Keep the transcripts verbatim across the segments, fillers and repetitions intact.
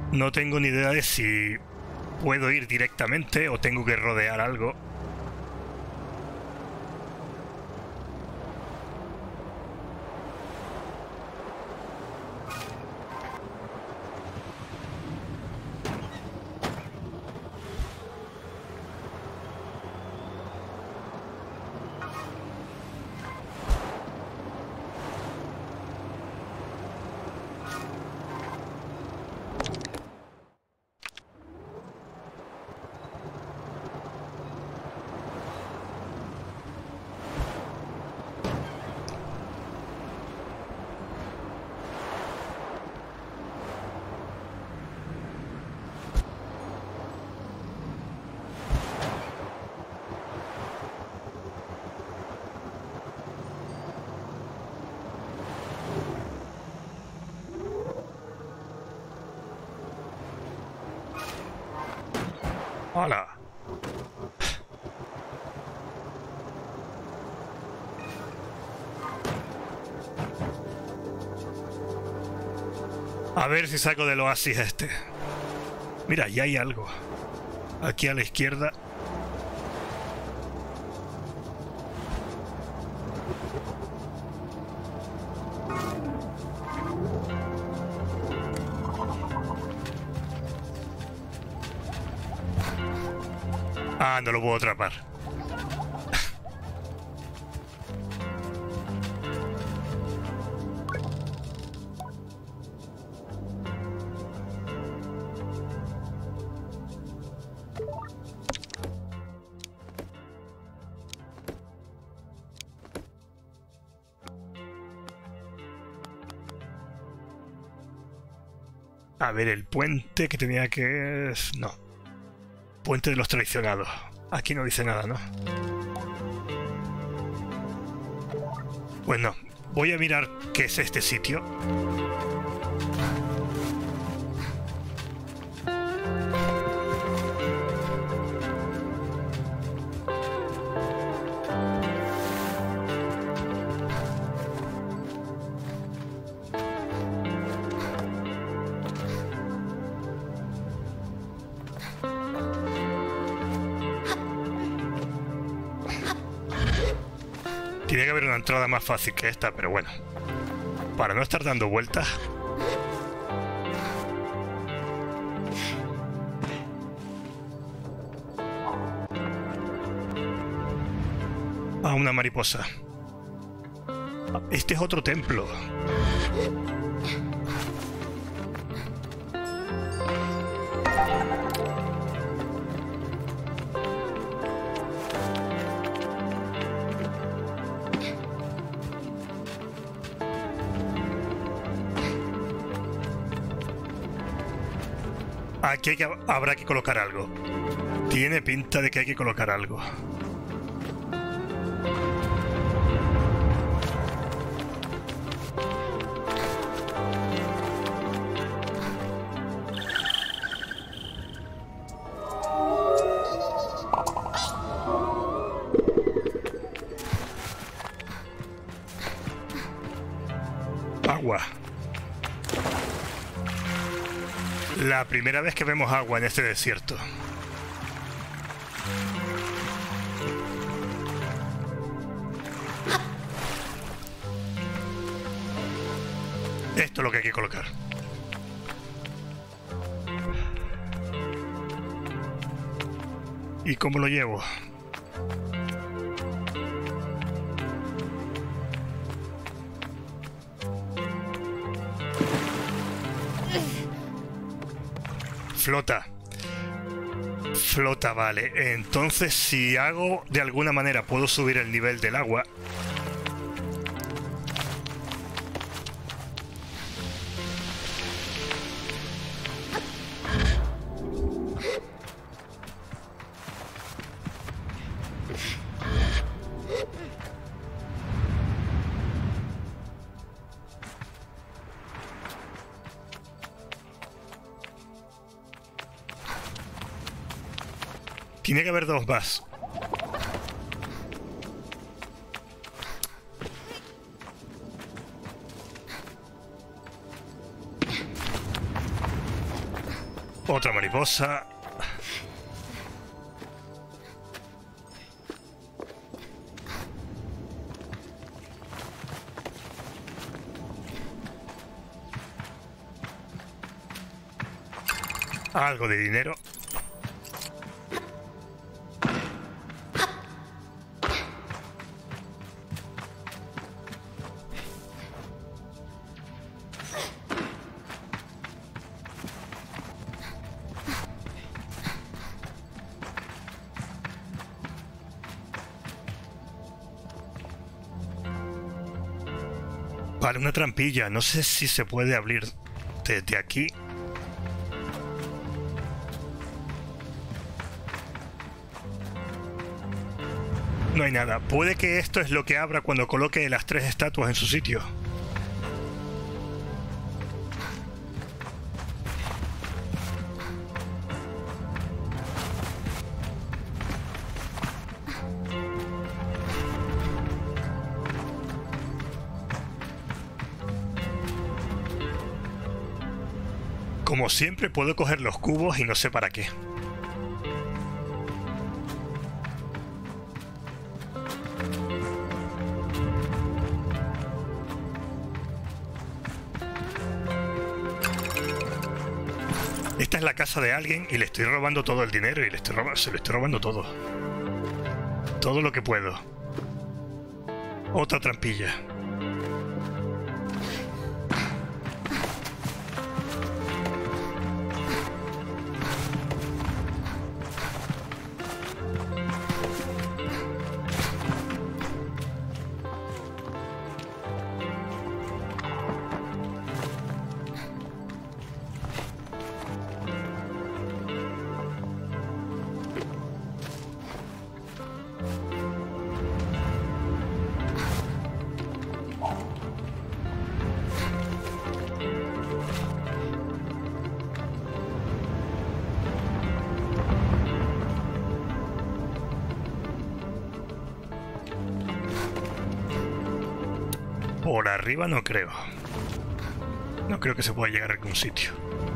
No tengo ni idea de si puedo ir directamente o tengo que rodear algo. ¡Hola! A ver si saco del oasis este. Mira, ya hay algo. Aquí a la izquierda. Ah, no lo puedo atrapar. A ver, el puente que tenía que... No. Puente de los traicionados. Aquí no dice nada, ¿no? Pues no. Voy a mirar qué es este sitio. Tiene que haber una entrada más fácil que esta, pero bueno. Para no estar dando vueltas. Ah, una mariposa. Este es otro templo. Aquí hay que, habrá que colocar algo. Tiene pinta de que hay que colocar algo. Agua. La primera vez que vemos agua en este desierto. Esto es lo que hay que colocar. ¿Y cómo lo llevo? Flota. Flota, vale. Entonces, si hago de alguna manera puedo subir el nivel del agua. Tiene que haber dos más. Otra mariposa. Algo de dinero. Vale, una trampilla. No sé si se puede abrir desde aquí. No hay nada. Puede que esto es lo que abra cuando coloque las tres estatuas en su sitio. Como siempre, puedo coger los cubos y no sé para qué. Esta es la casa de alguien y le estoy robando todo el dinero y le estoy robando, se lo estoy robando todo. Todo lo que puedo. Otra trampilla. Por arriba no creo. No creo que se pueda llegar a algún sitio.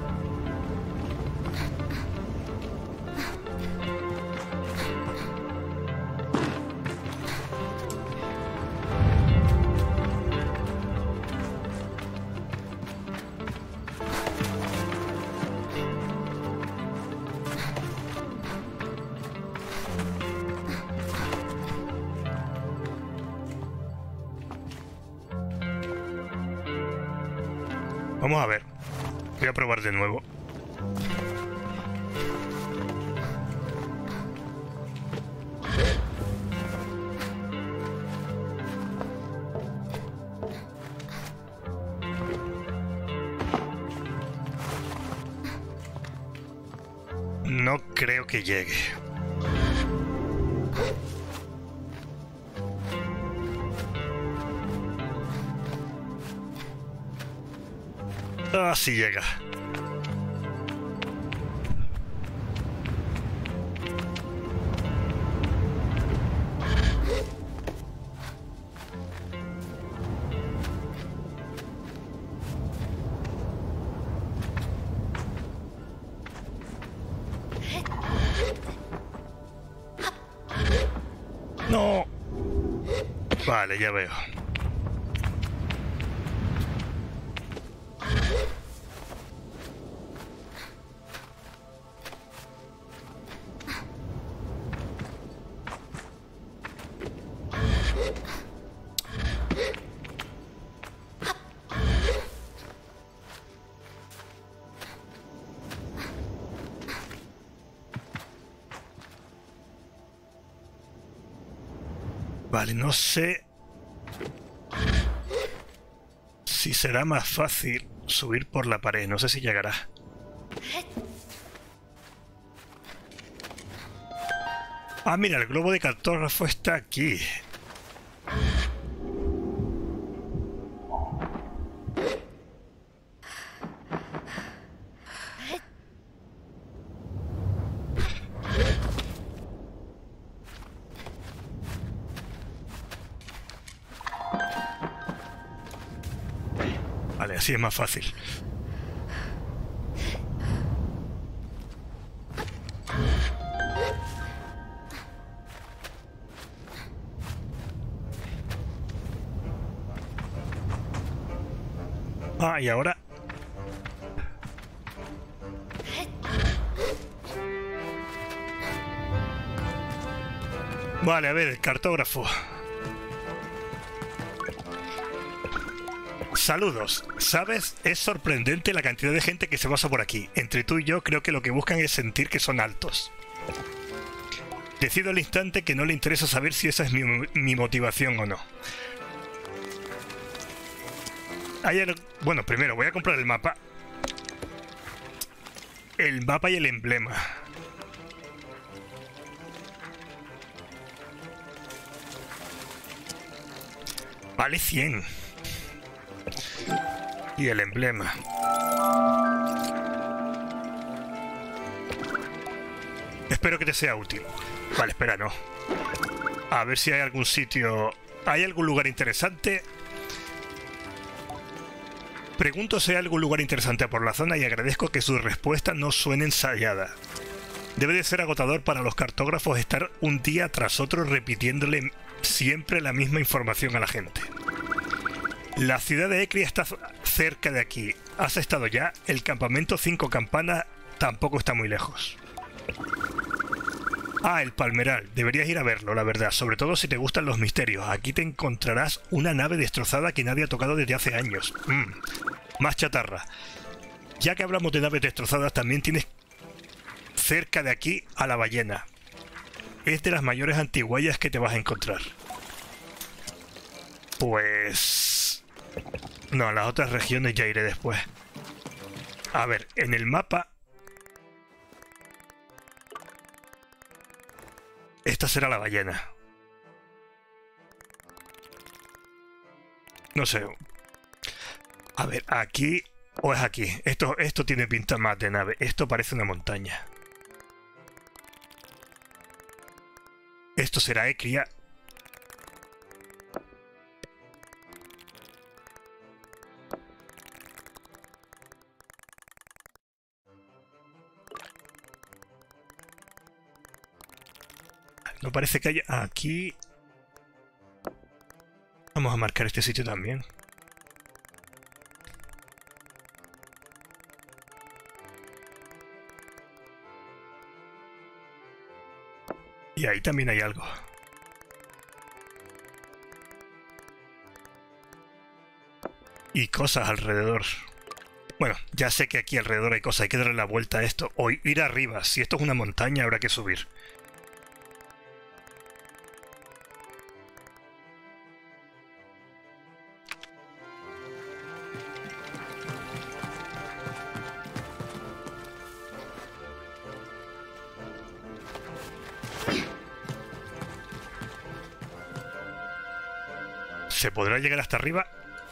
Vamos a ver. Voy a probar de nuevo. No creo que llegue. Ah, sí llega. No. Vale, ya veo. Vale, no sé si será más fácil subir por la pared. No sé si llegará. Ah, mira, el globo de cartógrafo está aquí. Vale, así es más fácil. Ah, y ahora... Vale, a ver, el cartógrafo. Saludos. ¿Sabes? Es sorprendente la cantidad de gente que se pasa por aquí. Entre tú y yo creo que lo que buscan es sentir que son altos. Decido al instante que no le interesa saber si esa es mi, mi motivación o no. Hay el... Bueno, primero voy a comprar el mapa. El mapa y el emblema. Vale cien. Y el emblema. Espero que te sea útil. Vale, espera, no. A ver si hay algún sitio... ¿Hay algún lugar interesante? Pregunto si hay algún lugar interesante por la zona y agradezco que su respuesta no suene ensayada. Debe de ser agotador para los cartógrafos estar un día tras otro repitiéndole siempre la misma información a la gente. La ciudad de Ecria está cerca de aquí. ¿Has estado ya? El campamento Cinco Campanas tampoco está muy lejos. Ah, el Palmeral. Deberías ir a verlo, la verdad. Sobre todo si te gustan los misterios. Aquí te encontrarás una nave destrozada que nadie ha tocado desde hace años. Mm, más chatarra. Ya que hablamos de naves destrozadas, también tienes cerca de aquí a la ballena. Es de las mayores antiguallas que te vas a encontrar. Pues... No, a las otras regiones ya iré después. A ver, en el mapa... Esta será la ballena. No sé. A ver, aquí... O es aquí. Esto, esto tiene pinta más de nave. Esto parece una montaña. Esto será Ecria. No parece que haya... Aquí... Vamos a marcar este sitio también. Y ahí también hay algo. Y cosas alrededor. Bueno, ya sé que aquí alrededor hay cosas. Hay que darle la vuelta a esto. O ir arriba. Si esto es una montaña, habrá que subir. ¿Se podrá llegar hasta arriba?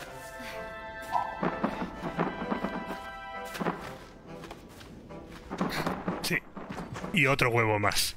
Sí. Y otro huevo más.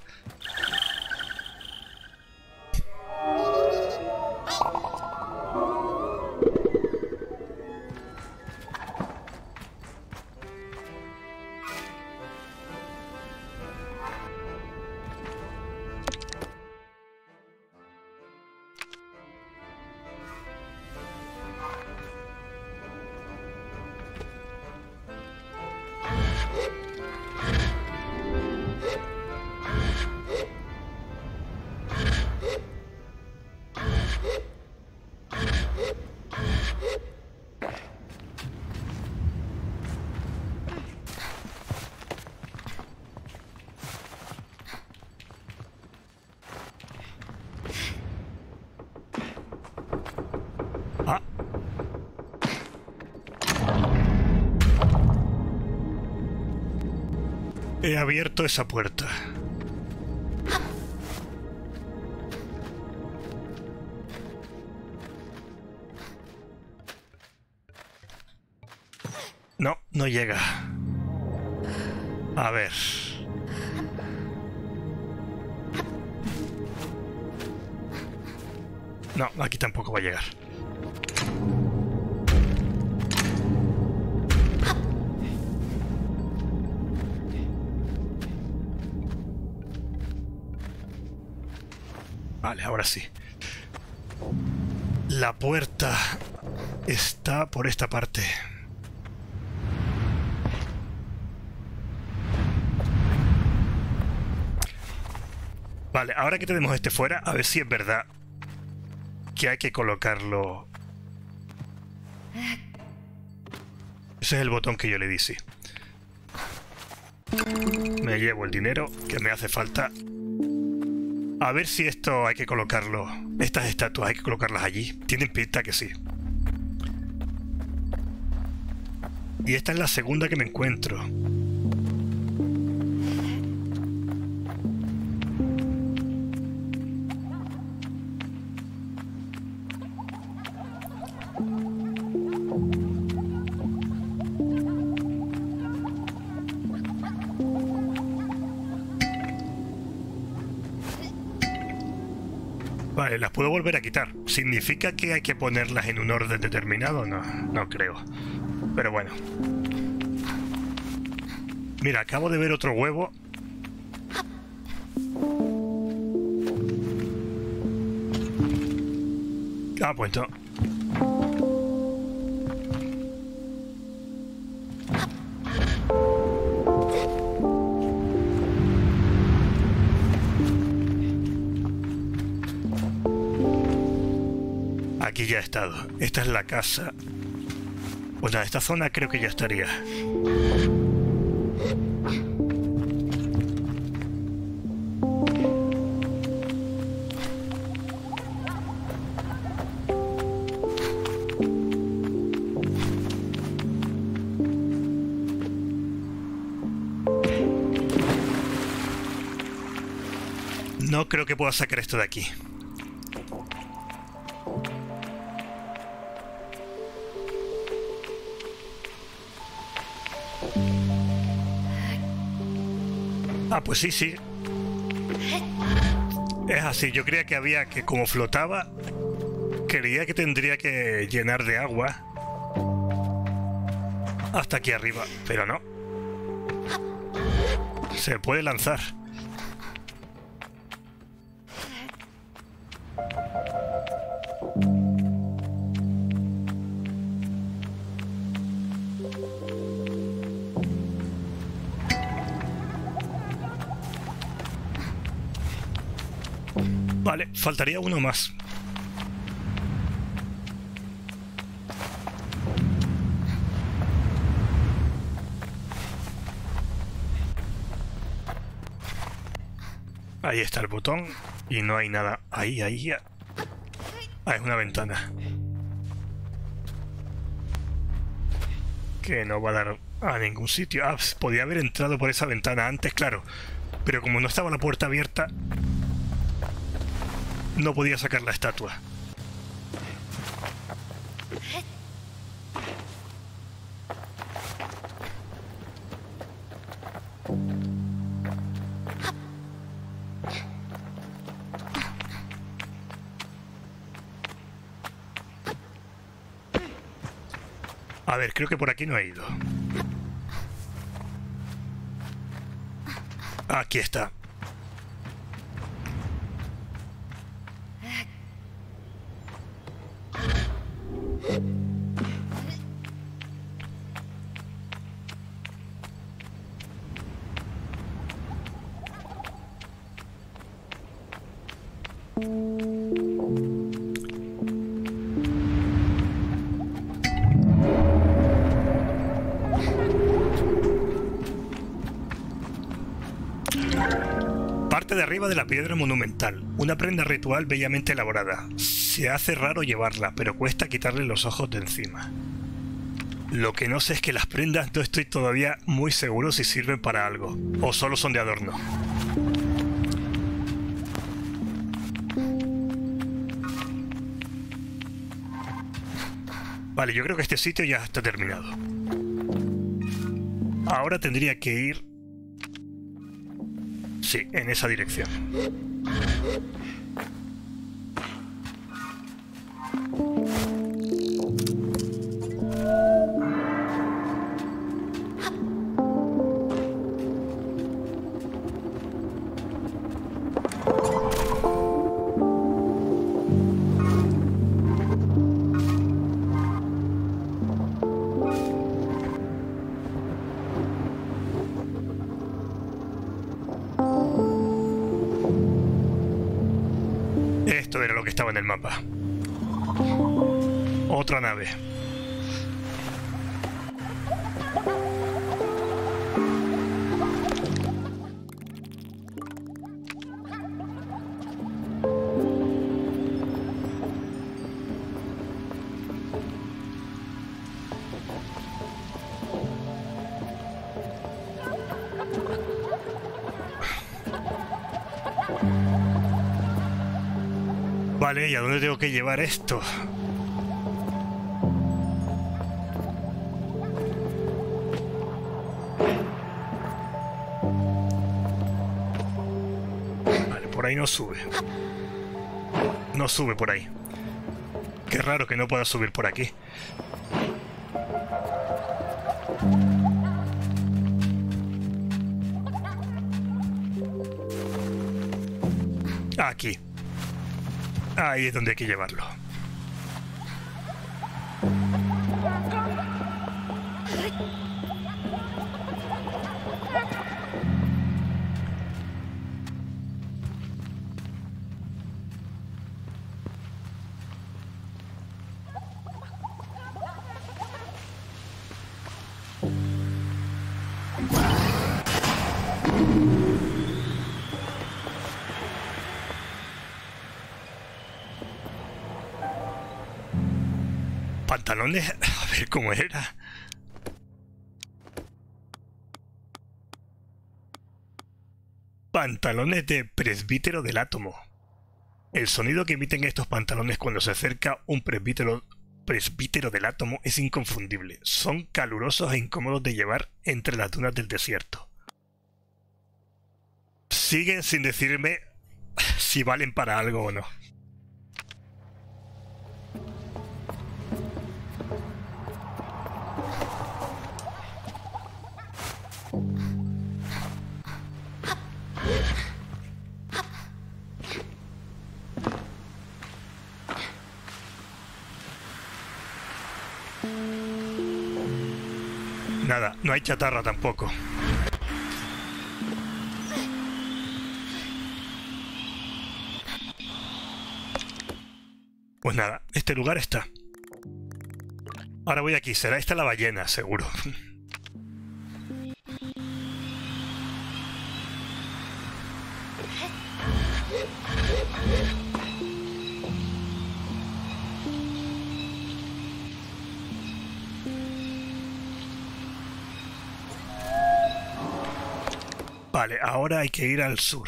Ah. He abierto esa puerta. No, no llega. A ver. No, aquí tampoco va a llegar. Vale, ahora sí. La puerta está por esta parte. Vale, ahora que tenemos este fuera, a ver si es verdad que hay que colocarlo. Ese es el botón que yo le di, sí. Me llevo el dinero que me hace falta. A ver si esto hay que colocarlo. Estas estatuas hay que colocarlas allí. Tienen pinta que sí. Y esta es la segunda que me encuentro. Vale, las puedo volver a quitar. ¿Significa que hay que ponerlas en un orden determinado? No, no creo. Pero bueno. Mira, acabo de ver otro huevo. Ah, pues no. Aquí ya he estado. Esta es la casa. Pues nada, esta zona creo que ya estaría. No creo que pueda sacar esto de aquí. Ah, pues sí, sí. Es así, yo creía que había que, como flotaba, creía que tendría que llenar de agua hasta aquí arriba, pero no. Se puede lanzar. Vale, faltaría uno más. Ahí está el botón y no hay nada. Ahí, ahí. Ah, es una ventana. Que no va a dar a ningún sitio. Ah, podía haber entrado por esa ventana antes, claro. Pero como no estaba la puerta abierta, no podía sacar la estatua. A ver, creo que por aquí no he ido. Aquí está. Parte de arriba de la piedra monumental, una prenda ritual bellamente elaborada. Se hace raro llevarla, pero cuesta quitarle los ojos de encima. Lo que no sé es que las prendas no estoy todavía muy seguro si sirven para algo, o solo son de adorno. Vale, yo creo que este sitio ya está terminado. Ahora tendría que ir... Sí, en esa dirección. Esto era lo que estaba en el mapa. Otra nave. Vale, ¿y a dónde tengo que llevar esto? Vale, por ahí no sube. No sube por ahí. Qué raro que no pueda subir por aquí. Aquí. Ahí es donde hay que llevarlo. Pantalones, a ver cómo era. Pantalones de presbítero del átomo. El sonido que emiten estos pantalones cuando se acerca un presbítero, presbítero del átomo es inconfundible. Son calurosos e incómodos de llevar entre las dunas del desierto. Siguen sin decirme si valen para algo o no. Nada, no hay chatarra tampoco. Pues nada, este lugar está. Ahora voy aquí, será esta la ballena, seguro. Vale, ahora hay que ir al sur.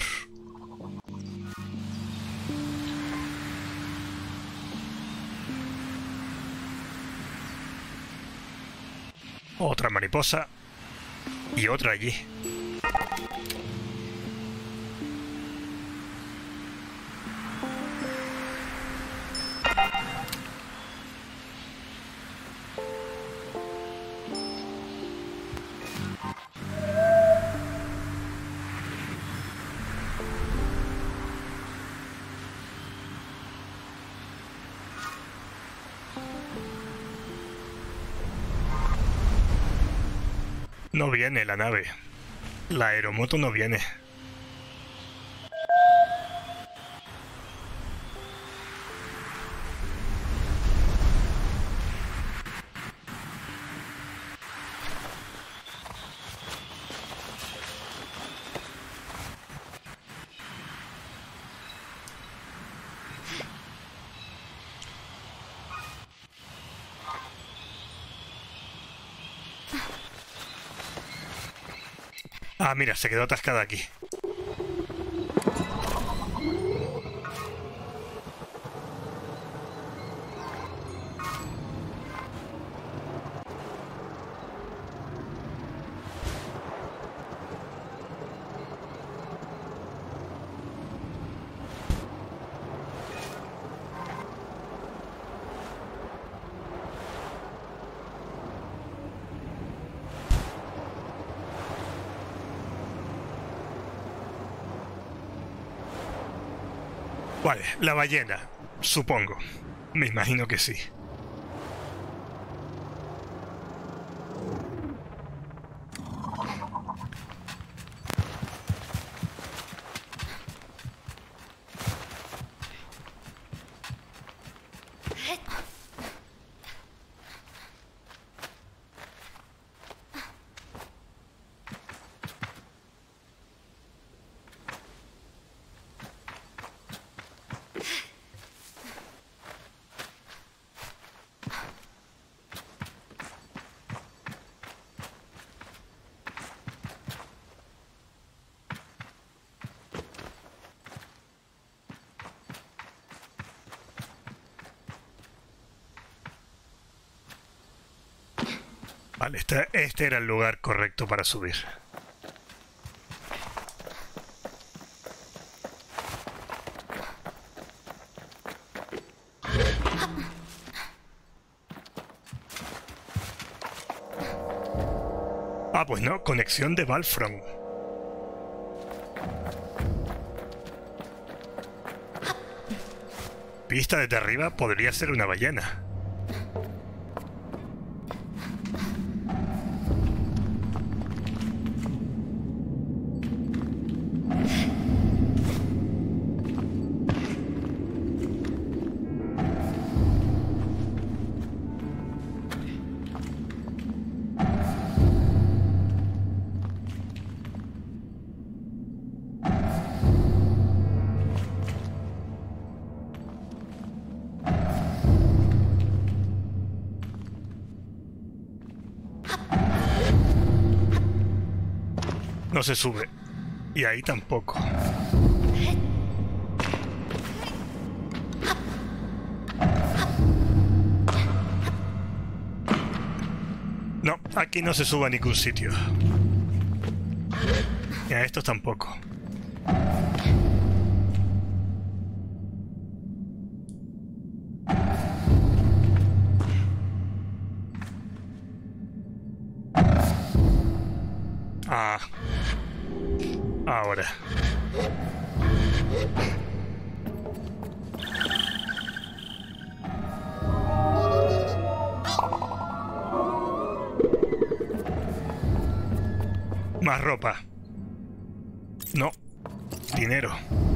Otra mariposa. Y otra allí. No viene la nave. La aeromoto no viene. Ah, mira, se quedó atascada aquí. Vale, la ballena, supongo. Me imagino que sí. Vale, este, este era el lugar correcto para subir. Ah, pues no, conexión de Balfron. Vista desde arriba podría ser una ballena. No se sube. Y ahí tampoco. No, aquí no se sube a ningún sitio. Y a estos tampoco. Ah. Ahora. Más ropa. No. Dinero.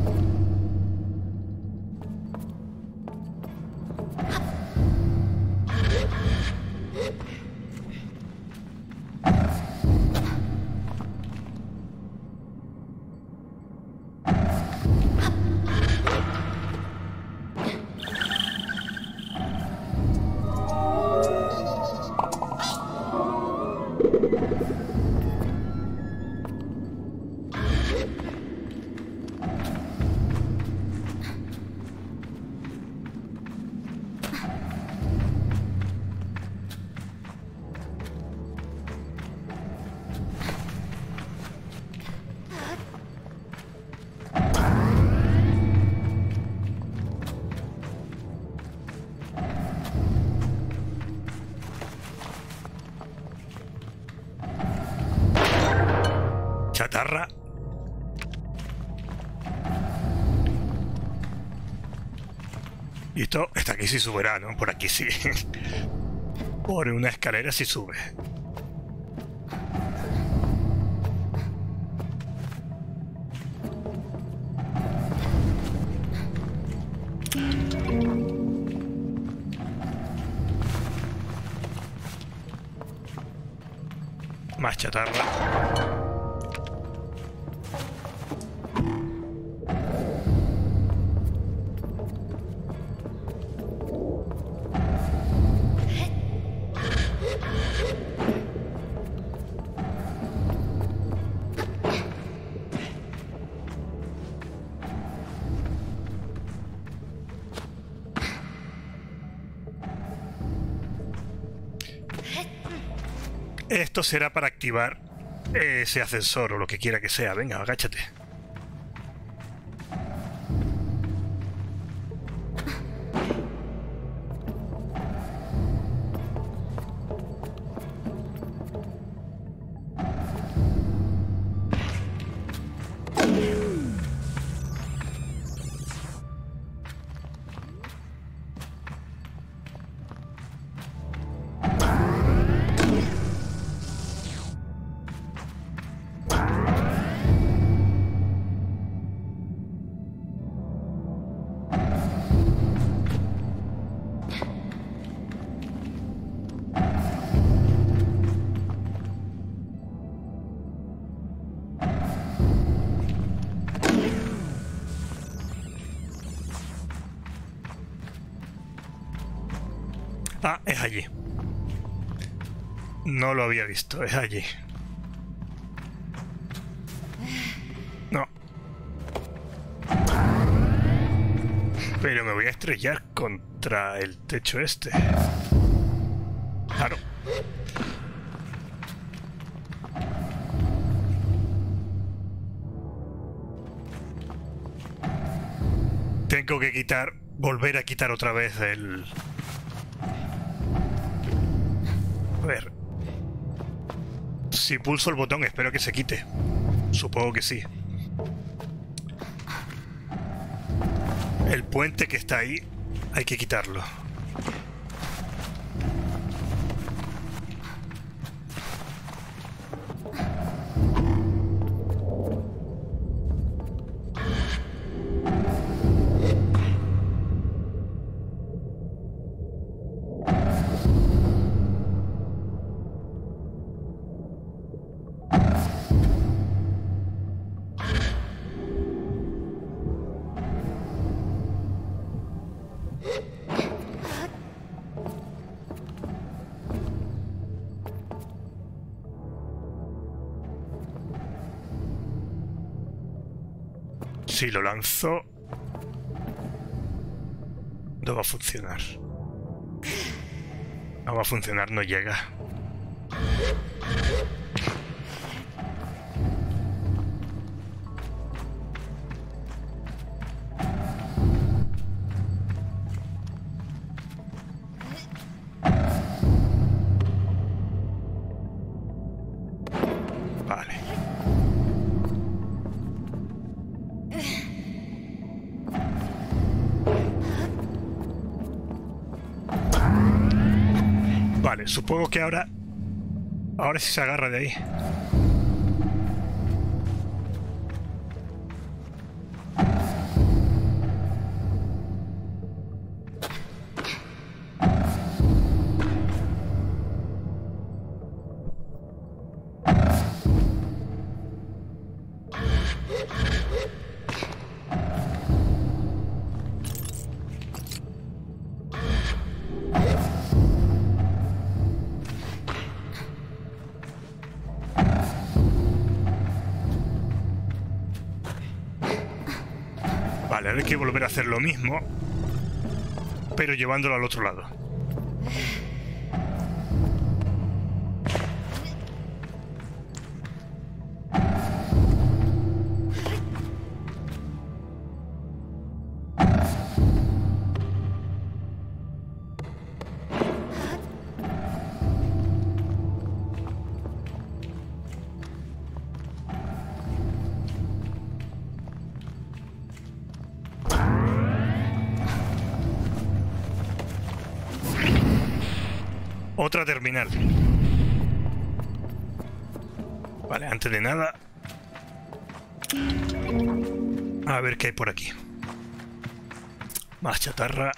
Chatarra. Y esto, está aquí sí subirá, ¿no? Por aquí sí. Por una escalera sí sube. Más chatarra. Esto será para activar ese ascensor o lo que quiera que sea. Venga, agáchate. Ah, es allí. No lo había visto, es allí. No. Pero me voy a estrellar contra el techo este. Claro. Tengo que quitar... Volver a quitar otra vez el... A ver... Si pulso el botón, espero que se quite. Supongo que sí. El puente que está ahí, hay que quitarlo. Si lo lanzo, no va a funcionar. No va a funcionar, no llega. Vale. Vale, supongo que ahora... Ahora sí se agarra de ahí. Vale, ahora hay que volver a hacer lo mismo, pero llevándolo al otro lado. Otra terminal. Vale, antes de nada... A ver qué hay por aquí. Más chatarra.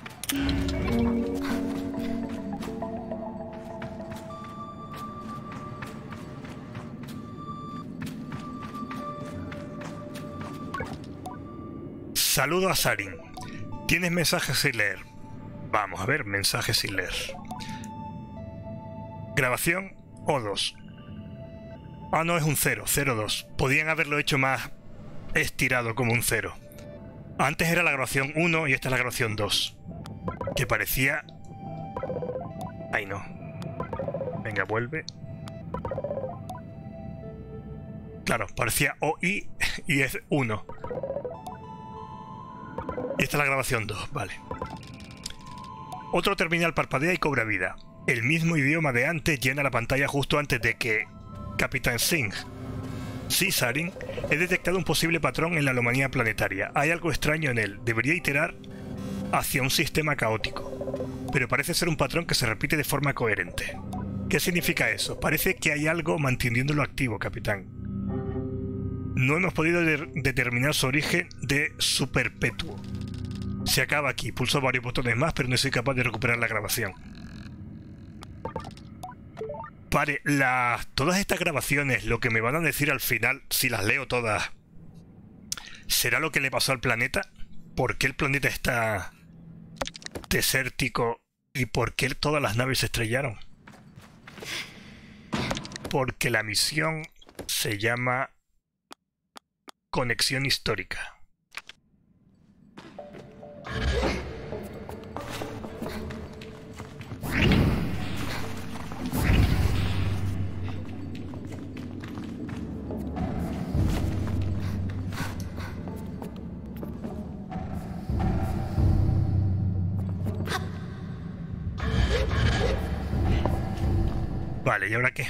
Saludo a Sarin. ¿Tienes mensajes sin leer? Vamos a ver, mensajes sin leer. Grabación O dos. Ah, no, es un cero, cero dos. Podían haberlo hecho más estirado como un cero. Antes era la grabación uno y esta es la grabación dos. Que parecía... Ay, no. Venga, vuelve. Claro, parecía O I y es uno. Y esta es la grabación dos, vale. Otro terminal parpadea y cobra vida. El mismo idioma de antes llena la pantalla justo antes de que Capitán Singh. Sí, Sarin, he detectado un posible patrón en la anomalía planetaria. Hay algo extraño en él. Debería iterar hacia un sistema caótico. Pero parece ser un patrón que se repite de forma coherente. ¿Qué significa eso? Parece que hay algo manteniéndolo activo, capitán. No hemos podido de determinar su origen de su perpetuo. Se acaba aquí. Pulso varios botones más, pero no soy capaz de recuperar la grabación. Vale, las, todas estas grabaciones, lo que me van a decir al final, si las leo todas, ¿será lo que le pasó al planeta? ¿Por qué el planeta está desértico y por qué todas las naves se estrellaron? Porque la misión se llama Conexión Histórica. Vale, ¿y ahora qué?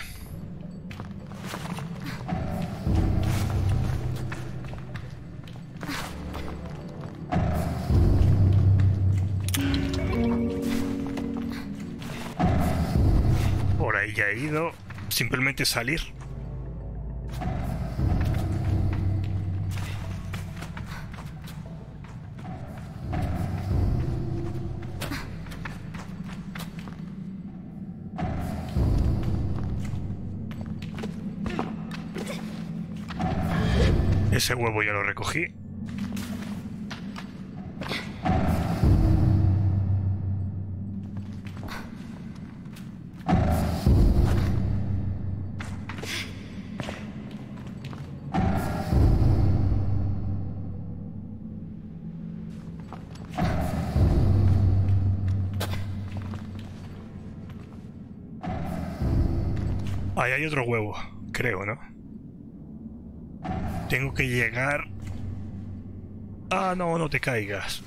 Por ahí ya he ido. Simplemente salir. Ese huevo ya lo recogí. Ahí hay otro huevo, creo, ¿no? Tengo que llegar... Ah, no, no te caigas.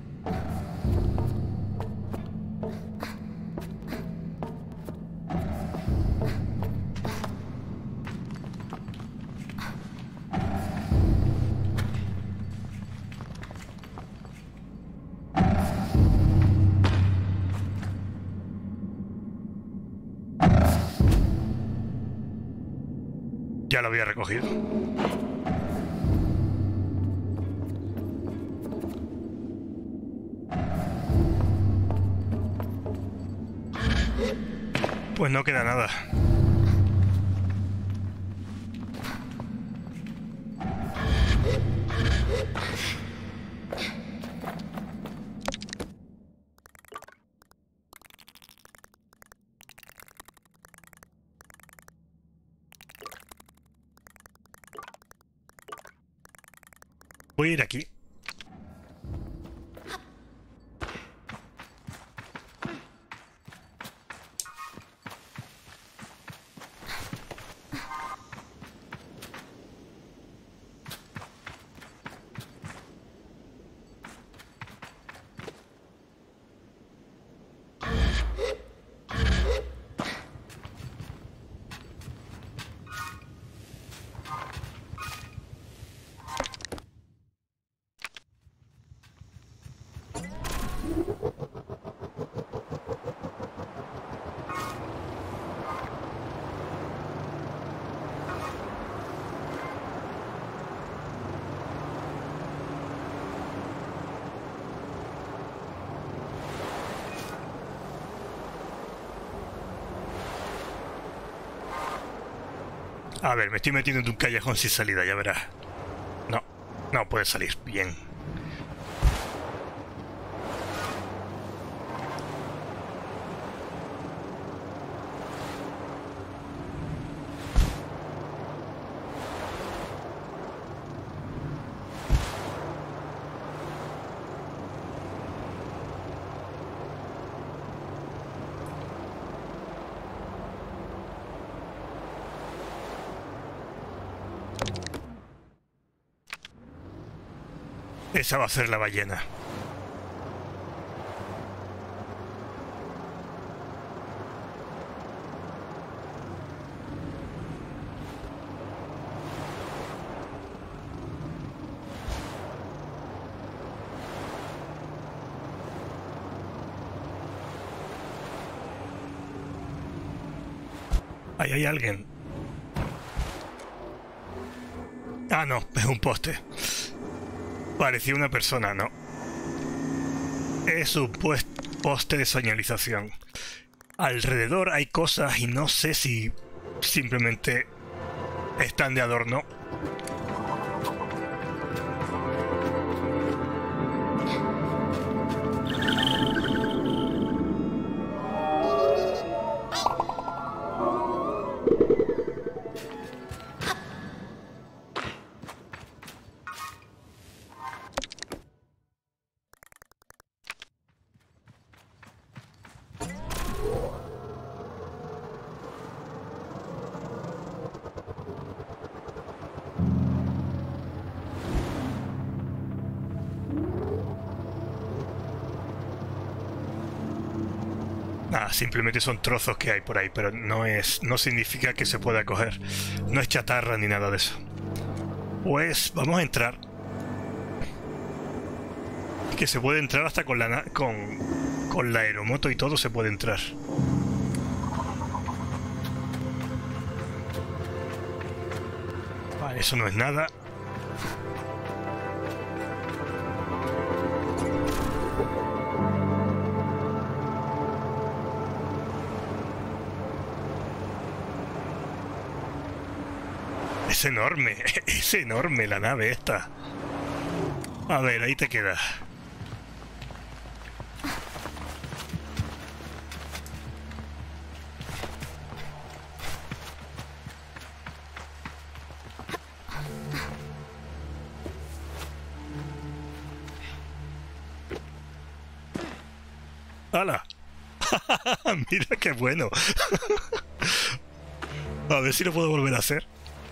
Ya lo había recogido. Pues no queda nada. Voy a ir aquí. A ver, me estoy metiendo en un callejón sin salida, ya verás. No, no puede salir. Bien. Esa va a ser la ballena. Ahí hay alguien. Ah, no, es un poste. Parecía una persona, ¿no? Es un pues- poste de señalización. Alrededor hay cosas y no sé si simplemente están de adorno. Nada, simplemente son trozos que hay por ahí, pero no es, no significa que se pueda coger. No es chatarra ni nada de eso. Pues vamos a entrar. Que se puede entrar hasta con la con, con la aeromoto y todo se puede entrar. Vale, eso no es nada. Es enorme, es enorme la nave esta. A ver, ahí te quedas. ¡Hala! Mira qué bueno. A ver si lo puedo volver a hacer.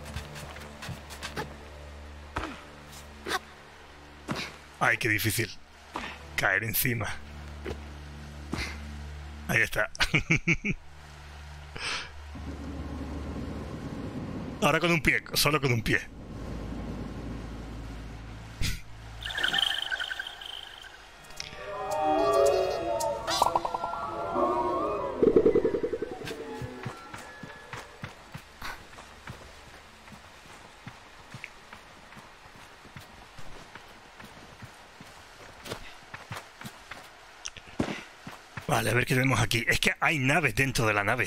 Ay, qué difícil. Caer encima. Ahí está. Ahora con un pie, solo con un pie. Vale, a ver qué tenemos aquí. Es que hay naves dentro de la nave.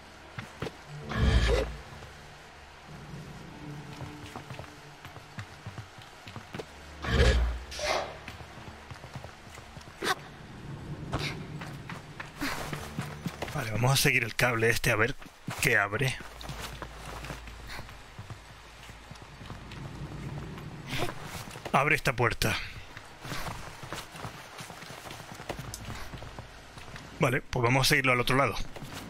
Vale, vamos a seguir el cable este a ver qué abre. Abre esta puerta. Vale, pues vamos a seguirlo al otro lado.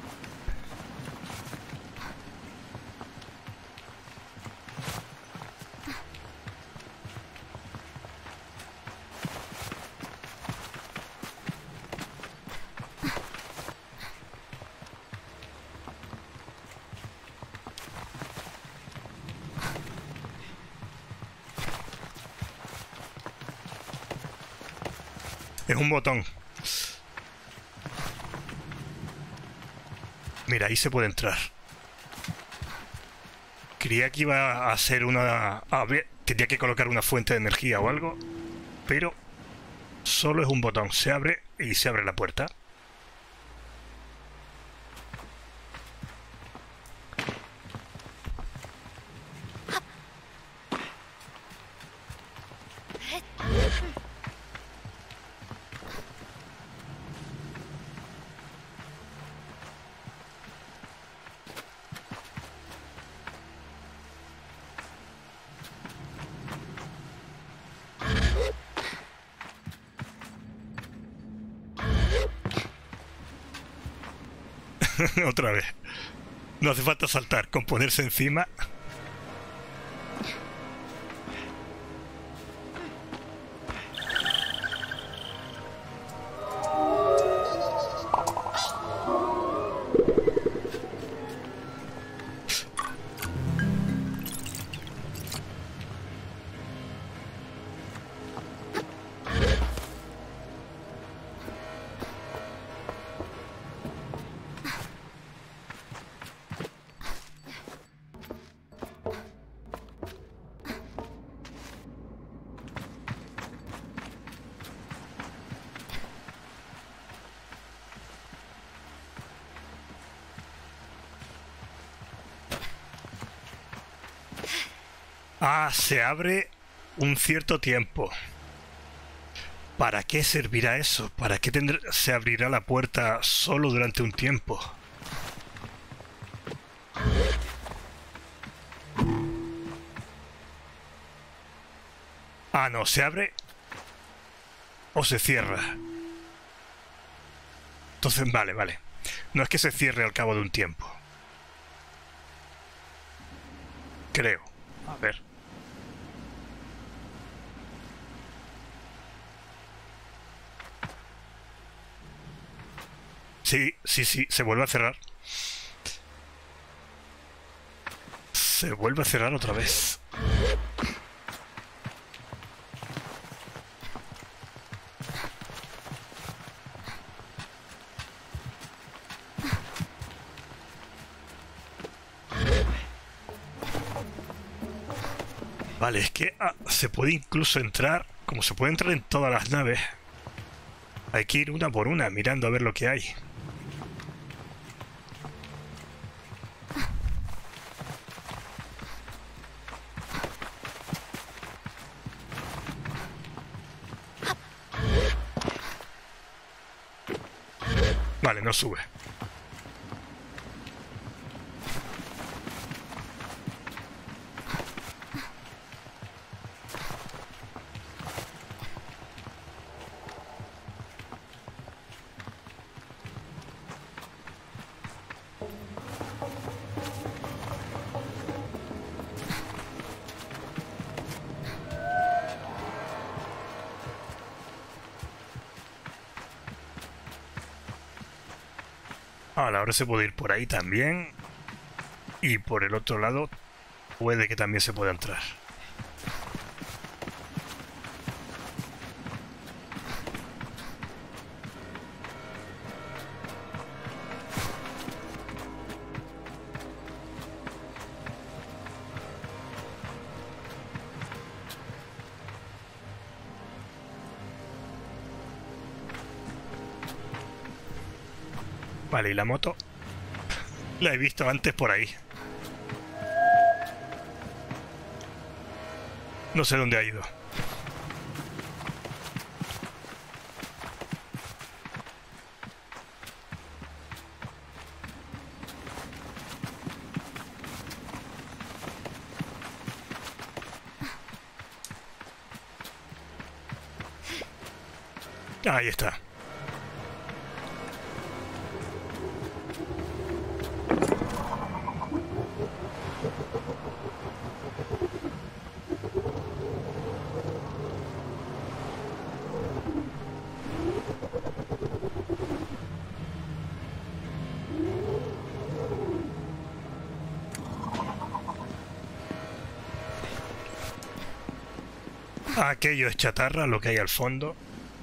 Es un botón. Mira, ahí se puede entrar. Creía que iba a ser una... A ver, tenía que colocar una fuente de energía o algo. Pero solo es un botón. Se abre y se abre la puerta. Otra vez. No hace falta saltar, con ponerse encima. Ah, se abre un cierto tiempo. ¿Para qué servirá eso? ¿Para qué tendrá, se abrirá la puerta solo durante un tiempo? Ah, no, se abre o se cierra. Entonces, vale, vale. No es que se cierre al cabo de un tiempo. Creo. A ver. Sí, sí, sí, se vuelve a cerrar. Se vuelve a cerrar otra vez. Vale, es que ah, se puede incluso entrar, como se puede entrar en todas las naves. Hay que ir una por una, mirando a ver lo que hay. Vale, no sube. Ahora, ahora se puede ir por ahí también. Y por el otro lado puede que también se pueda entrar. Vale, y la moto la he visto antes por ahí. No sé dónde ha ido. Ahí está. Aquello es chatarra, lo que hay al fondo.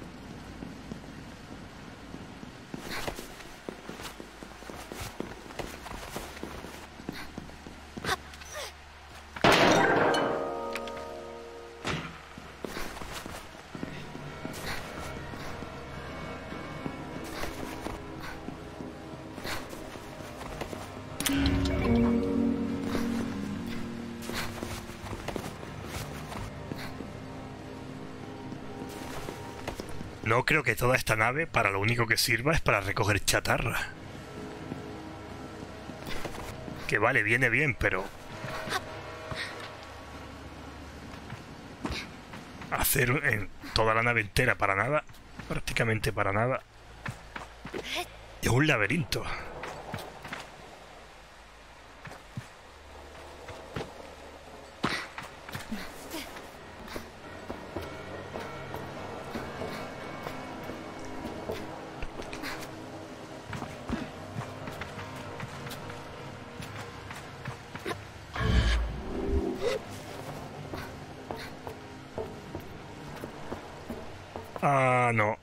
No creo que toda esta nave para lo único que sirva es para recoger chatarra. Que vale, viene bien, pero... hacer en toda la nave entera para nada, prácticamente para nada. Es un laberinto. Ah, no.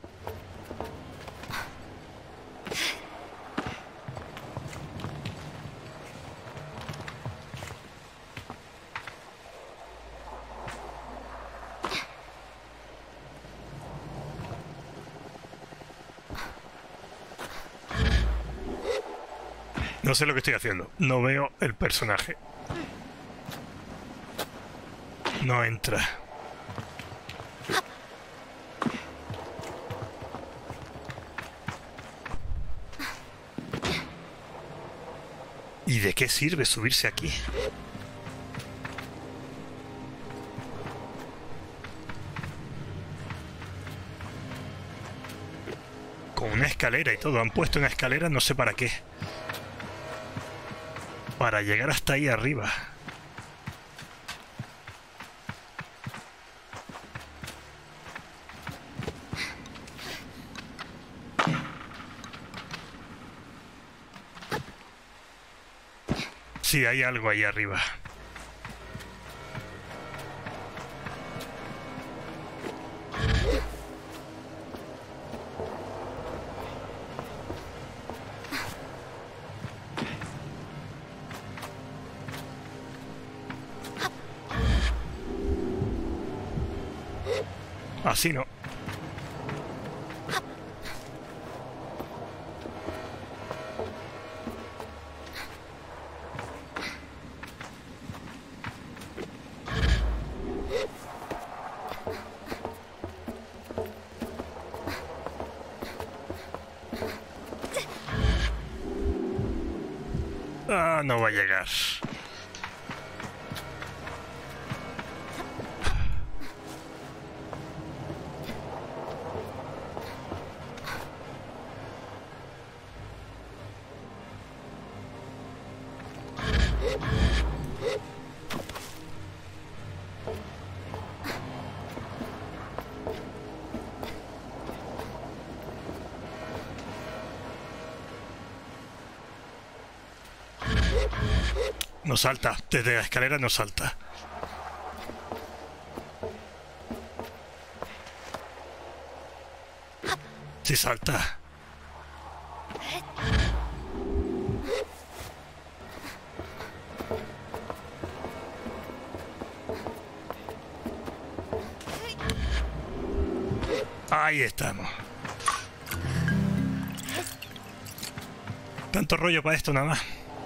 No sé lo que estoy haciendo. No veo el personaje. No entra. ¿Y de qué sirve subirse aquí? Con una escalera y todo. Han puesto una escalera no sé para qué. Para llegar hasta ahí arriba. Sí, hay algo ahí arriba. Así no. Ah, no va a llegar. No salta, desde la escalera no salta. Sí salta. Ahí estamos. Tanto rollo para esto nada más.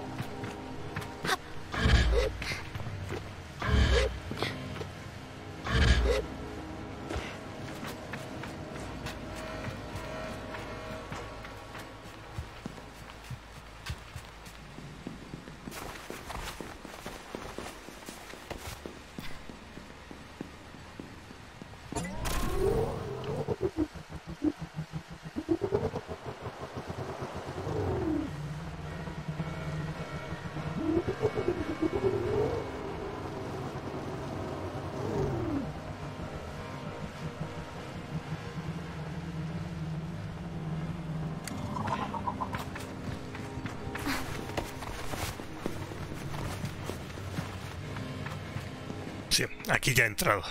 Sí, aquí ya he entrado.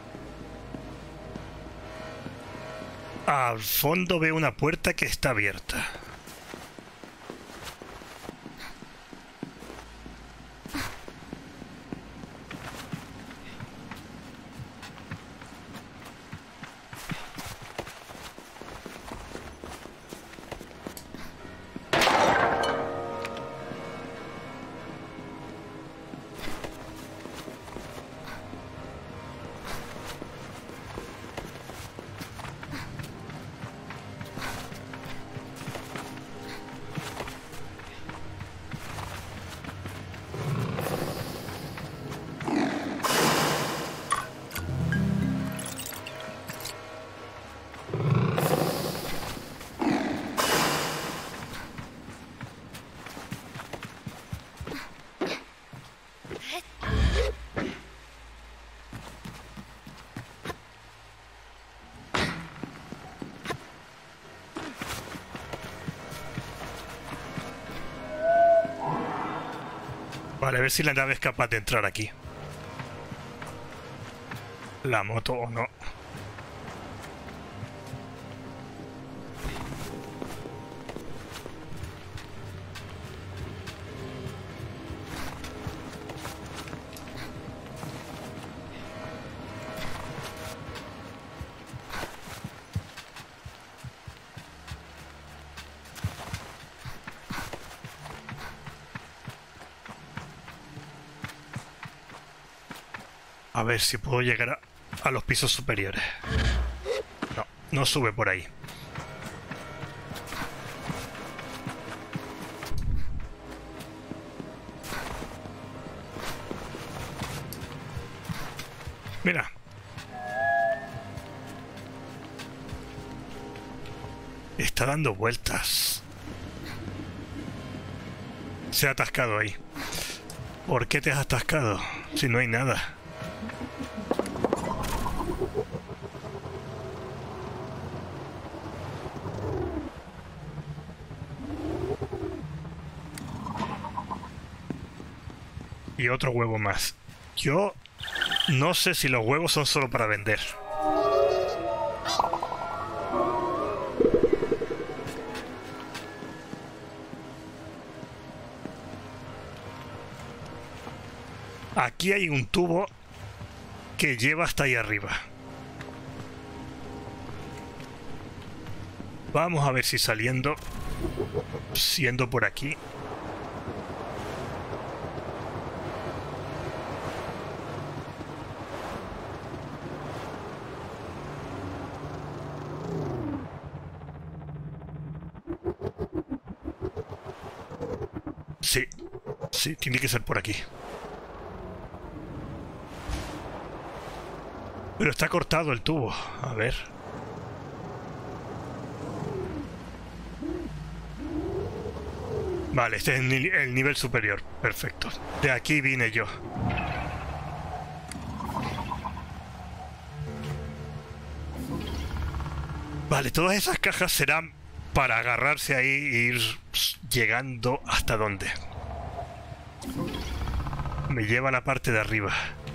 Al fondo veo una puerta que está abierta. Vale, a ver si la nave es capaz de entrar aquí. La moto o no. A ver si puedo llegar a, a los pisos superiores. No, no sube por ahí. Mira. Está dando vueltas. Se ha atascado ahí. ¿Por qué te has atascado? Si no hay nada. Y otro huevo más. Yo no sé si los huevos son solo para vender. Aquí hay un tubo que lleva hasta ahí arriba. Vamos a ver si saliendo, siendo por aquí. Sí, sí, tiene que ser por aquí. Pero está cortado el tubo. A ver. Vale, este es el, ni el nivel superior. Perfecto. De aquí vine yo. Vale, todas esas cajas serán para agarrarse ahí e ir llegando hasta donde. Me lleva a la parte de arriba.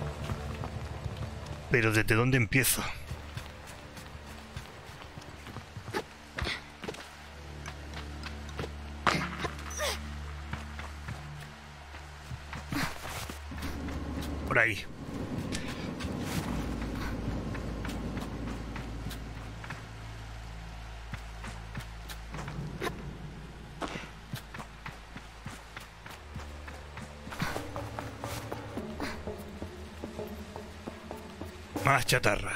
Pero ¿desde dónde empiezo? Por ahí. Más chatarra.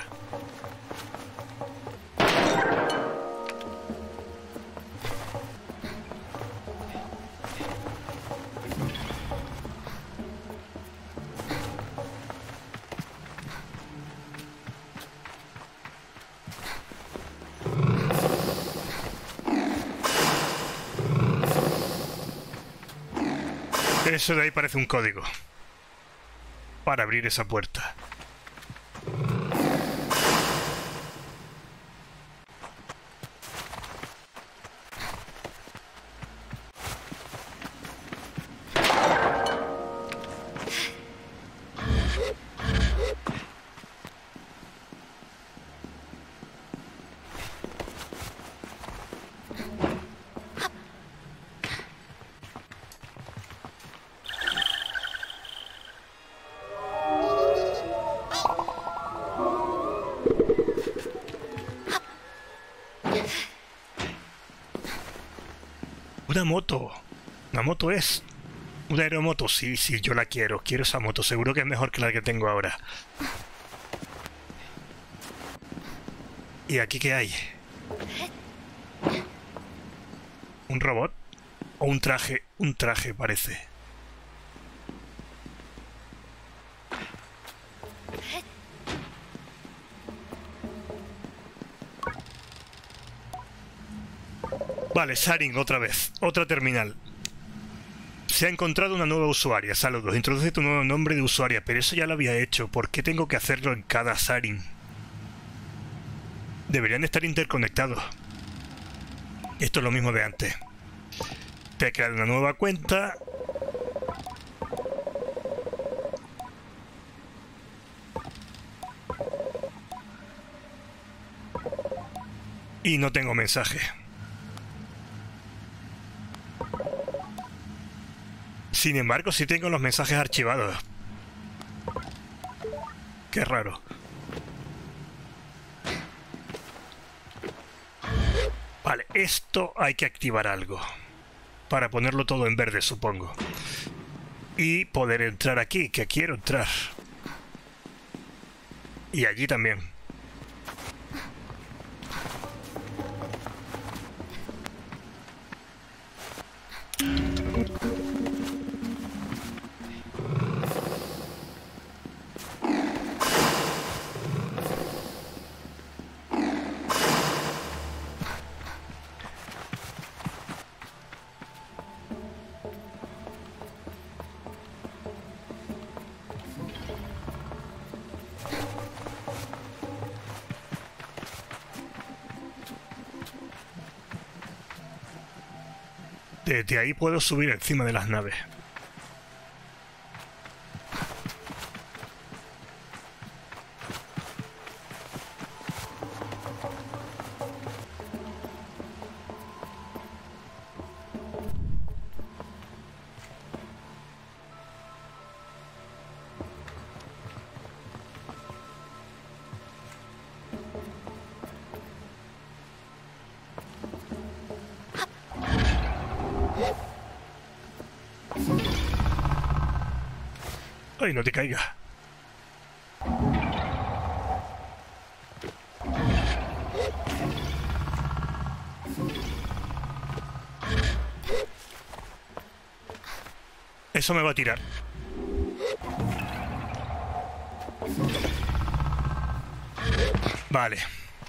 Eso de ahí parece un código para abrir esa puerta. Una moto. Una moto es. Una aeromoto. Sí, sí, yo la quiero. Quiero esa moto. Seguro que es mejor que la que tengo ahora. ¿Y aquí qué hay? ¿Un robot? ¿O un traje? Un traje parece. Vale, Sarin otra vez. Otra terminal. Se ha encontrado una nueva usuaria. Saludos. Introduce tu nuevo nombre de usuaria. Pero eso ya lo había hecho. ¿Por qué tengo que hacerlo en cada Sarin? Deberían estar interconectados. Esto es lo mismo de antes. Te he creado una nueva cuenta. Y no tengo mensaje. Sin embargo, sí tengo los mensajes archivados. Qué raro. Vale, esto hay que activar algo. Para ponerlo todo en verde, supongo. Y poder entrar aquí, que quiero entrar. Y allí también. Desde ahí puedo subir encima de las naves. ¡Ay, no te caigas! Eso me va a tirar. Vale.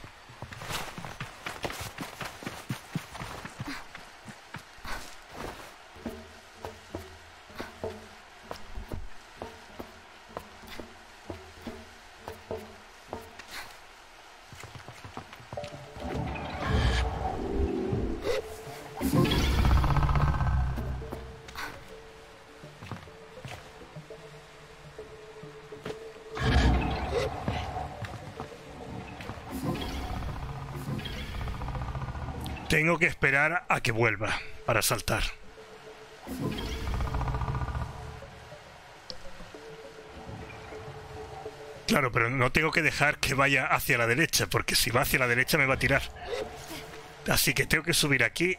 Tengo que esperar a que vuelva para saltar. Claro, pero no tengo que dejar que vaya hacia la derecha, porque si va hacia la derecha me va a tirar. Así que tengo que subir aquí.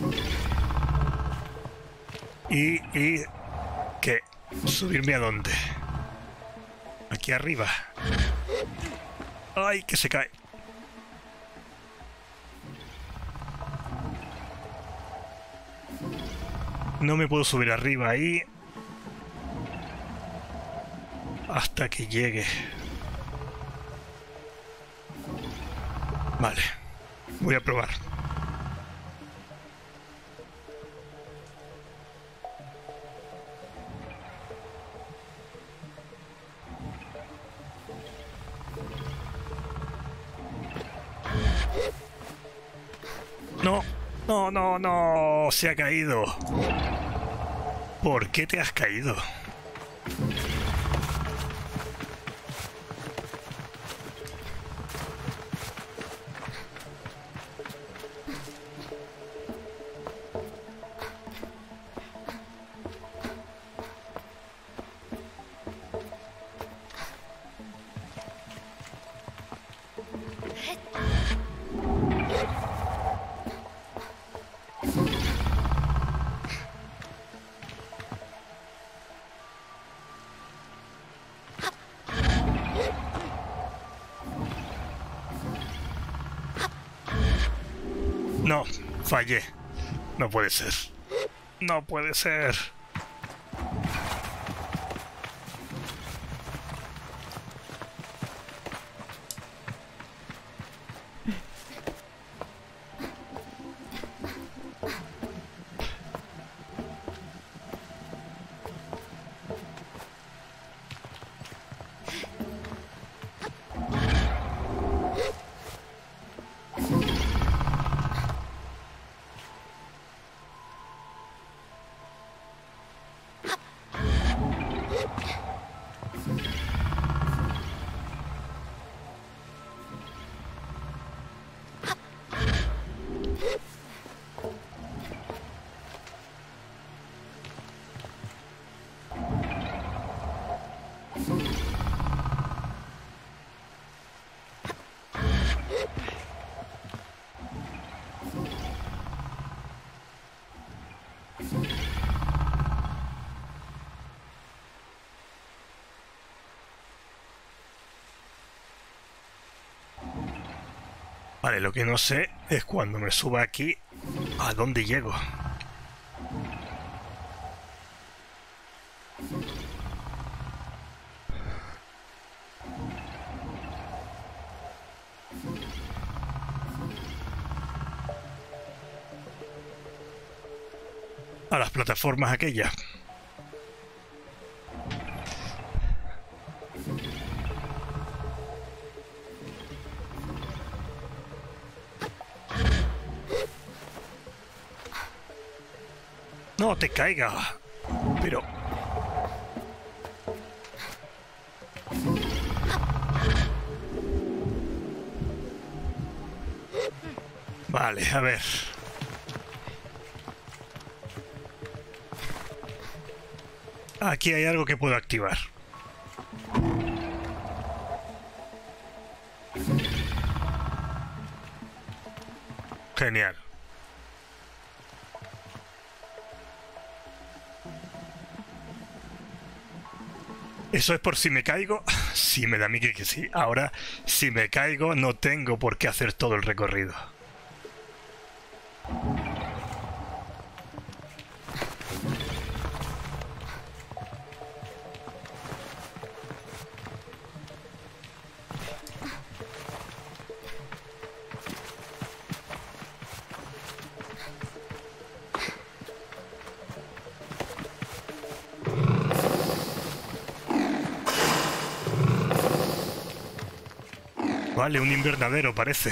Y... y... ¿qué? ¿Subirme a dónde? Aquí arriba. ¡Ay, que se cae! No me puedo subir arriba ahí hasta que llegue. Vale, voy a probar. No, no, no, no, se ha caído. ¿Por qué te has caído? No, fallé. No puede ser. No puede ser. Vale, lo que no sé es cuando me suba aquí, ¿a dónde llego? A las plataformas aquellas. No te caigas. Pero... Vale, a ver. Aquí hay algo que puedo activar. Genial. Eso es por si me caigo. Sí, me da a mí que, que sí. Ahora, si me caigo, no tengo por qué hacer todo el recorrido. Vale, un invernadero parece.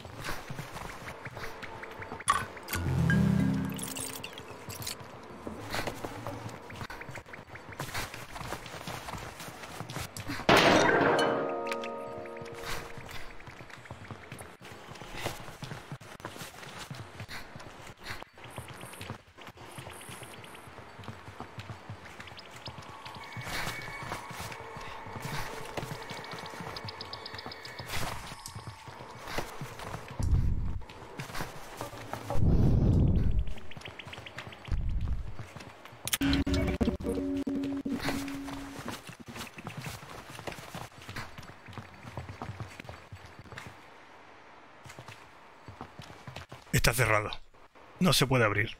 Está cerrado. No se puede abrir.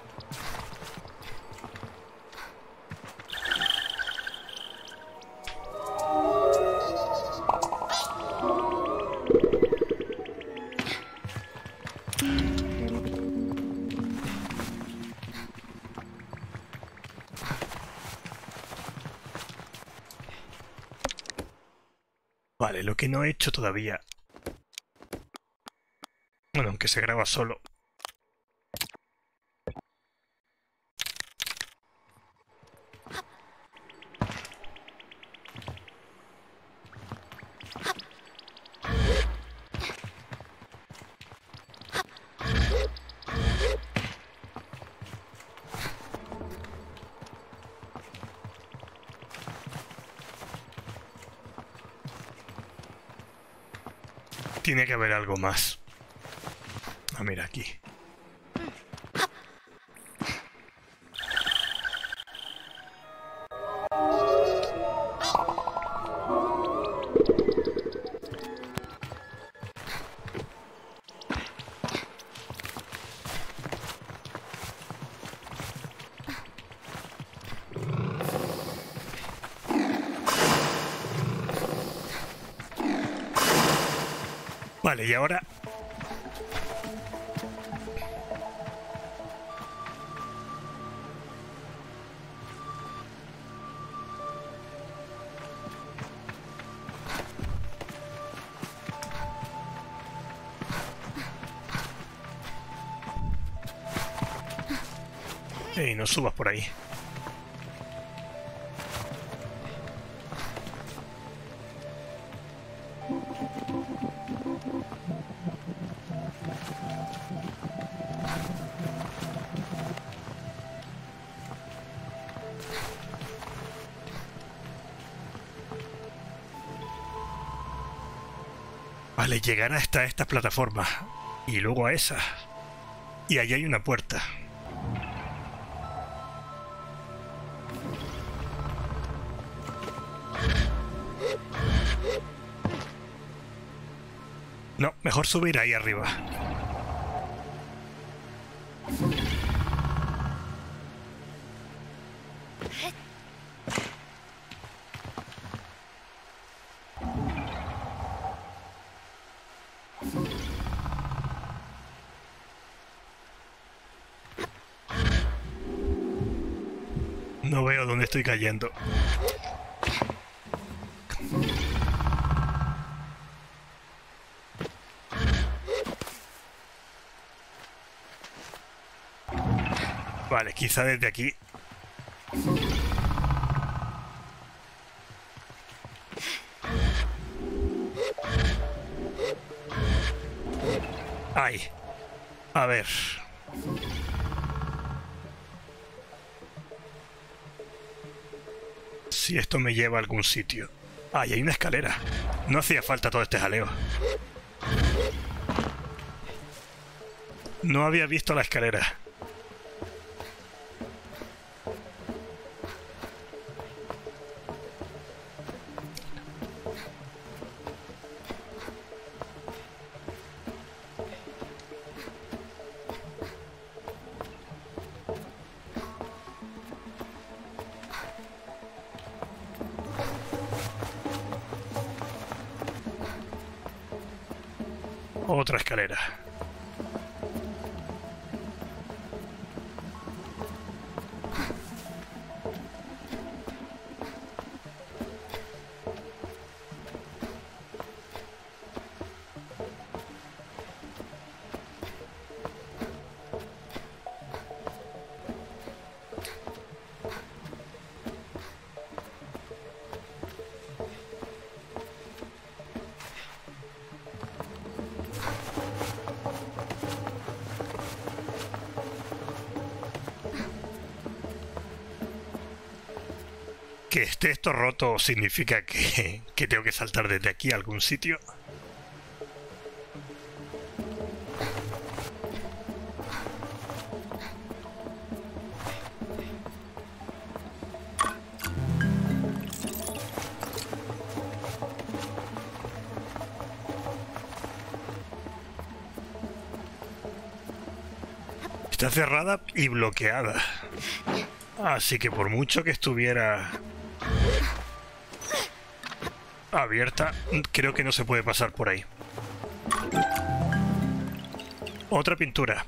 Vale, lo que no he hecho todavía... Bueno, aunque se graba solo. Tiene que haber algo más. Ah, mira aquí. Vale, y ahora... Ey, no subas por ahí. Vale, llegar hasta esta plataforma y luego a esa. Y allí hay una puerta. No, mejor subir ahí arriba. No veo dónde estoy cayendo. Vale, quizá desde aquí. Ahí. A ver. Si esto me lleva a algún sitio. Ah, y hay una escalera. No hacía falta todo este jaleo. No había visto la escalera. Otra escalera. Que esté esto roto significa que, que tengo que saltar desde aquí a algún sitio. Está cerrada y bloqueada. Así que por mucho que estuviera abierta, creo que no se puede pasar por ahí. Otra pintura.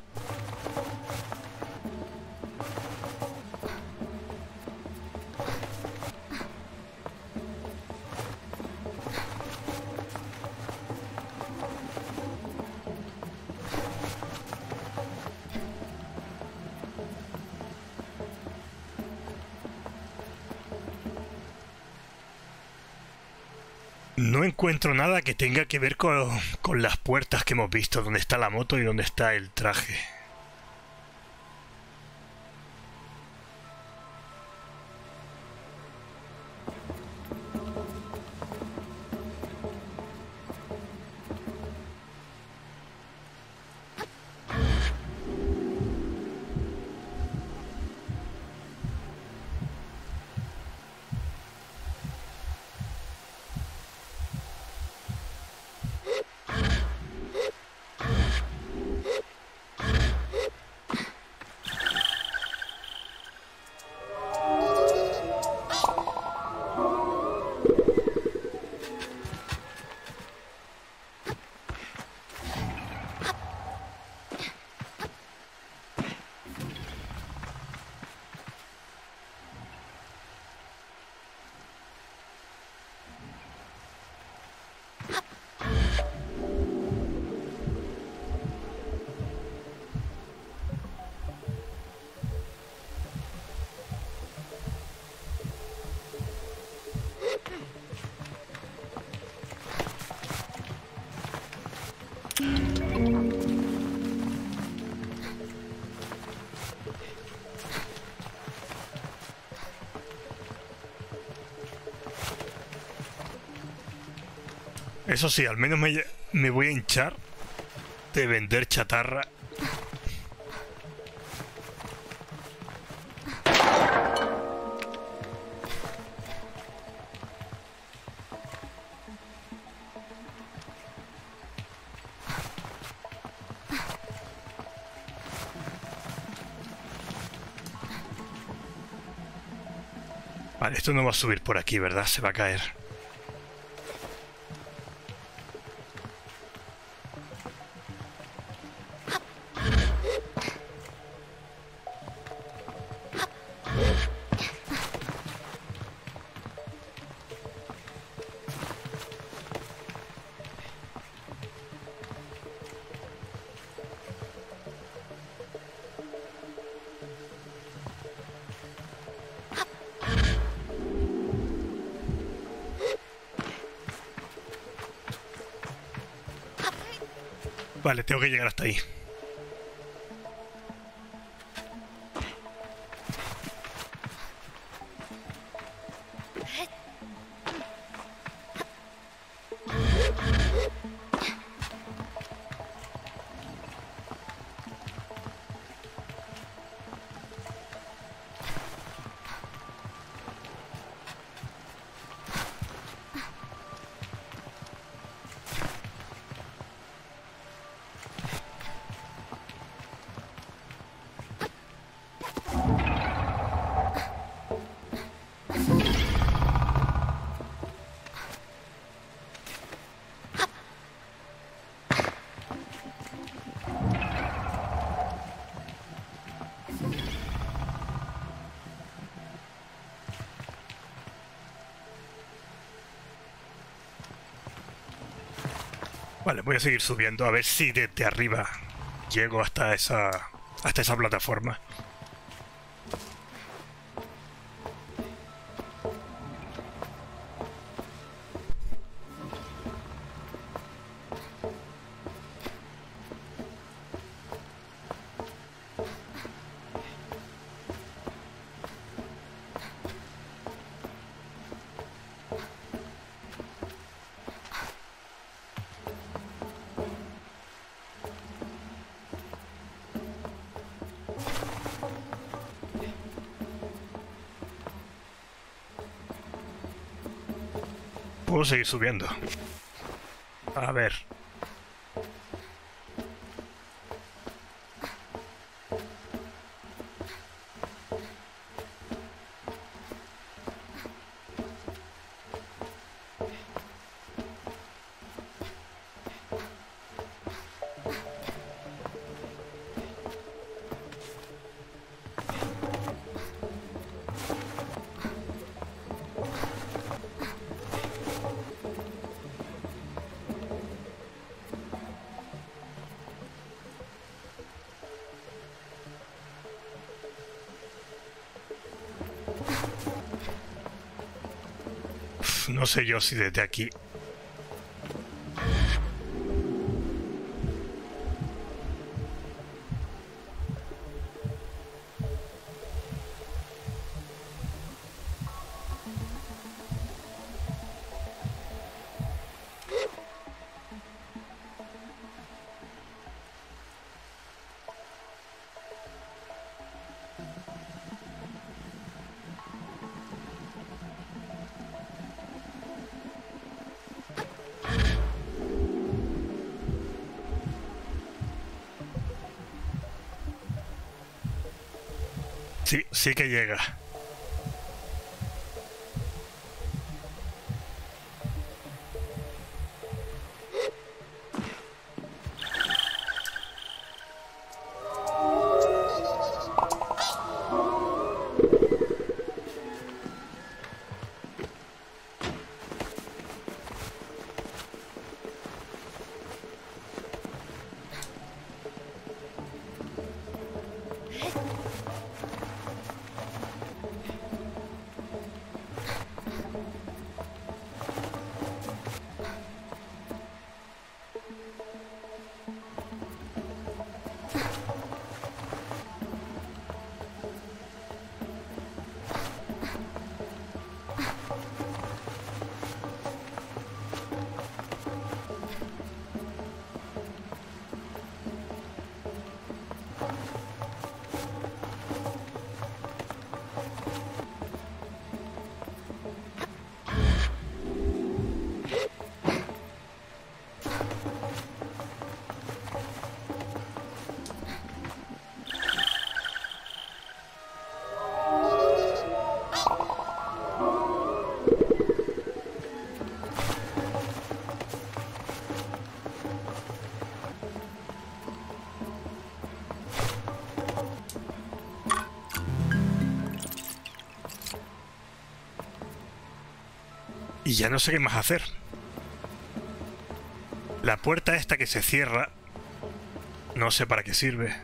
No encuentro nada que tenga que ver con, con las puertas que hemos visto, donde está la moto y donde está el traje. Eso sí, al menos me, me voy a hinchar de vender chatarra. Vale, esto no va a subir por aquí, ¿verdad? Se va a caer. Vale, tengo que llegar hasta ahí. Vale, voy a seguir subiendo a ver si desde arriba llego hasta esa, hasta esa plataforma. Puedo seguir subiendo. A ver. No sé yo si desde aquí. Sí, sí que llega. Y ya no sé qué más hacer. La puerta esta que se cierra, no sé para qué sirve.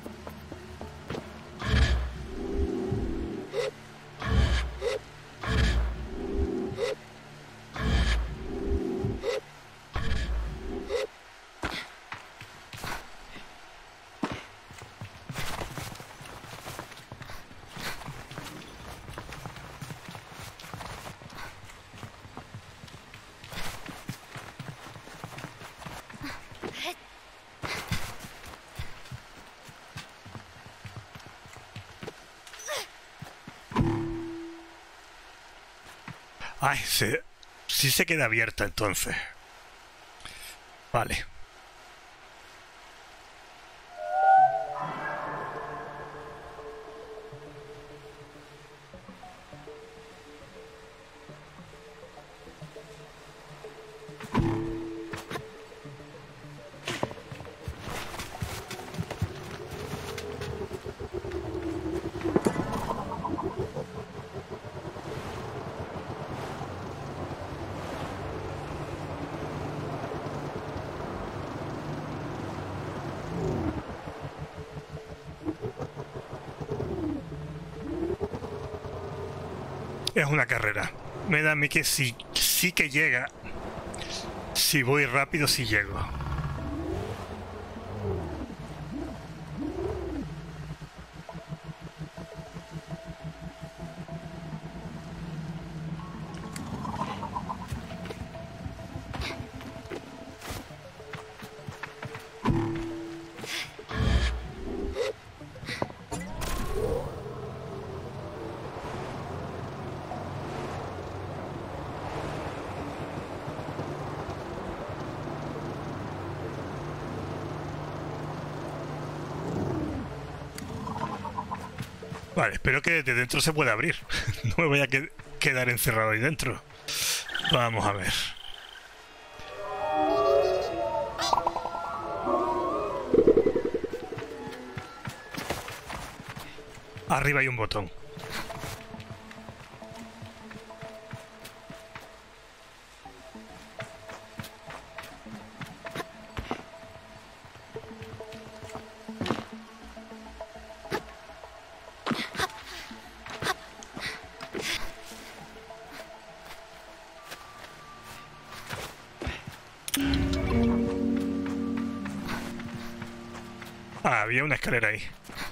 Ay, se, sí se queda abierta entonces. Vale. Es una carrera. Me da a mí que sí, sí que llega. Si voy rápido, sí llego. Vale, espero que desde dentro se pueda abrir. No me voy a que quedar encerrado ahí dentro. Vamos a ver. Arriba hay un botón. Ah, había una escalera ahí.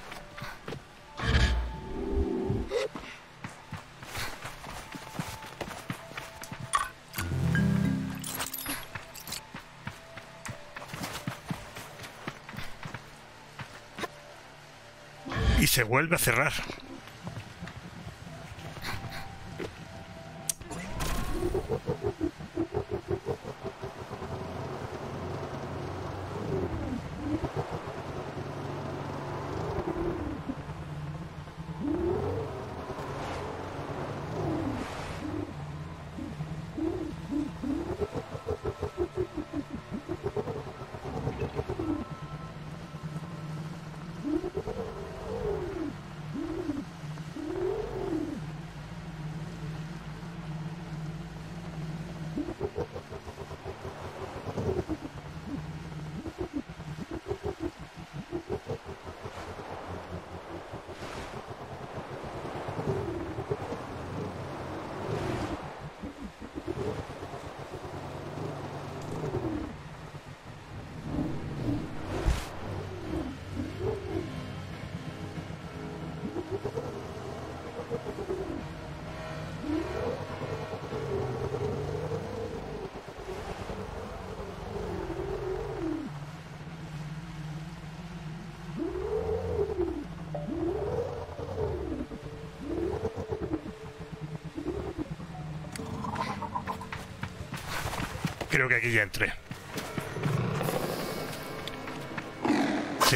Y se vuelve a cerrar. Creo que aquí ya entré. Sí.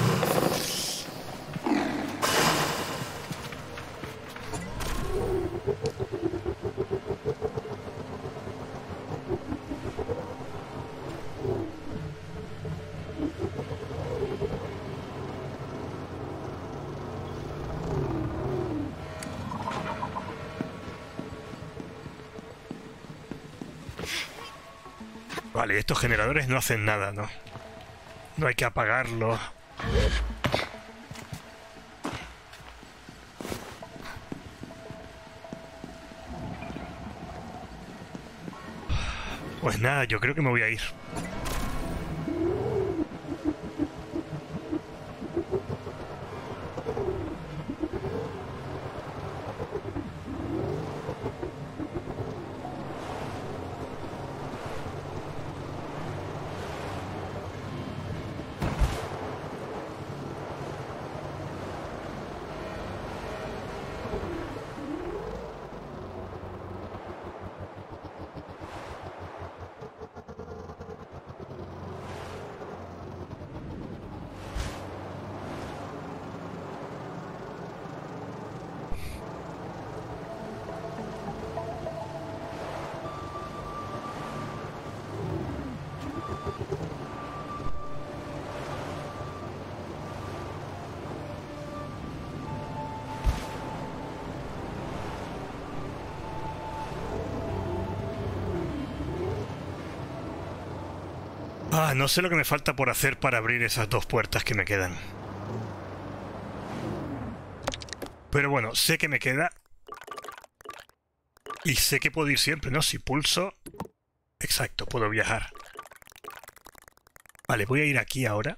Vale, estos generadores no hacen nada, ¿no? No hay que apagarlos. Pues nada, yo creo que me voy a ir. Ah, no sé lo que me falta por hacer para abrir esas dos puertas que me quedan. Pero bueno, sé que me queda Y sé que puedo ir siempre, ¿no? Si pulso... Exacto, puedo viajar. Vale, voy a ir aquí ahora.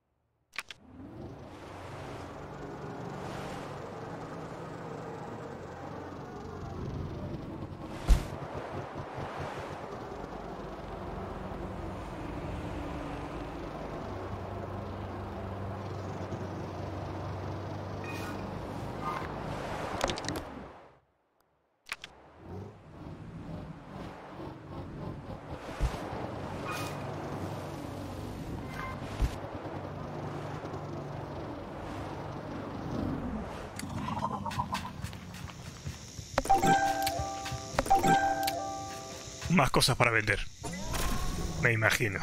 Más cosas para vender. Me imagino.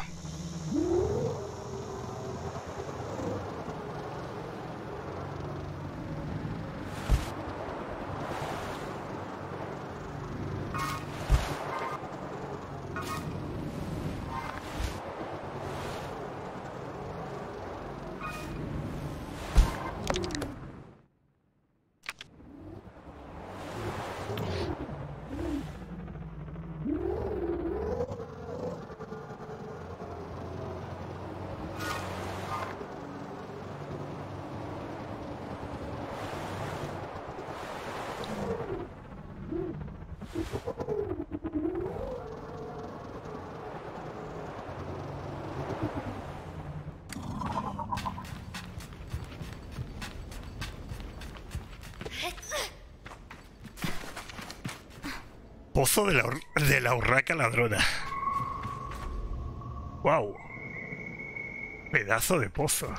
Pozo de la, de la urraca ladrona. ¡Wow! Pedazo de pozo.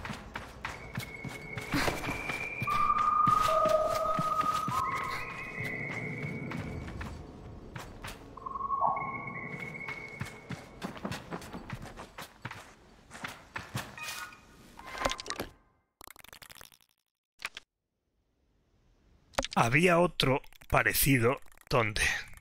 Había otro parecido. ¿Dónde?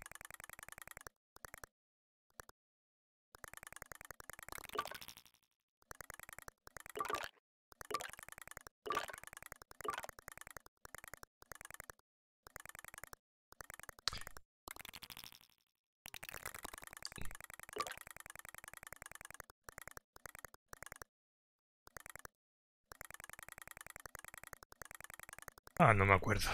Ah, no me acuerdo.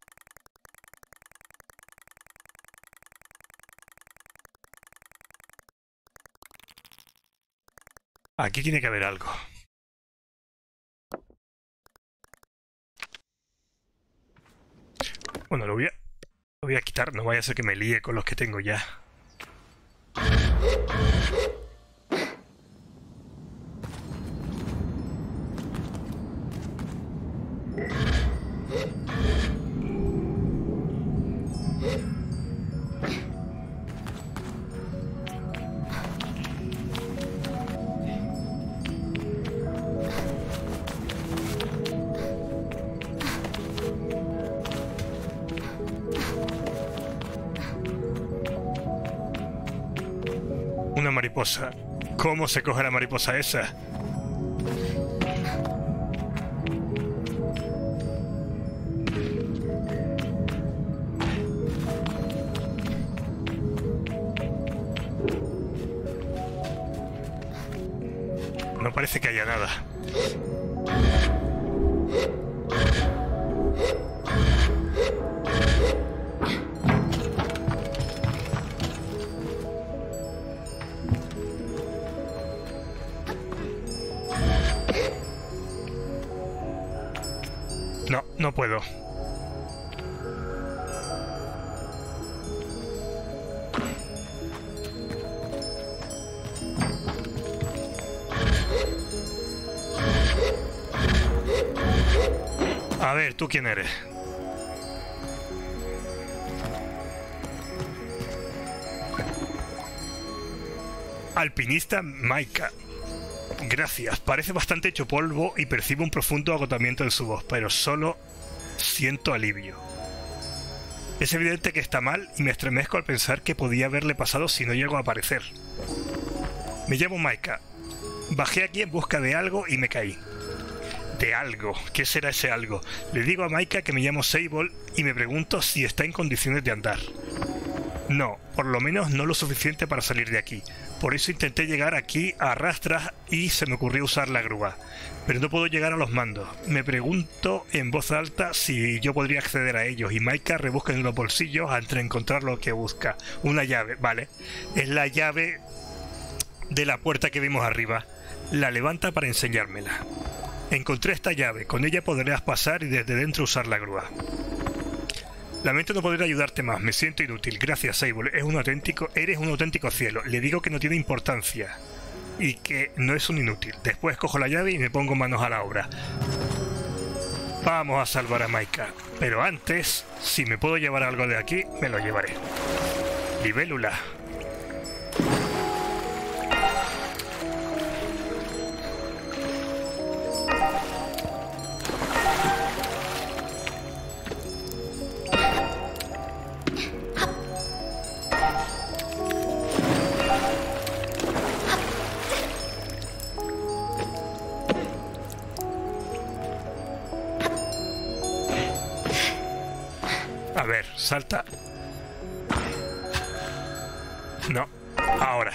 Aquí tiene que haber algo. Bueno, lo voy a, lo voy a quitar. No vaya a ser que me líe con los que tengo ya. Una mariposa. ¿Cómo se coge la mariposa esa? No parece que haya nada. No, no puedo. A ver, ¿tú quién eres? Alpinista Maika. Gracias, parece bastante hecho polvo y percibo un profundo agotamiento en su voz, pero solo siento alivio. Es evidente que está mal y me estremezco al pensar que podía haberle pasado si no llego a aparecer. Me llamo Maika. Bajé aquí en busca de algo y me caí. De algo. ¿Qué será ese algo? Le digo a Maika que me llamo Sable y me pregunto si está en condiciones de andar. No, por lo menos no lo suficiente para salir de aquí. Por eso intenté llegar aquí a rastras y se me ocurrió usar la grúa. Pero no puedo llegar a los mandos. Me pregunto en voz alta si yo podría acceder a ellos. Y Maika rebusca en los bolsillos hasta encontrar lo que busca. Una llave, vale. Es la llave de la puerta que vimos arriba. La levanta para enseñármela. Encontré esta llave. Con ella podrás pasar y desde dentro usar la grúa. Lamento no poder ayudarte más, me siento inútil. Gracias, Sable. Es un auténtico, eres un auténtico cielo. Le digo que no tiene importancia y que no es un inútil. Después cojo la llave y me pongo manos a la obra. Vamos a salvar a Maika. Pero antes, si me puedo llevar algo de aquí, me lo llevaré. Libélula. A ver, salta. No, ahora.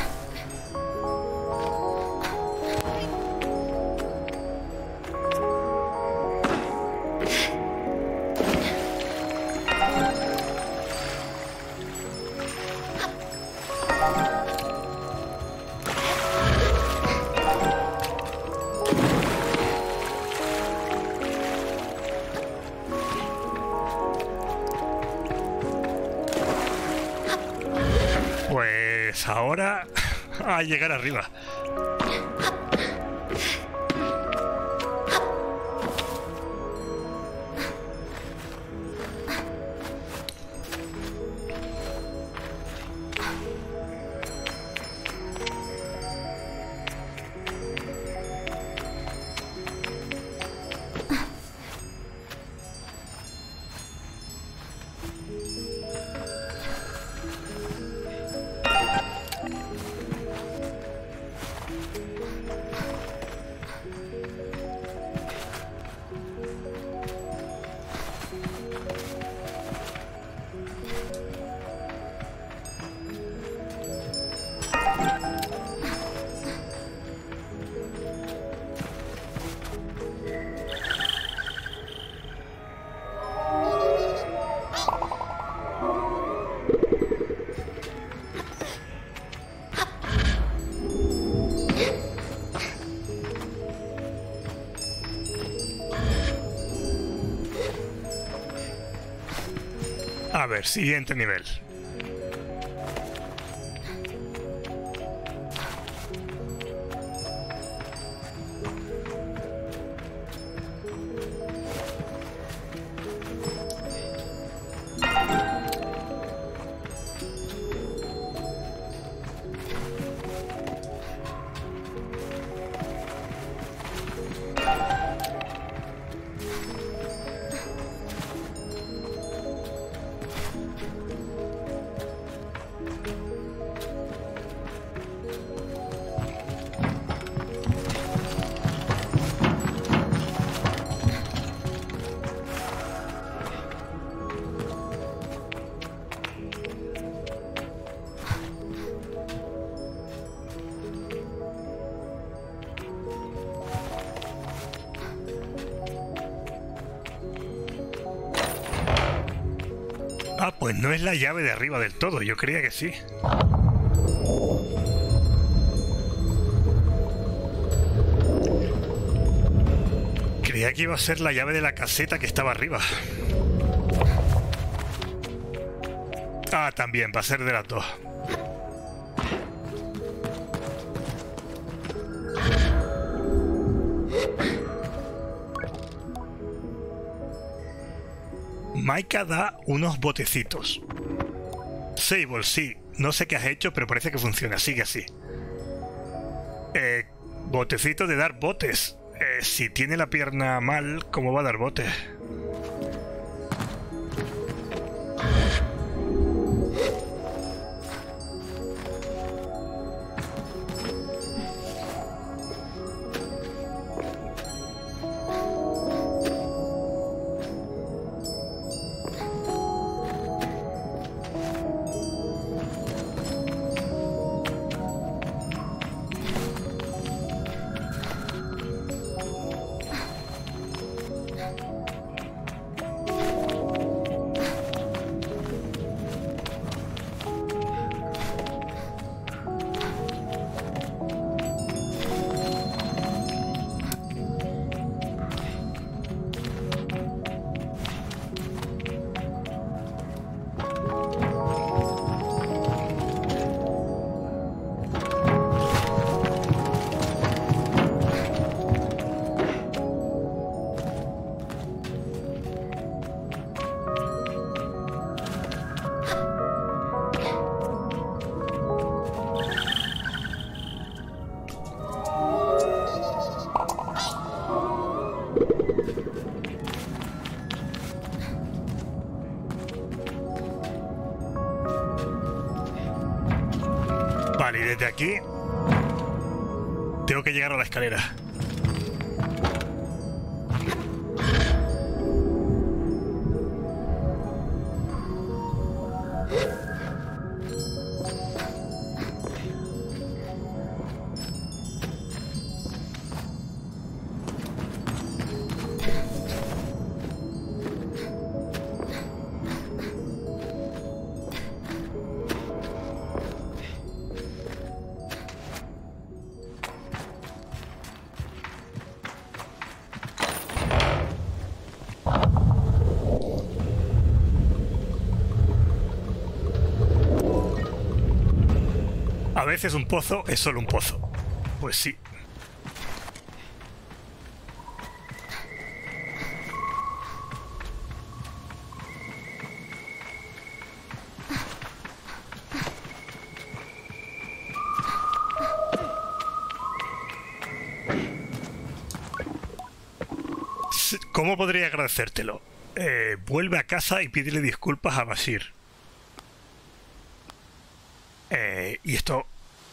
Pues ahora a llegar arriba. A ver, siguiente nivel. Ah, pues no es la llave de arriba del todo, yo creía que sí. Creía que iba a ser la llave de la caseta que estaba arriba. Ah, también, va a ser de las dos. Maika da unos botecitos. Sable, sí. No sé qué has hecho, pero parece que funciona. Sigue así. Eh, botecito de dar botes. Eh, si tiene la pierna mal, ¿cómo va a dar botes? Vale, y desde aquí tengo que llegar a la escalera. A veces un pozo es solo un pozo. Pues sí. ¿Cómo podría agradecértelo? Eh, vuelve a casa y pídele disculpas a Bashir. Eh, y esto...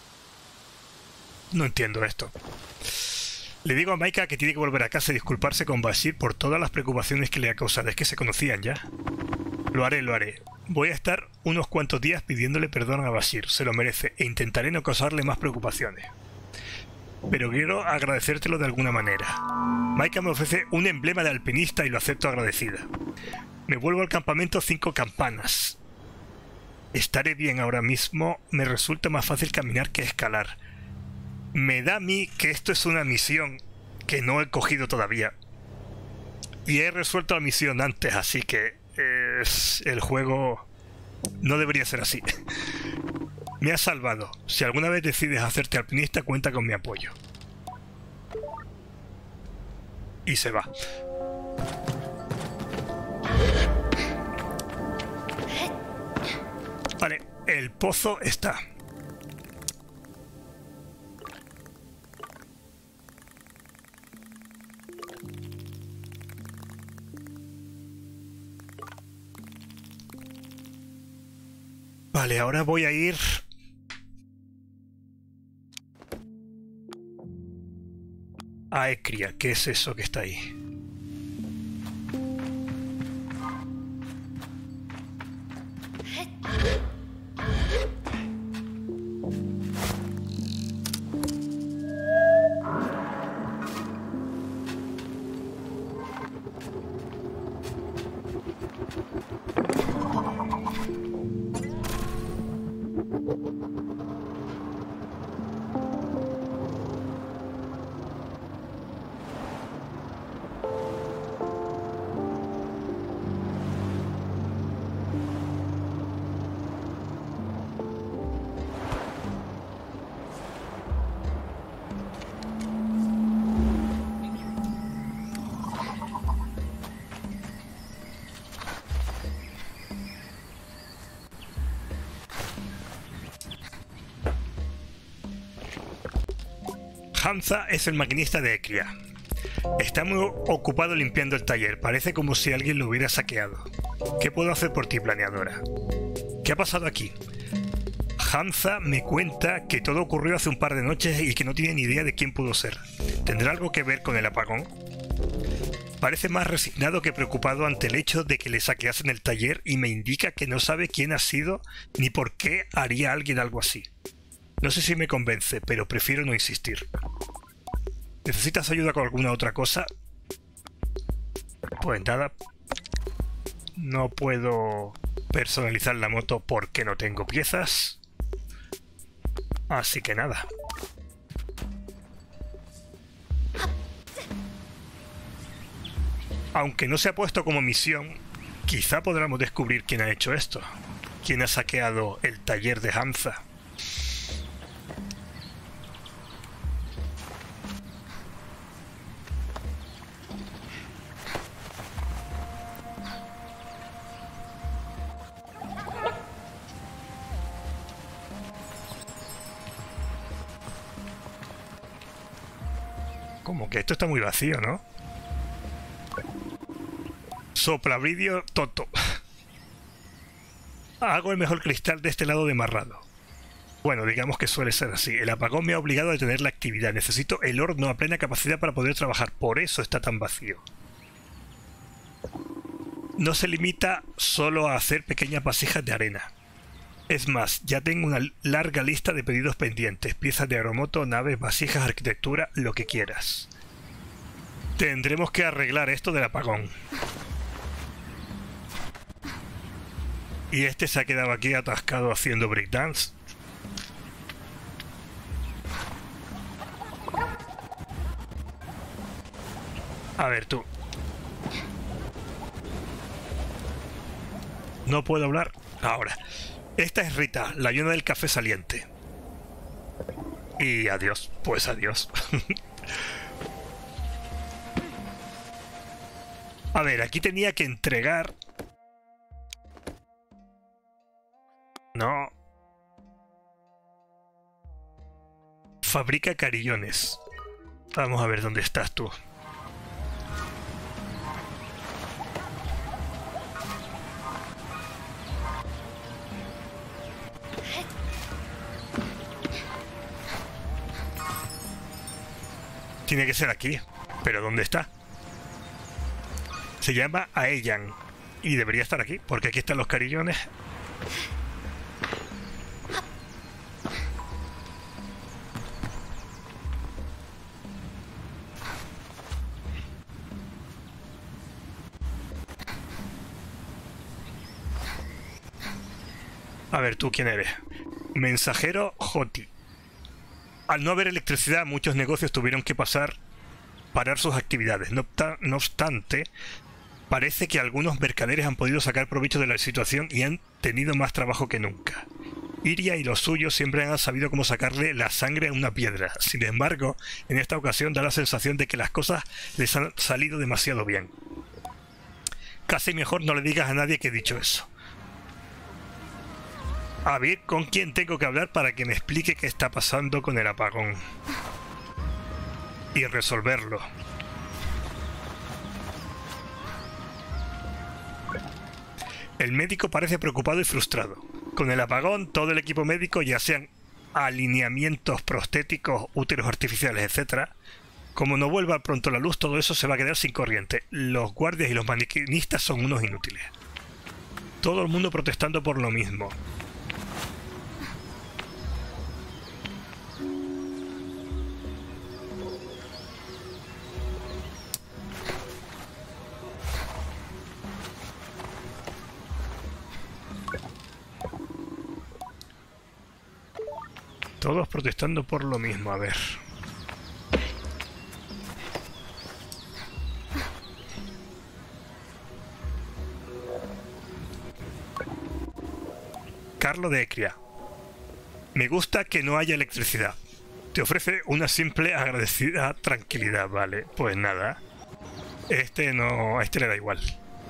No entiendo esto. Le digo a Micah que tiene que volver a casa y disculparse con Bashir por todas las preocupaciones que le ha causado. Es que se conocían ya. Lo haré, lo haré. Voy a estar unos cuantos días pidiéndole perdón a Bashir. Se lo merece. E intentaré no causarle más preocupaciones. Pero quiero agradecértelo de alguna manera. Micah me ofrece un emblema de alpinista y lo acepto agradecida. Me vuelvo al campamento Cinco Campanas. Estaré bien ahora mismo. Me resulta más fácil caminar que escalar. Me da a mí que esto es una misión que no he cogido todavía. Y he resuelto la misión antes, así que eh, el juego no debería ser así. Me has salvado. Si alguna vez decides hacerte alpinista, cuenta con mi apoyo. Y se va. Vale, el pozo está. Vale, ahora voy a ir... a Ecria. ¿Qué es eso que está ahí? Hamza es el maquinista de Ecria. Está muy ocupado limpiando el taller. Parece como si alguien lo hubiera saqueado. ¿Qué puedo hacer por ti, planeadora? ¿Qué ha pasado aquí? Hamza me cuenta que todo ocurrió hace un par de noches y que no tiene ni idea de quién pudo ser. ¿Tendrá algo que ver con el apagón? Parece más resignado que preocupado ante el hecho de que le saqueasen el taller y me indica que no sabe quién ha sido ni por qué haría alguien algo así. No sé si me convence, pero prefiero no insistir. ¿Necesitas ayuda con alguna otra cosa? Pues nada. No puedo personalizar la moto porque no tengo piezas. Así que nada. Aunque no se ha puesto como misión, quizá podamos descubrir quién ha hecho esto. Quién ha saqueado el taller de Hamza. Como que esto está muy vacío, ¿no? Soplabridio Toto. Hago el mejor cristal de este lado de Marrado. Bueno, digamos que suele ser así. El apagón me ha obligado a detener la actividad. Necesito el horno a plena capacidad para poder trabajar. Por eso está tan vacío. No se limita solo a hacer pequeñas vasijas de arena. Es más, ya tengo una larga lista de pedidos pendientes. Piezas de aeromoto, naves, vasijas, arquitectura, lo que quieras. Tendremos que arreglar esto del apagón. Y este se ha quedado aquí atascado haciendo breakdance. A ver, tú. No puedo hablar ahora. Esta es Rita, la ayuda del café saliente. Y adiós, pues adiós. A ver, aquí tenía que entregar... No. Fabrica carillones. Vamos a ver dónde estás tú. Tiene que ser aquí. ¿Pero dónde está? Se llama Aeyan. Y debería estar aquí, porque aquí están los carillones. A ver, ¿tú quién eres? Mensajero Joti. Al no haber electricidad, muchos negocios tuvieron que pasar, parar sus actividades. No, no obstante, parece que algunos mercaderes han podido sacar provecho de la situación y han tenido más trabajo que nunca. Iria y los suyos siempre han sabido cómo sacarle la sangre a una piedra. Sin embargo, en esta ocasión da la sensación de que las cosas les han salido demasiado bien. Casi mejor no le digas a nadie que he dicho eso. A ver con quién tengo que hablar para que me explique qué está pasando con el apagón. Y resolverlo. El médico parece preocupado y frustrado. Con el apagón, todo el equipo médico, ya sean alineamientos prostéticos, úteros artificiales, etcétera, como no vuelva pronto la luz, todo eso se va a quedar sin corriente. Los guardias y los maquinistas son unos inútiles. Todo el mundo protestando por lo mismo. Todos protestando por lo mismo, a ver. Carlo de Ecria. Me gusta que no haya electricidad. Te ofrece una simple agradecida tranquilidad, vale. Pues nada. Este no... A este le da igual.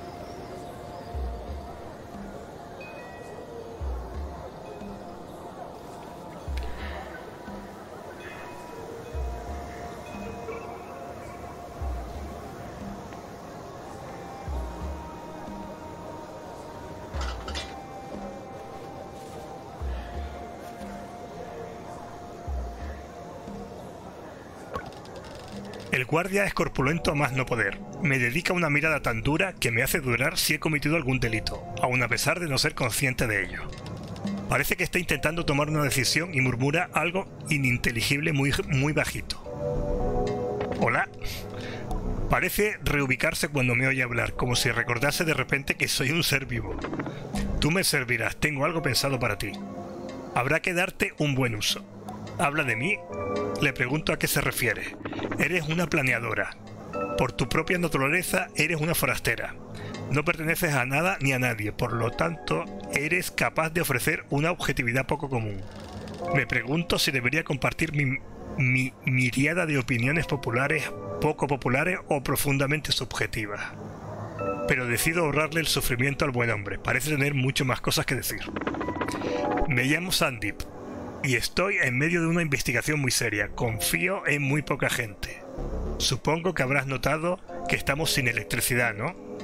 El guardia es corpulento a más no poder. Me dedica una mirada tan dura que me hace dudar si he cometido algún delito, aun a pesar de no ser consciente de ello. Parece que está intentando tomar una decisión y murmura algo ininteligible muy, muy bajito. Hola. Parece reubicarse cuando me oye hablar, como si recordase de repente que soy un ser vivo. Tú me servirás, tengo algo pensado para ti. Habrá que darte un buen uso. ¿Habla de mí? Le pregunto a qué se refiere. Eres una planeadora. Por tu propia naturaleza eres una forastera. No perteneces a nada ni a nadie, por lo tanto eres capaz de ofrecer una objetividad poco común. Me pregunto si debería compartir mi, mi miriada de opiniones populares, poco populares o profundamente subjetivas. Pero decido ahorrarle el sufrimiento al buen hombre. Parece tener mucho más cosas que decir. Me llamo Sandip y estoy en medio de una investigación muy seria. Confío en muy poca gente. Supongo que habrás notado que estamos sin electricidad, ¿no?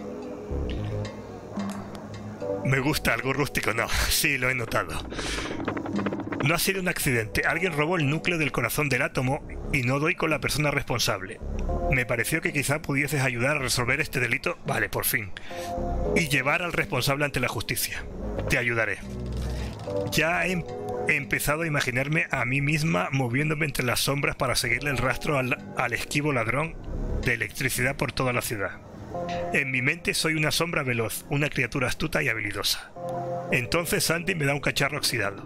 Me gusta algo rústico, no. Sí, lo he notado. No ha sido un accidente. Alguien robó el núcleo del corazón del átomo y no doy con la persona responsable. Me pareció que quizá pudieses ayudar a resolver este delito. Vale, por fin. Y llevar al responsable ante la justicia. Te ayudaré. Ya he, he empezado a imaginarme a mí misma moviéndome entre las sombras para seguirle el rastro al, al esquivo ladrón de electricidad por toda la ciudad. En mi mente soy una sombra veloz, una criatura astuta y habilidosa. Entonces Sandy me da un cacharro oxidado.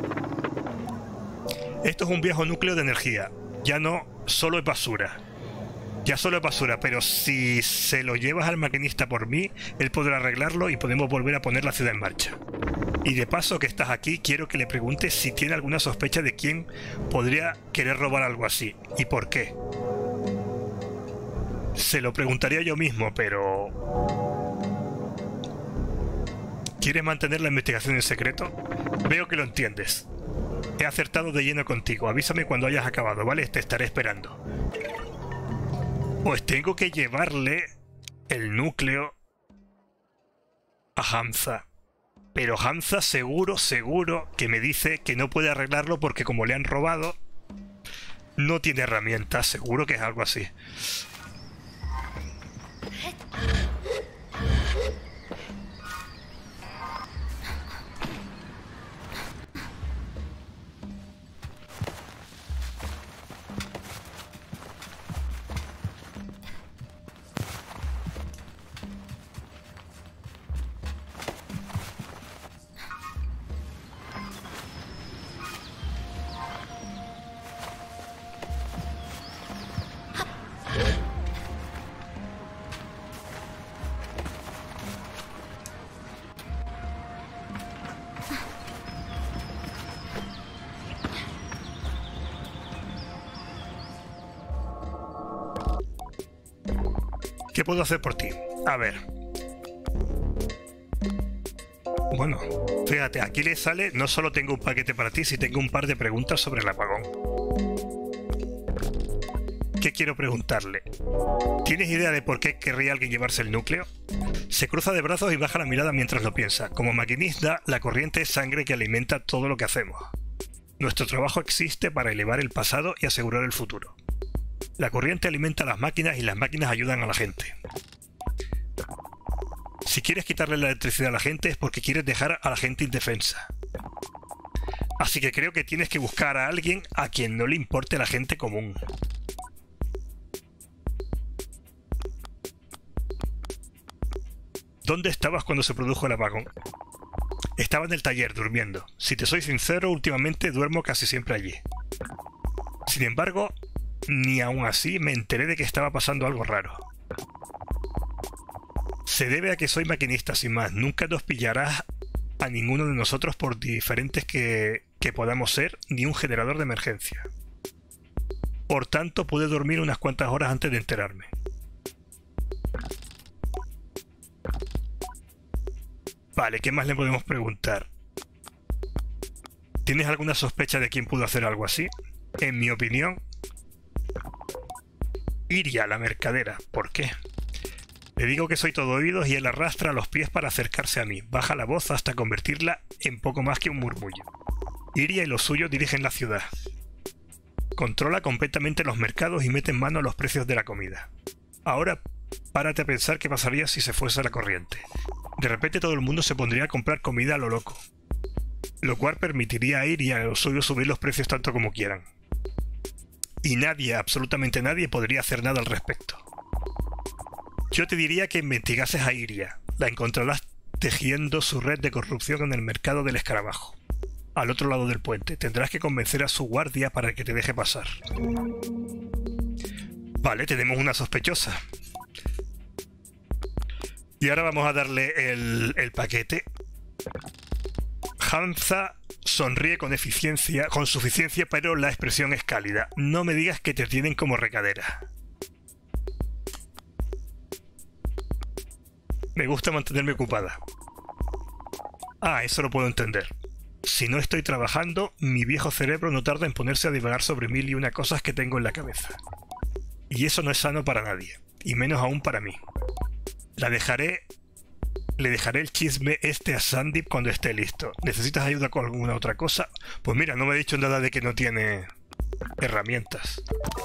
Esto es un viejo núcleo de energía. Ya no solo es basura. Ya solo es basura, pero si se lo llevas al maquinista por mí, él podrá arreglarlo y podemos volver a poner la ciudad en marcha. Y de paso que estás aquí, quiero que le preguntes si tiene alguna sospecha de quién podría querer robar algo así y por qué. Se lo preguntaría yo mismo, pero... ¿Quieres mantener la investigación en secreto? Veo que lo entiendes. He acertado de lleno contigo. Avísame cuando hayas acabado, ¿vale? Te estaré esperando. Pues tengo que llevarle el núcleo a Hamza. Pero Hamza seguro, seguro que me dice que no puede arreglarlo porque como le han robado, no tiene herramientas. Seguro que es algo así. ¿Qué puedo hacer por ti? A ver. Bueno, fíjate, aquí le sale, no solo tengo un paquete para ti, sino tengo un par de preguntas sobre el apagón. ¿Qué quiero preguntarle? ¿Tienes idea de por qué querría alguien llevarse el núcleo? Se cruza de brazos y baja la mirada mientras lo piensa. Como maquinista, la corriente es sangre que alimenta todo lo que hacemos. Nuestro trabajo existe para elevar el pasado y asegurar el futuro. La corriente alimenta a las máquinas y las máquinas ayudan a la gente. Si quieres quitarle la electricidad a la gente es porque quieres dejar a la gente indefensa. Así que creo que tienes que buscar a alguien a quien no le importe la gente común. ¿Dónde estabas cuando se produjo el apagón? Estaba en el taller, durmiendo. Si te soy sincero, últimamente duermo casi siempre allí. Sin embargo, ni aún así me enteré de que estaba pasando algo raro. Se debe a que soy maquinista, sin más. Nunca nos pillarás a ninguno de nosotros por diferentes que, que podamos ser, ni un generador de emergencia. Por tanto, pude dormir unas cuantas horas antes de enterarme. Vale, ¿qué más le podemos preguntar? ¿Tienes alguna sospecha de quién pudo hacer algo así? En mi opinión, Iria, la mercadera. ¿Por qué? Le digo que soy todo oídos y él arrastra los pies para acercarse a mí. Baja la voz hasta convertirla en poco más que un murmullo. Iria y los suyos dirigen la ciudad. Controla completamente los mercados y mete en mano los precios de la comida. Ahora, párate a pensar qué pasaría si se fuese la corriente. De repente todo el mundo se pondría a comprar comida a lo loco. Lo cual permitiría a Iria y a los suyos subir los precios tanto como quieran. Y nadie, absolutamente nadie, podría hacer nada al respecto. Yo te diría que investigases a Iria. La encontrarás tejiendo su red de corrupción en el mercado del escarabajo. Al otro lado del puente. Tendrás que convencer a su guardia para que te deje pasar. Vale, tenemos una sospechosa. Y ahora vamos a darle el, el paquete. Hamza sonríe con eficiencia, con suficiencia, pero la expresión es cálida. No me digas que te tienen como recadera. Me gusta mantenerme ocupada. Ah, eso lo puedo entender. Si no estoy trabajando, mi viejo cerebro no tarda en ponerse a divagar sobre mil y una cosas que tengo en la cabeza. Y eso no es sano para nadie, y menos aún para mí. La dejaré Le dejaré el chisme este a Sandy cuando esté listo. ¿Necesitas ayuda con alguna otra cosa? Pues mira, no me ha dicho nada de que no tiene herramientas.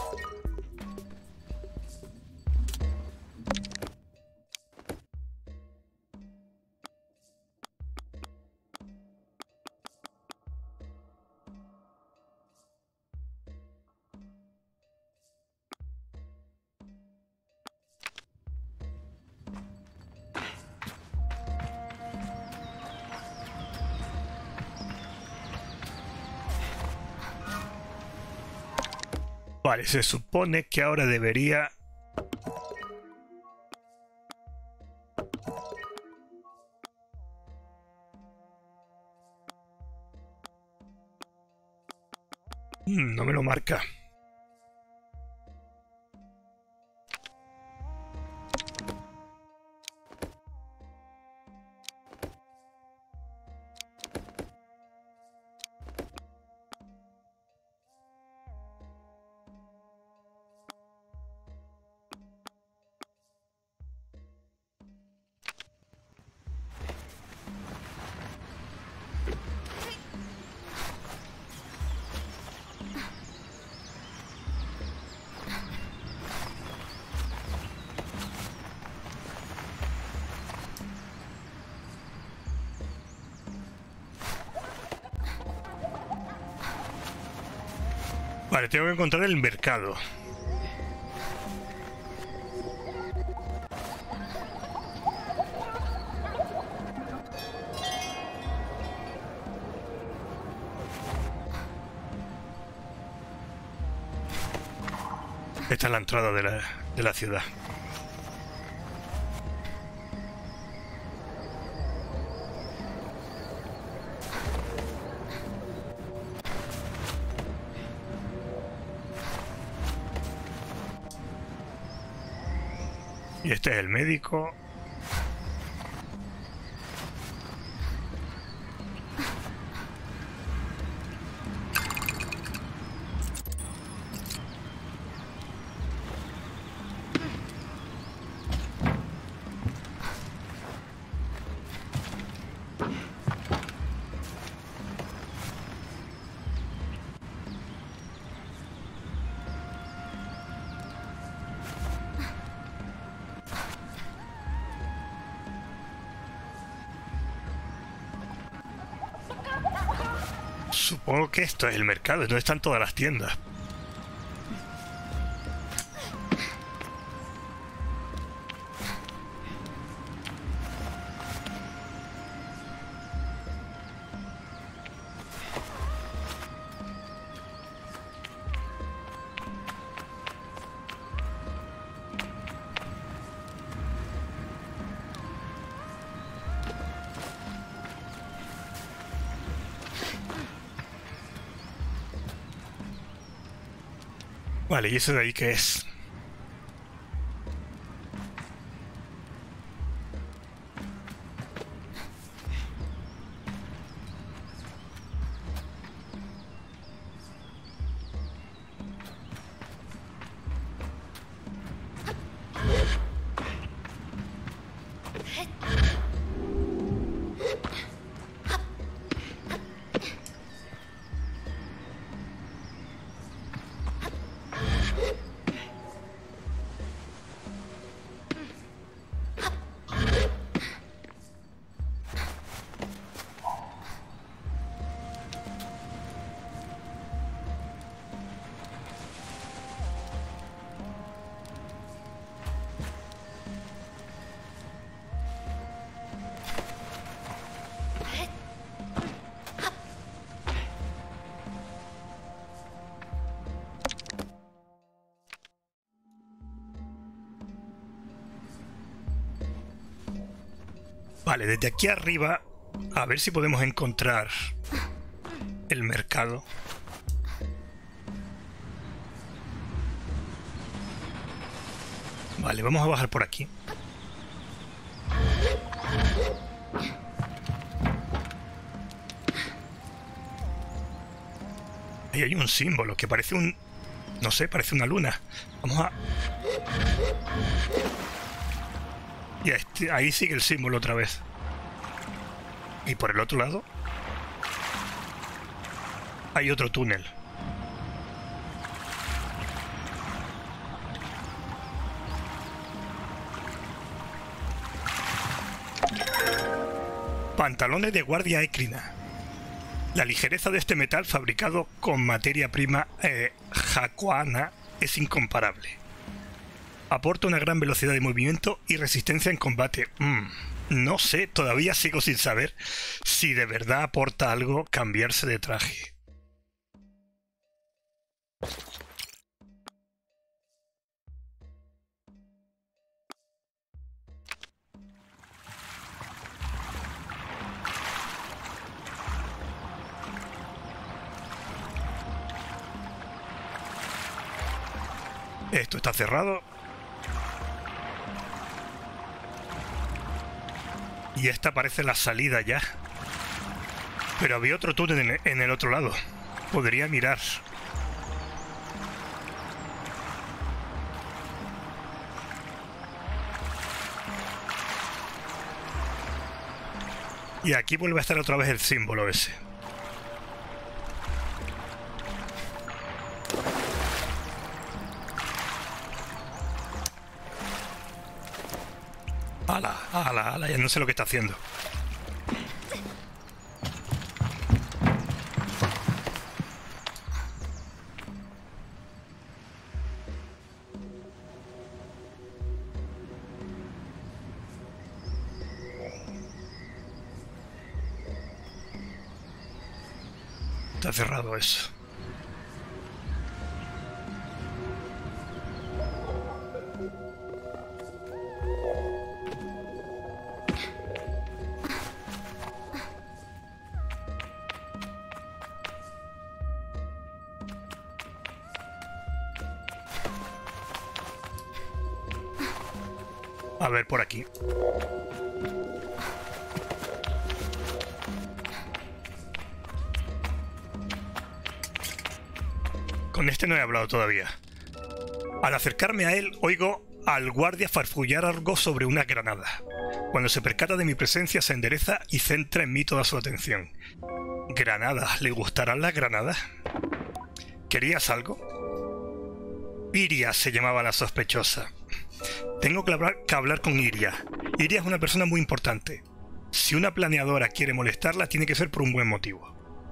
Vale, se supone que ahora debería... Mm, no me lo marca. Vale, tengo que encontrar el mercado. Esta es la entrada de la, de la ciudad. Y este es el médico. Supongo que esto es el mercado, donde están todas las tiendas. Vale, ¿y eso de ahí qué es? Vale, desde aquí arriba, a ver si podemos encontrar el mercado. Vale, vamos a bajar por aquí. Ahí hay un símbolo que parece un... no sé, parece una luna. Vamos a... Y este, ahí sigue el símbolo otra vez. Y por el otro lado hay otro túnel. Pantalones de guardia equina. La ligereza de este metal fabricado con materia prima eh, jacoana es incomparable. Aporta una gran velocidad de movimiento y resistencia en combate. Mm, no sé, todavía sigo sin saber si de verdad aporta algo cambiarse de traje. Esto está cerrado. Y esta parece la salida ya. Pero había otro túnel en, en el otro lado. Podría mirar. Y aquí vuelve a estar otra vez el símbolo ese. Ala, ala, ala, ya no sé lo que está haciendo. Está cerrado eso. A ver, por aquí. Con este no he hablado todavía. Al acercarme a él, oigo al guardia farfullar algo sobre una granada. Cuando se percata de mi presencia, se endereza y centra en mí toda su atención. ¿Granadas? ¿Le gustarán las granadas? ¿Querías algo? Iria se llamaba la sospechosa. Tengo que hablar, que hablar con Iria. Iria es una persona muy importante. Si una planeadora quiere molestarla, tiene que ser por un buen motivo.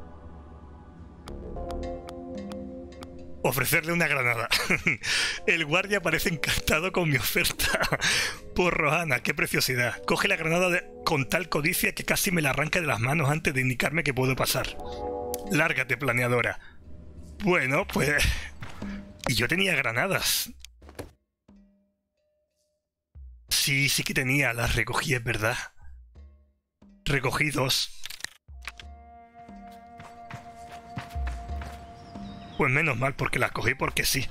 Ofrecerle una granada. El guardia parece encantado con mi oferta. Por Rohanna, qué preciosidad. Coge la granada de, con tal codicia que casi me la arranca de las manos antes de indicarme que puedo pasar. Lárgate, planeadora. Bueno, pues... Y yo tenía granadas. Sí, sí que tenía, las recogí, es verdad. Recogí dos. Pues menos mal, porque las cogí porque sí.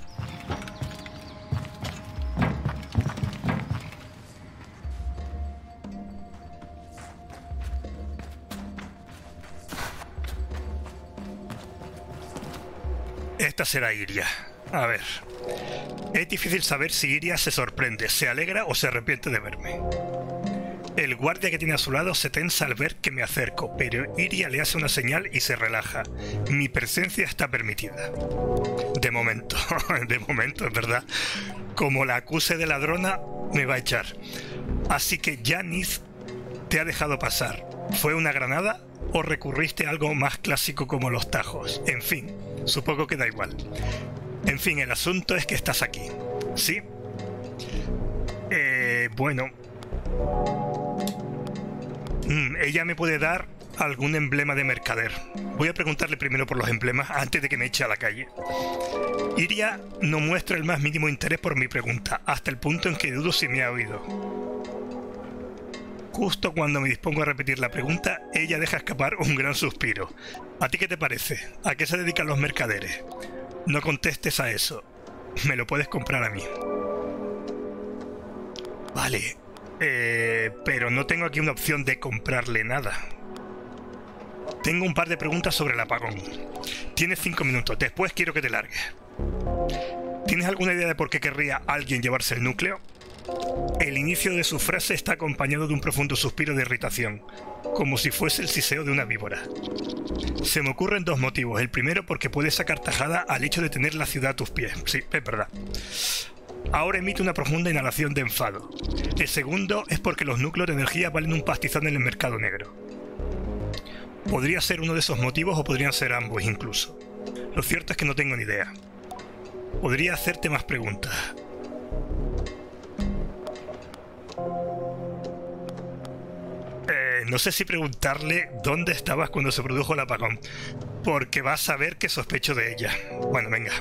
Esta será Iria. A ver... Es difícil saber si Iria se sorprende, se alegra o se arrepiente de verme. El guardia que tiene a su lado se tensa al ver que me acerco, pero Iria le hace una señal y se relaja. Mi presencia está permitida. De momento, de momento, es verdad. Como la acuse de ladrona, me va a echar. Así que Janice te ha dejado pasar. ¿Fue una granada o recurriste a algo más clásico como los tajos? En fin, supongo que da igual. En fin, el asunto es que estás aquí. ¿Sí? Eh, bueno... Mm, ella me puede dar algún emblema de mercader. Voy a preguntarle primero por los emblemas antes de que me eche a la calle. Iria no muestra el más mínimo interés por mi pregunta, hasta el punto en que dudo si me ha oído. Justo cuando me dispongo a repetir la pregunta, ella deja escapar un gran suspiro. ¿A ti qué te parece? ¿A qué se dedican los mercaderes? No contestes a eso. Me lo puedes comprar a mí. Vale. Eh, pero no tengo aquí una opción de comprarle nada. Tengo un par de preguntas sobre el apagón. Tienes cinco minutos. Después quiero que te largues. ¿Tienes alguna idea de por qué querría alguien llevarse el núcleo? El inicio de su frase está acompañado de un profundo suspiro de irritación, como si fuese el siseo de una víbora. Se me ocurren dos motivos. El primero porque puedes sacar tajada al hecho de tener la ciudad a tus pies. Sí, es verdad. Ahora emite una profunda inhalación de enfado. El segundo es porque los núcleos de energía valen un pastizón en el mercado negro. Podría ser uno de esos motivos o podrían ser ambos incluso. Lo cierto es que no tengo ni idea. Podría hacerte más preguntas. Eh, no sé si preguntarle dónde estabas cuando se produjo el apagón, porque vas a ver que sospecho de ella. Bueno, venga.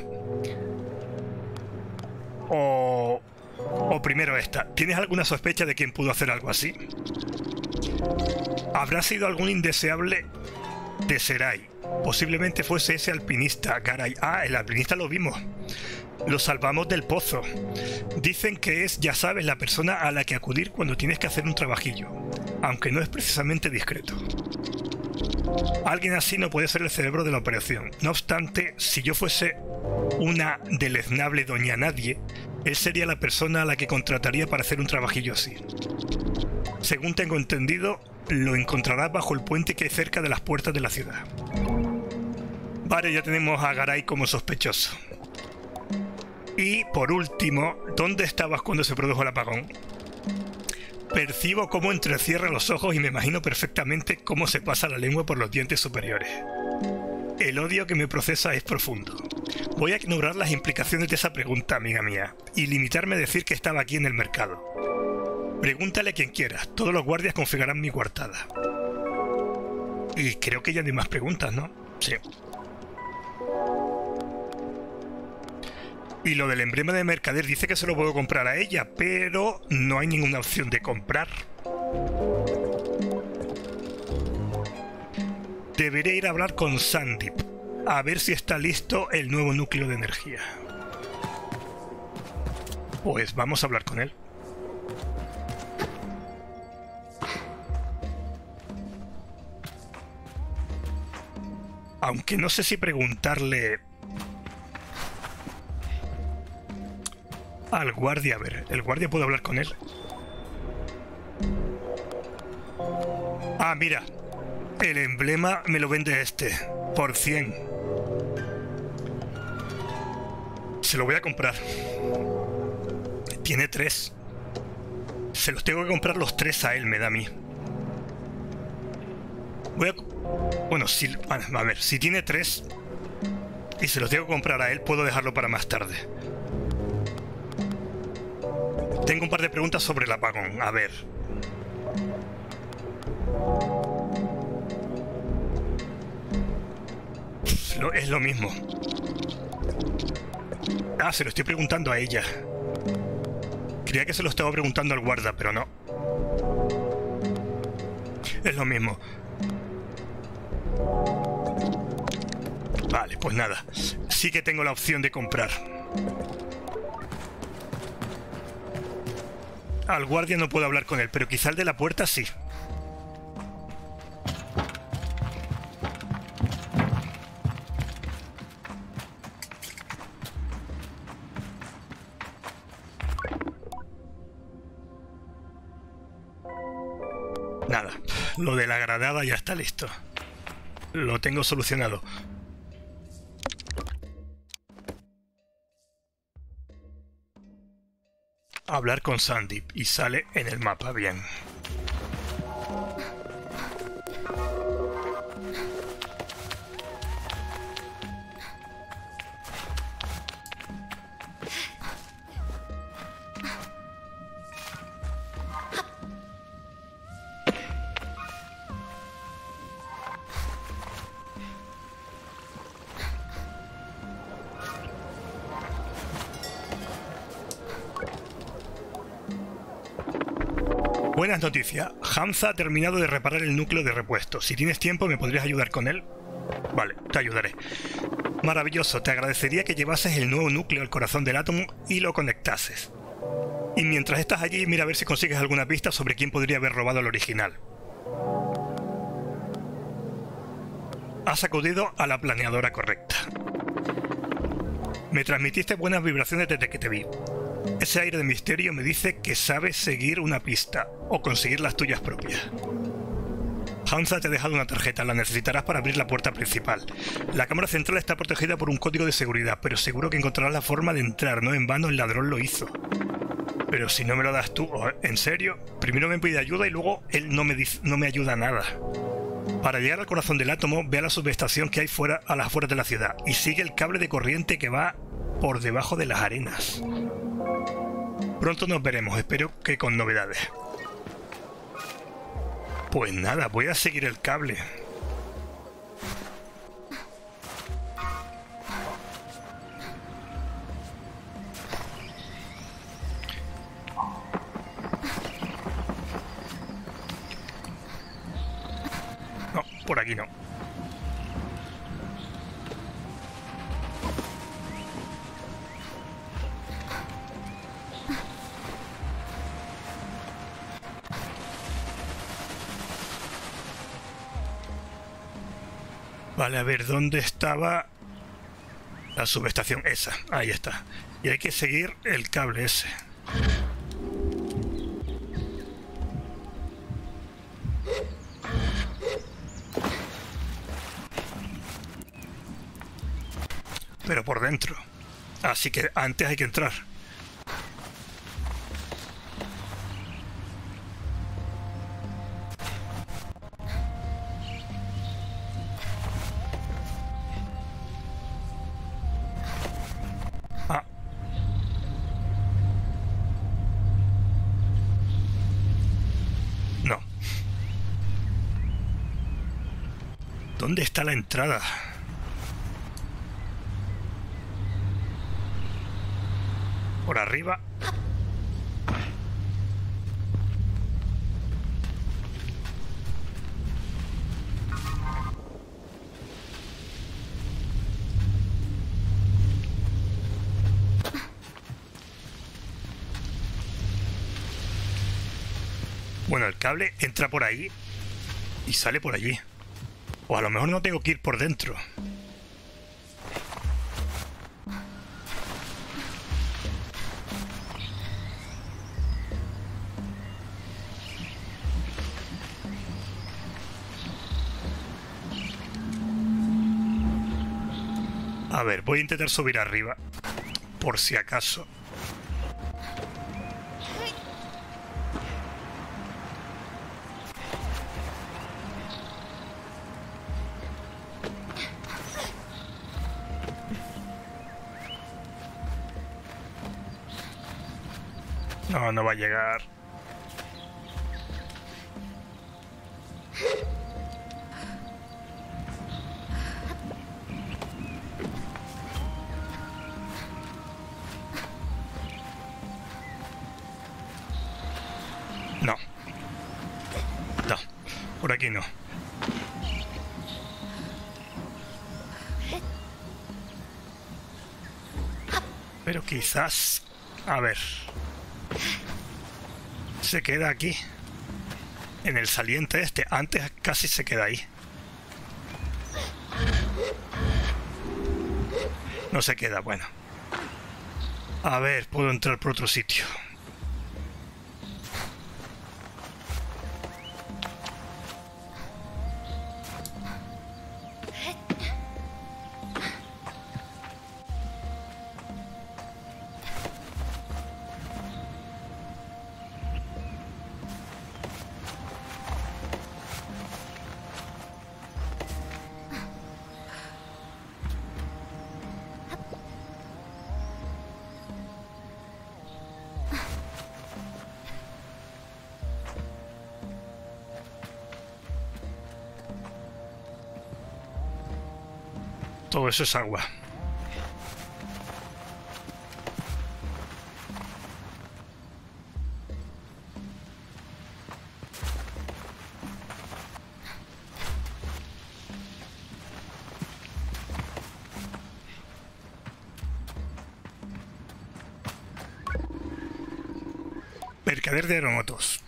O... O primero esta. ¿Tienes alguna sospecha de quién pudo hacer algo así? ¿Habrá sido algún indeseable de Serai? Posiblemente fuese ese alpinista, Garay. Ah, el alpinista lo vimos. Lo salvamos del pozo. Dicen que es, ya sabes, la persona a la que acudir cuando tienes que hacer un trabajillo, aunque no es precisamente discreto. Alguien así no puede ser el cerebro de la operación. No obstante, si yo fuese una deleznable doña nadie, él sería la persona a la que contrataría para hacer un trabajillo así. Según tengo entendido, lo encontrarás bajo el puente que hay cerca de las puertas de la ciudad. Vale, ya tenemos a Garay como sospechoso. Y, por último, ¿dónde estabas cuando se produjo el apagón? Percibo cómo entrecierra los ojos y me imagino perfectamente cómo se pasa la lengua por los dientes superiores. El odio que me procesa es profundo. Voy a ignorar las implicaciones de esa pregunta, amiga mía, y limitarme a decir que estaba aquí en el mercado. Pregúntale a quien quieras, todos los guardias confirmarán mi coartada. Y creo que ya no hay más preguntas, ¿no? Sí. Y lo del emblema de mercader dice que se lo puedo comprar a ella, pero no hay ninguna opción de comprar. Deberé ir a hablar con Sandip, a ver si está listo el nuevo núcleo de energía. Pues vamos a hablar con él. Aunque no sé si preguntarle al guardia. A ver, ¿el guardia puede hablar con él? Ah, mira. El emblema me lo vende este. Por cien. Se lo voy a comprar. Tiene tres. Se los tengo que comprar los tres a él, me da a mí. Voy a... Bueno, si... a ver, si tiene tres y se los tengo que comprar a él, puedo dejarlo para más tarde. Tengo un par de preguntas sobre el apagón. A ver. Es lo mismo. Ah, se lo estoy preguntando a ella. Creía que se lo estaba preguntando al guarda, pero no. Es lo mismo. Vale, pues nada. Sí que tengo la opción de comprar. Al guardia no puedo hablar con él, pero quizá el de la puerta sí. Nada, lo de la granada ya está listo. Lo tengo solucionado. Hablar con Sandip y sale en el mapa, bien. Buenas noticias. Hamza ha terminado de reparar el núcleo de repuesto. Si tienes tiempo, ¿me podrías ayudar con él? Vale, te ayudaré. Maravilloso. Te agradecería que llevases el nuevo núcleo al corazón del átomo y lo conectases. Y mientras estás allí, mira a ver si consigues alguna pista sobre quién podría haber robado el original. Has acudido a la planeadora correcta. Me transmitiste buenas vibraciones desde que te vi. Ese aire de misterio me dice que sabes seguir una pista o conseguir las tuyas propias. Hansa te ha dejado una tarjeta, la necesitarás para abrir la puerta principal. La cámara central está protegida por un código de seguridad, pero seguro que encontrarás la forma de entrar, no en vano el ladrón lo hizo. Pero si no me lo das tú, ¿en serio? Primero me pide ayuda y luego él no me, dice, no me ayuda a nada. Para llegar al corazón del átomo, ve a la subestación que hay fuera, a las afueras de la ciudad y sigue el cable de corriente que va por debajo de las arenas. Pronto nos veremos, espero que con novedades. Pues nada, voy a seguir el cable. No, por aquí no. Vale, a ver, ¿dónde estaba la subestación? Esa, ahí está. Y hay que seguir el cable ese. Pero por dentro. Así que antes hay que entrar. ¿Dónde está la entrada? Por arriba. Bueno, el cable entra por ahí y sale por allí. O a lo mejor no tengo que ir por dentro. A ver, voy a intentar subir arriba, por si acaso. No, no va a llegar. No. No. Por aquí no. Pero quizás... A ver... Se queda aquí. En el saliente este. Antes casi se queda ahí. No se queda, bueno. A ver, puedo entrar por otro sitio. Todo eso es agua. Mercader de aeromotos.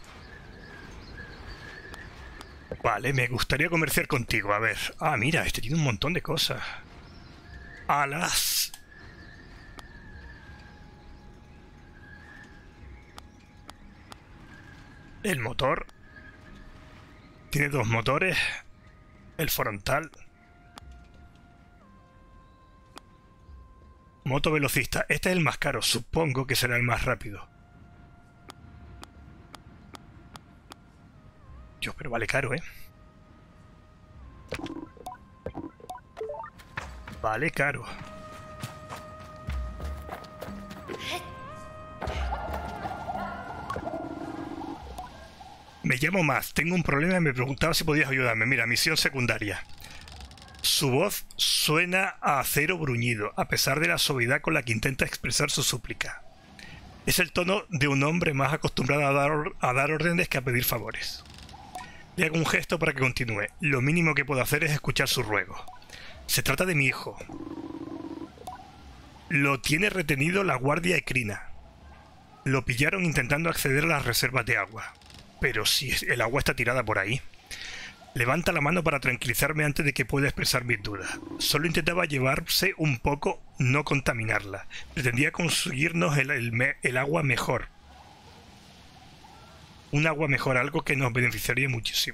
Vale, me gustaría comerciar contigo. A ver. Ah, mira, este tiene un montón de cosas. Alas. El motor. Tiene dos motores. El frontal. Moto velocista. Este es el más caro. Supongo que será el más rápido. Yo, pero vale caro, ¿eh? Vale caro. Me llamo Maz. Tengo un problema y me preguntaba si podías ayudarme. Mira, misión secundaria. Su voz suena a acero bruñido, a pesar de la suavidad con la que intenta expresar su súplica. Es el tono de un hombre más acostumbrado a dar, a dar órdenes que a pedir favores. Le hago un gesto para que continúe. Lo mínimo que puedo hacer es escuchar su ruego. Se trata de mi hijo. Lo tiene retenido la guardia ecrina. Lo pillaron intentando acceder a las reservas de agua. Pero si el agua está tirada por ahí. Levanta la mano para tranquilizarme antes de que pueda expresar mis dudas. Solo intentaba llevarse un poco, no contaminarla. Pretendía conseguirnos el, el, el agua mejor. Un agua mejor, algo que nos beneficiaría muchísimo.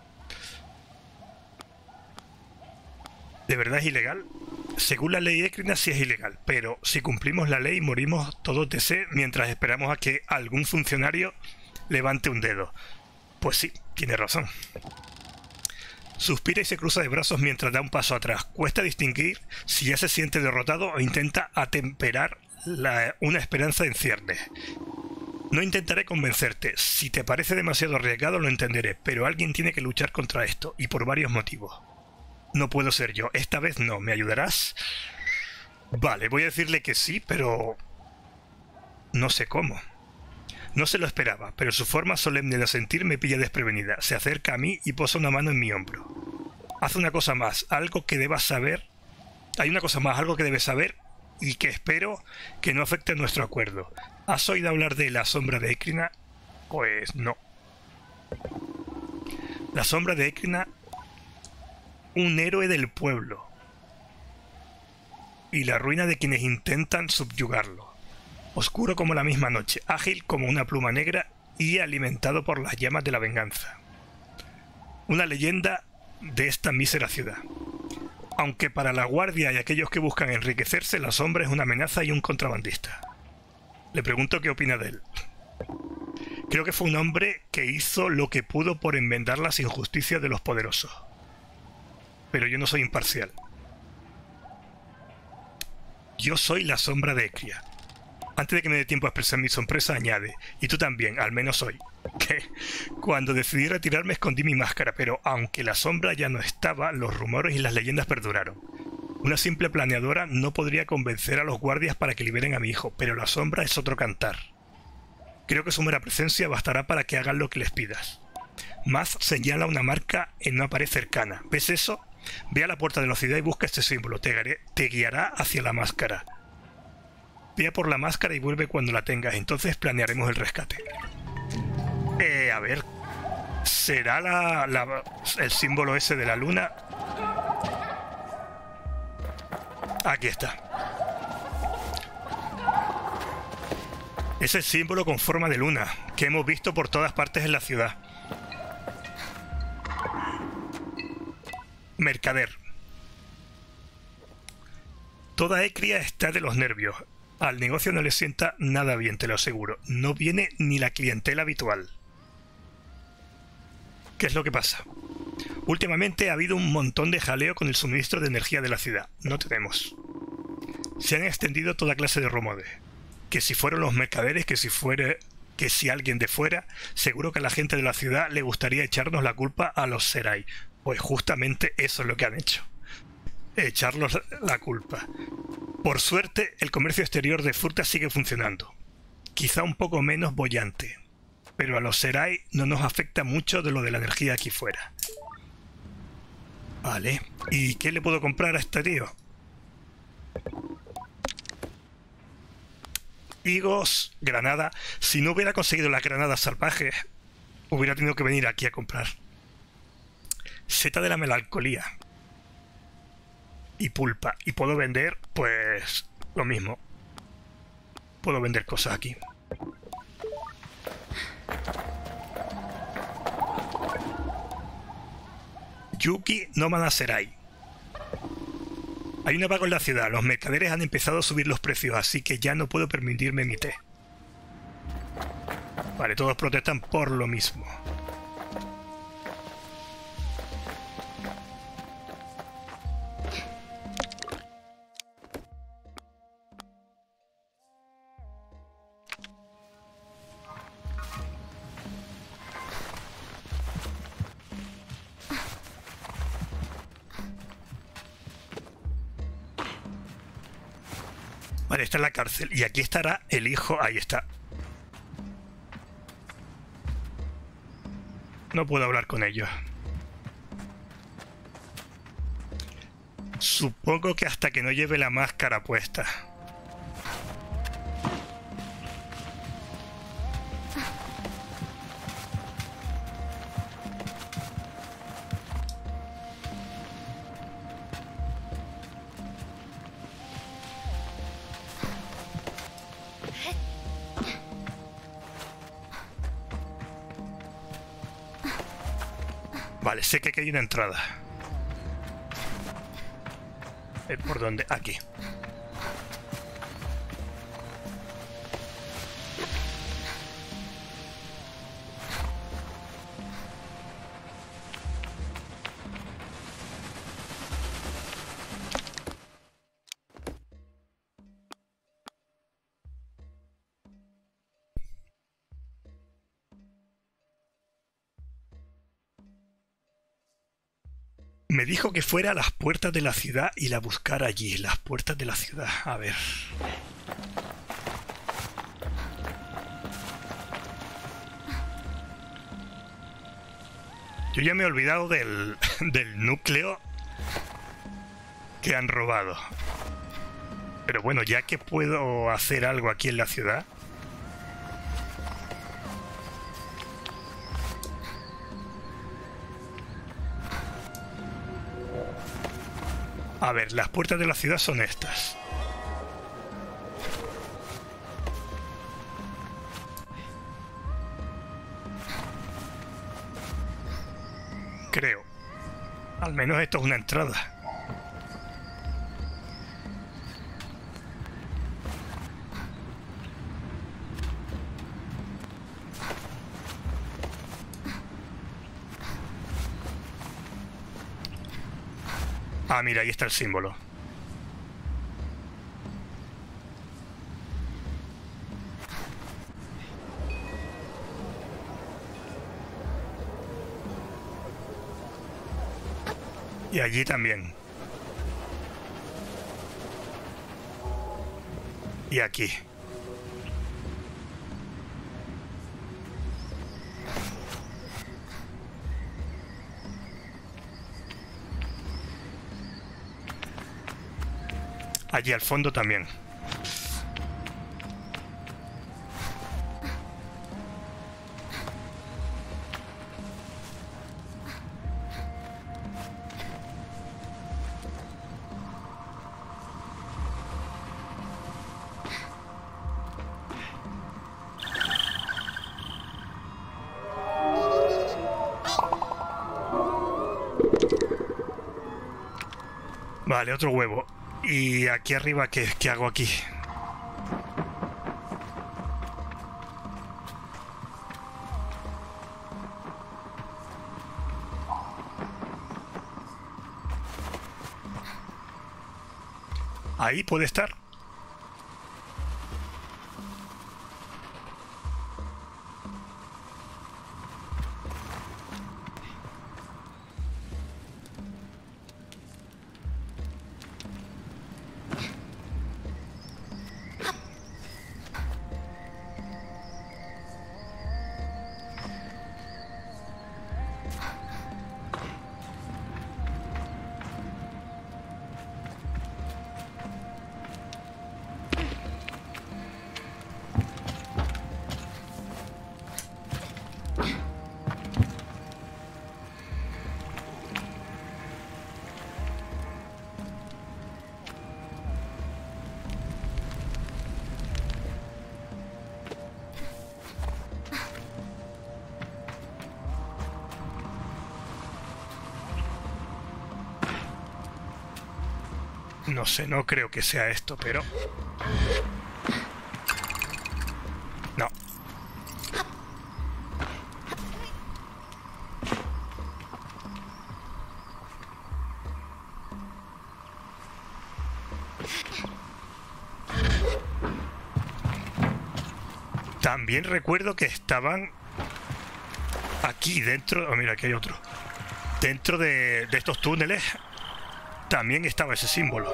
¿De verdad es ilegal? Según la ley écrina sí es ilegal, pero si cumplimos la ley morimos todos de sed mientras esperamos a que algún funcionario levante un dedo. Pues sí, tiene razón. Suspira y se cruza de brazos mientras da un paso atrás. Cuesta distinguir si ya se siente derrotado o intenta atemperar la, una esperanza en ciernes. No intentaré convencerte. Si te parece demasiado arriesgado lo entenderé, pero alguien tiene que luchar contra esto, y por varios motivos. No puedo ser yo. Esta vez no. ¿Me ayudarás? Vale, voy a decirle que sí, pero... no sé cómo. No se lo esperaba, pero su forma solemne de asentir me pilla desprevenida. Se acerca a mí y posa una mano en mi hombro. Haz una cosa más, algo que debas saber. Hay una cosa más, algo que debes saber y que espero que no afecte a nuestro acuerdo. ¿Has oído hablar de la sombra de Ecrina? Pues no. La sombra de Ecrina, un héroe del pueblo. Y la ruina de quienes intentan subyugarlo. Oscuro como la misma noche, ágil como una pluma negra y alimentado por las llamas de la venganza. Una leyenda de esta mísera ciudad. Aunque para la guardia y aquellos que buscan enriquecerse, la sombra es una amenaza y un contrabandista. Le pregunto qué opina de él. Creo que fue un hombre que hizo lo que pudo por enmendar las injusticias de los poderosos. Pero yo no soy imparcial. Yo soy la sombra de Ecria. Antes de que me dé tiempo a expresar mi sorpresa, añade, y tú también, al menos hoy, que cuando decidí retirarme escondí mi máscara, pero aunque la sombra ya no estaba, los rumores y las leyendas perduraron. Una simple planeadora no podría convencer a los guardias para que liberen a mi hijo, pero la sombra es otro cantar. Creo que su mera presencia bastará para que hagan lo que les pidas. Maz señala una marca en una pared cercana. ¿Ves eso? Ve a la puerta de la ciudad y busca este símbolo. Te, guiaré, te guiará hacia la máscara. Ve por la máscara y vuelve cuando la tengas. Entonces planearemos el rescate. Eh, a ver. ¿Será la, la, el símbolo ese de la luna? Aquí está. Es el símbolo con forma de luna que hemos visto por todas partes en la ciudad. Mercader. Toda Ecria está de los nervios. Al negocio no le sienta nada bien, te lo aseguro. No viene ni la clientela habitual. ¿Qué es lo que pasa? Últimamente ha habido un montón de jaleo con el suministro de energía de la ciudad. No tenemos. Se han extendido toda clase de rumores. Que si fueron los mercaderes, que si fuera, que si alguien de fuera, seguro que a la gente de la ciudad le gustaría echarnos la culpa a los Serai. Pues justamente eso es lo que han hecho. Echarlos la culpa. Por suerte, el comercio exterior de frutas sigue funcionando. Quizá un poco menos boyante. Pero a los Serai no nos afecta mucho de lo de la energía aquí fuera. Vale. ¿Y qué le puedo comprar a este tío? Higos, granada. Si no hubiera conseguido las granadas salvajes, hubiera tenido que venir aquí a comprar. Seta de la melancolía. Y pulpa. Y puedo vender, pues, lo mismo. Puedo vender cosas aquí. Yuki no Manaserai. Hay un apago en la ciudad. Los mercaderes han empezado a subir los precios, así que ya no puedo permitirme mi té. Vale, todos protestan por lo mismo. Vale, está en la cárcel. Y aquí estará el hijo. Ahí está. No puedo hablar con ellos. Supongo que hasta que no lleve la máscara puesta. Vale, sé que aquí hay una entrada. Eh, ¿Por dónde? Aquí. Me dijo que fuera a las puertas de la ciudad y la buscara allí, las puertas de la ciudad. A ver. Yo ya me he olvidado del, del núcleo que han robado. Pero bueno, ya que puedo hacer algo aquí en la ciudad... A ver, las puertas de la ciudad son estas. Creo. Al menos esto es una entrada. Ah, mira, ahí está el símbolo. Y allí también. Y aquí. Allí al fondo también. Vale, otro huevo. Y aquí arriba, ¿qué, qué hago aquí? Ahí puede estar. No sé, no creo que sea esto, pero... No. También recuerdo que estaban aquí dentro... Oh, mira, aquí hay otro. Dentro de, de estos túneles también estaba ese símbolo.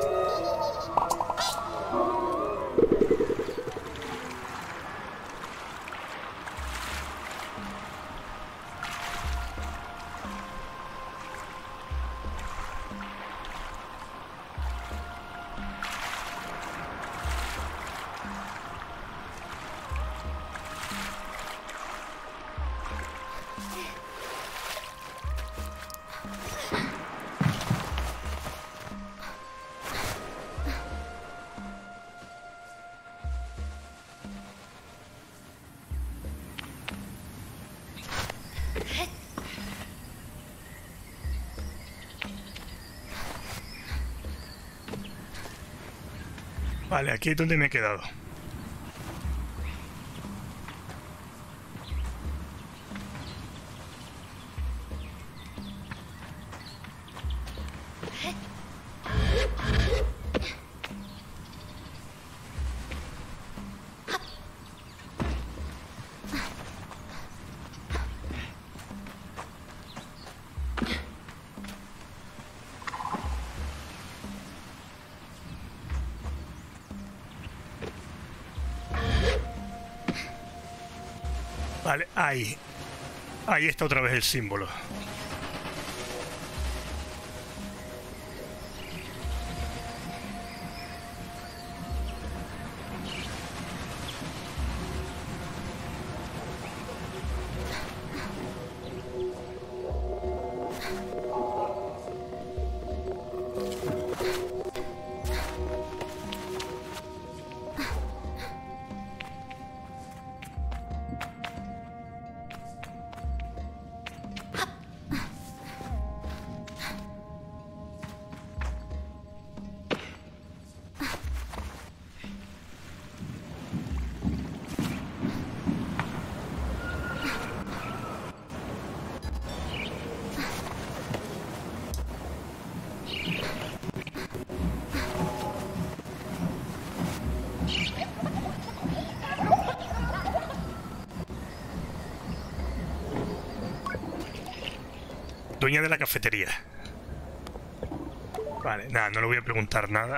Vale, aquí es donde me he quedado. Vale, ahí. Ahí está otra vez el símbolo. Dueña de la cafetería. Vale, nada, no le voy a preguntar nada.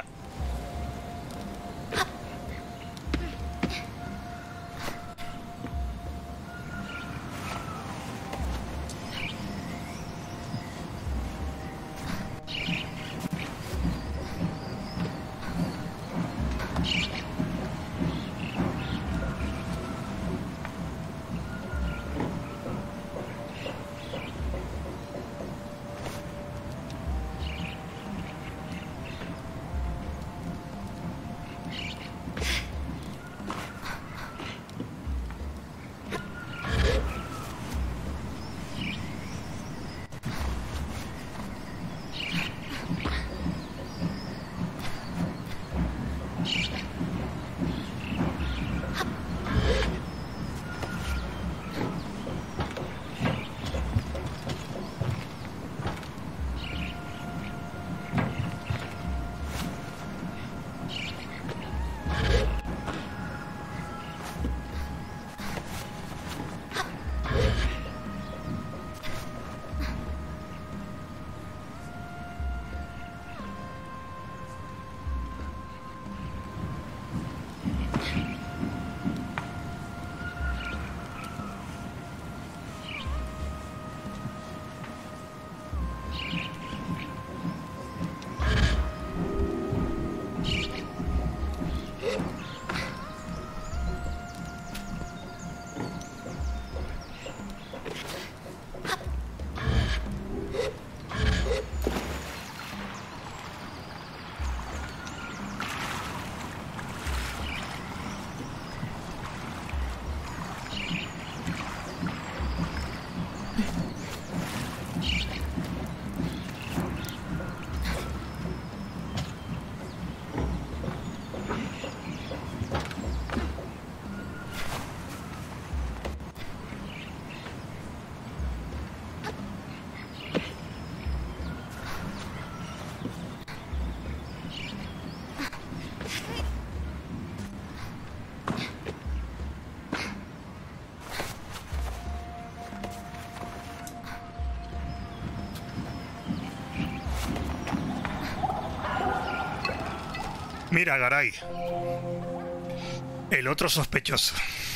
Mira, Garay. El otro sospechoso.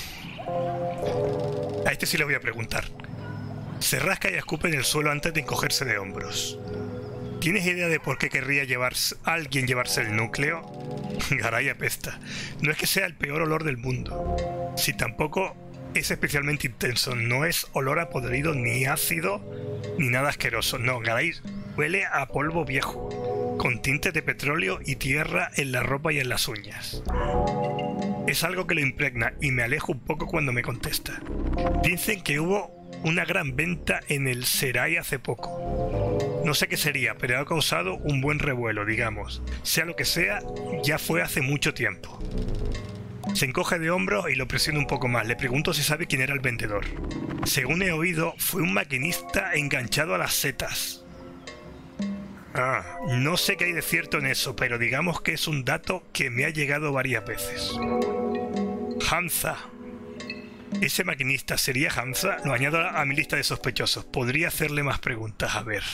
A este sí le voy a preguntar. Se rasca y escupe en el suelo antes de encogerse de hombros. ¿Tienes idea de por qué querría llevarse, alguien llevarse el núcleo? Garay apesta. No es que sea el peor olor del mundo. Si tampoco es especialmente intenso. No es olor a podrido, ni ácido, ni nada asqueroso. No, Garay huele a polvo viejo, con tintes de petróleo y tierra en la ropa y en las uñas. Es algo que lo impregna y me alejo un poco cuando me contesta. Dicen que hubo una gran venta en el Serai hace poco. No sé qué sería, pero ha causado un buen revuelo, digamos. Sea lo que sea, ya fue hace mucho tiempo. Se encoge de hombros y lo presiona un poco más. Le pregunto si sabe quién era el vendedor. Según he oído, fue un maquinista enganchado a las setas. Ah, no sé qué hay de cierto en eso, pero digamos que es un dato que me ha llegado varias veces. Hamza. ¿Ese maquinista sería Hamza? Lo añado a mi lista de sospechosos. Podría hacerle más preguntas. A ver.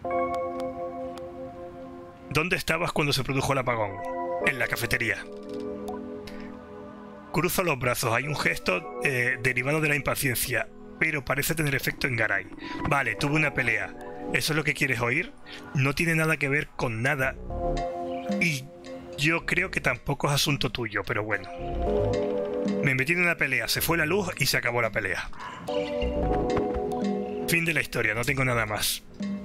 ¿Dónde estabas cuando se produjo el apagón? En la cafetería. Cruzo los brazos. Hay un gesto eh, derivado de la impaciencia, pero parece tener efecto en Garay. Vale, tuve una pelea. ¿Eso es lo que quieres oír? No tiene nada que ver con nada. Y yo creo que tampoco es asunto tuyo, pero bueno. Me metí en una pelea, se fue la luz y se acabó la pelea. Fin de la historia, no tengo nada más.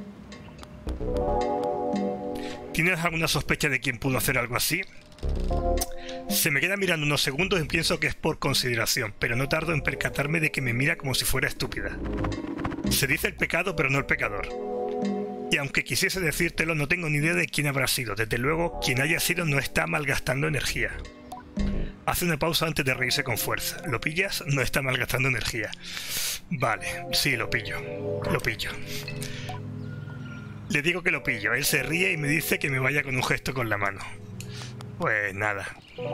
¿Tienes alguna sospecha de quién pudo hacer algo así? Se me queda mirando unos segundos y pienso que es por consideración, pero no tardo en percatarme de que me mira como si fuera estúpida. Se dice el pecado, pero no el pecador. Y aunque quisiese decírtelo, no tengo ni idea de quién habrá sido. Desde luego, quien haya sido no está malgastando energía. Hace una pausa antes de reírse con fuerza. ¿Lo pillas? No está malgastando energía. Vale, sí, lo pillo. Lo pillo. Le digo que lo pillo. Él se ríe y me dice que me vaya con un gesto con la mano. Pues nada.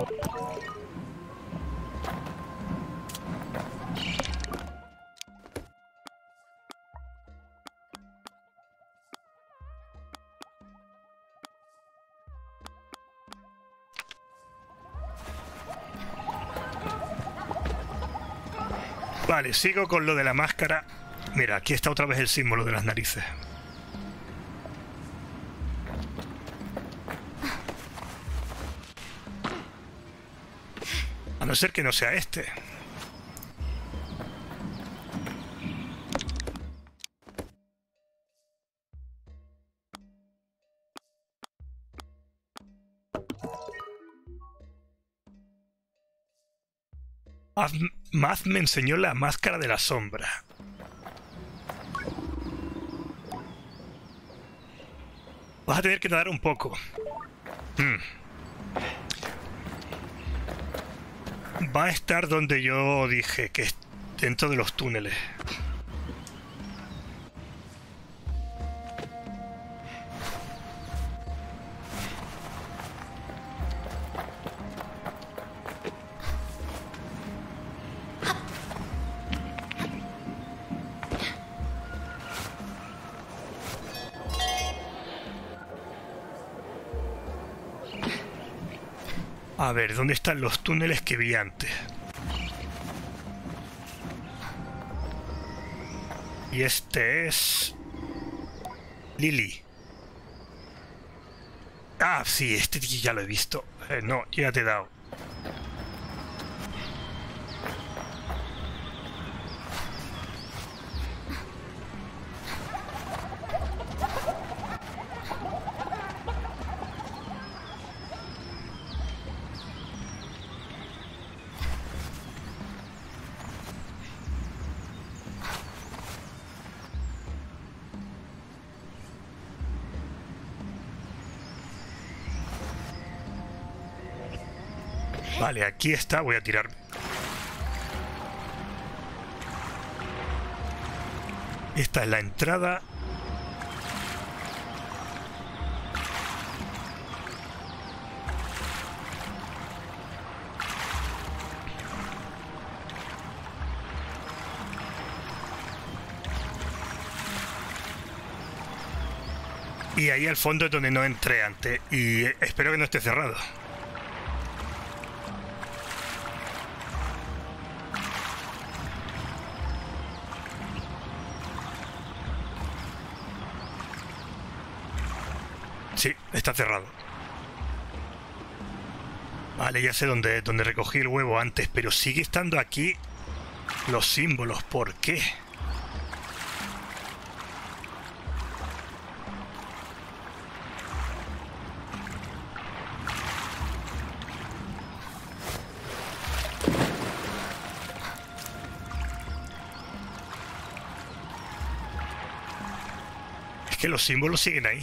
Vale, sigo con lo de la máscara. Mira, aquí está otra vez el símbolo de las narices. A no ser que no sea este. Maz me enseñó la máscara de la sombra. Vas a tener que nadar un poco. Hmm. Va a estar donde yo dije, que es dentro de los túneles. A ver, ¿dónde están los túneles que vi antes? Y este es... Lily. Ah, sí, este ya lo he visto. Eh, no, ya te he dado. Vale, aquí está, voy a tirarme. Esta es la entrada. Y ahí al fondo es donde no entré antes. Y espero que no esté cerrado. Sí, está cerrado. Vale, ya sé dónde, dónde recogí el huevo antes, pero sigue estando aquí los símbolos. ¿Por qué? Es que los símbolos siguen ahí.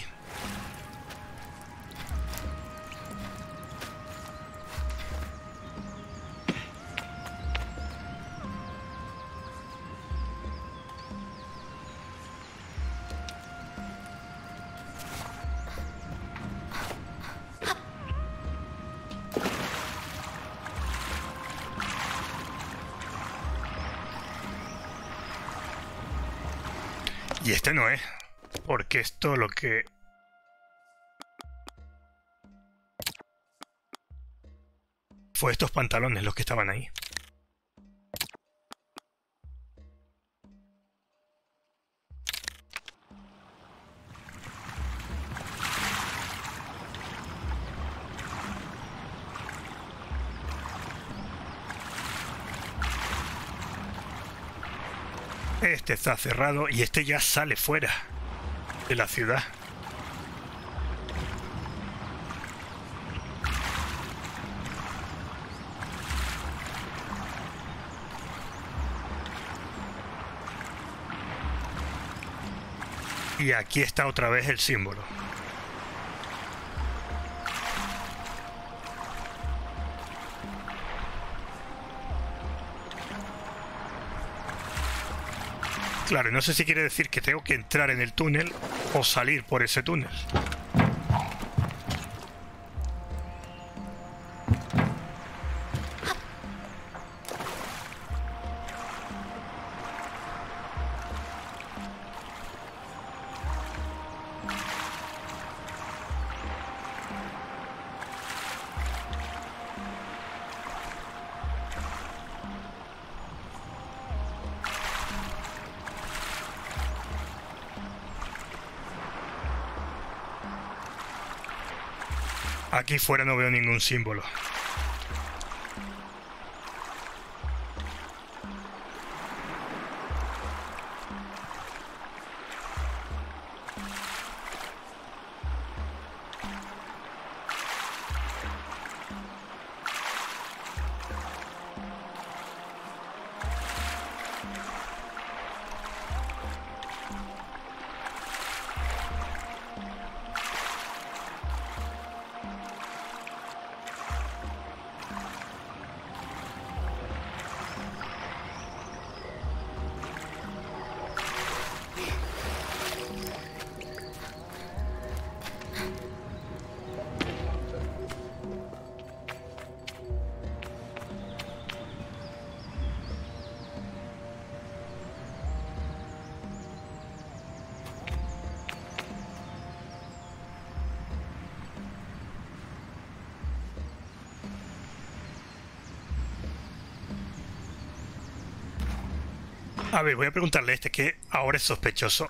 Y este no es, porque esto lo que... Fue estos pantalones los que estaban ahí. Este está cerrado y este ya sale fuera de la ciudad. Y aquí está otra vez el símbolo. Claro, no sé si quiere decir que tengo que entrar en el túnel o salir por ese túnel. Aquí fuera no veo ningún símbolo. A ver, voy a preguntarle a este que ahora es sospechoso.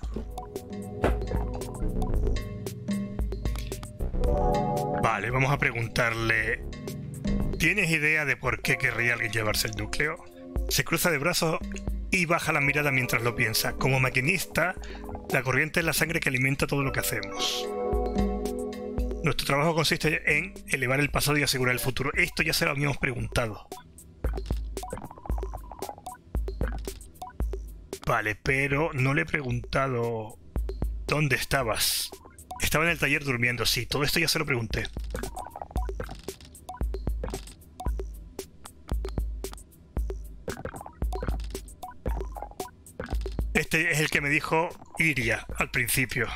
Vale, vamos a preguntarle... ¿Tienes idea de por qué querría alguien llevarse el núcleo? Se cruza de brazos y baja la mirada mientras lo piensa. Como maquinista, la corriente es la sangre que alimenta todo lo que hacemos. Nuestro trabajo consiste en elevar el pasado y asegurar el futuro. Esto ya se lo habíamos preguntado. Vale, pero no le he preguntado dónde estabas. Estaba en el taller durmiendo, sí, todo esto ya se lo pregunté. Este es el que me dijo Iria al principio.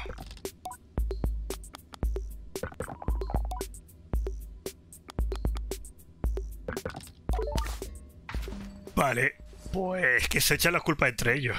Vale. Pues que se echa la culpa entre ellos.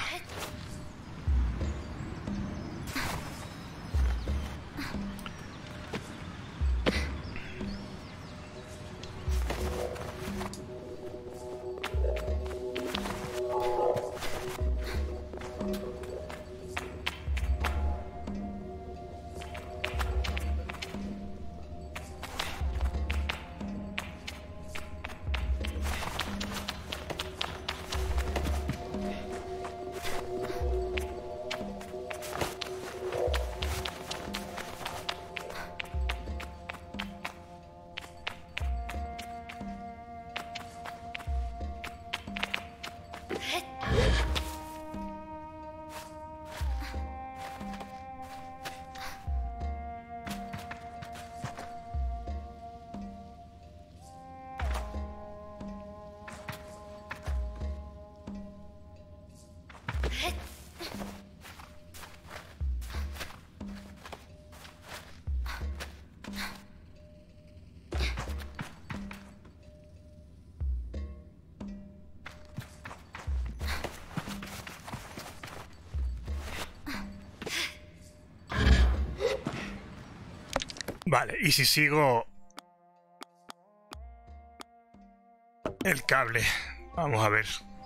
Vale, y si sigo el cable, vamos a ver.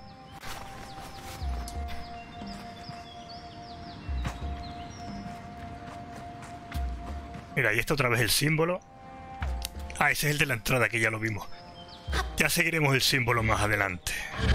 Mira, ahí está otra vez el símbolo. Ah, ese es el de la entrada, que ya lo vimos. Ya seguiremos el símbolo más adelante.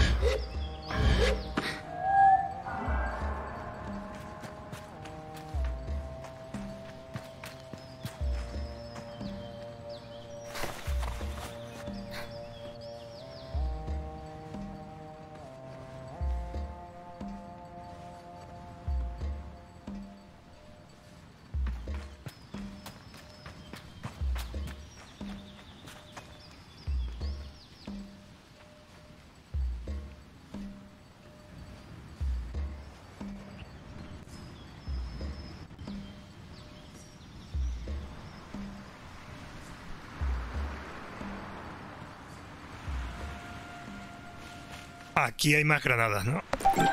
Aquí hay más granadas, ¿no?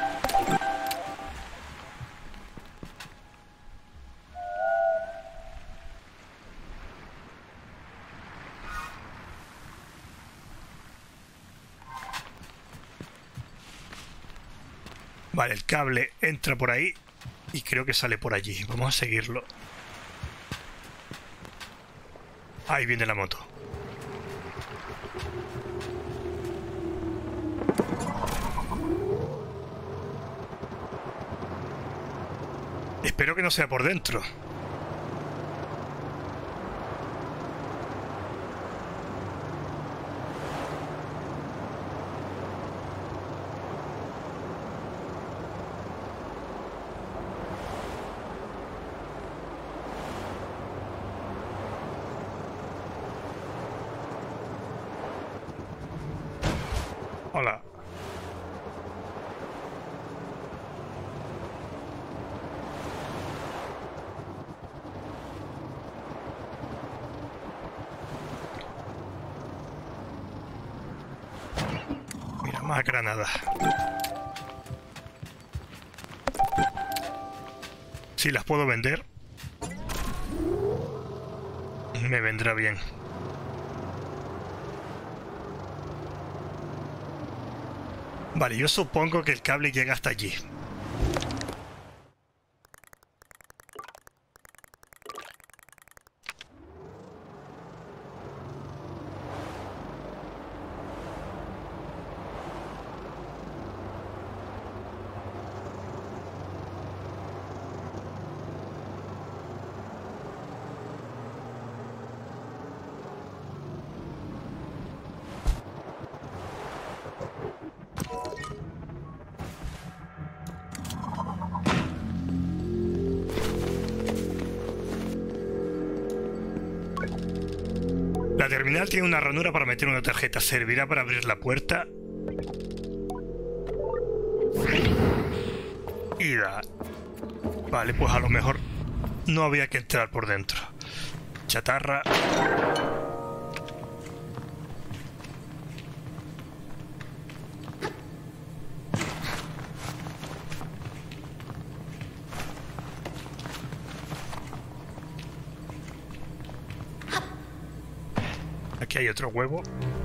Vale, el cable entra por ahí y creo que sale por allí. Vamos a seguirlo. Ahí viene la moto. Espero que no sea por dentro. Hola. Mira, más granadas. Si las puedo vender, me vendrá bien. Vale, yo supongo que el cable llega hasta allí. La terminal tiene una ranura para meter una tarjeta. ¿Servirá para abrir la puerta? Ida. Vale, pues a lo mejor no había que entrar por dentro. Chatarra. Aquí hay otro huevo.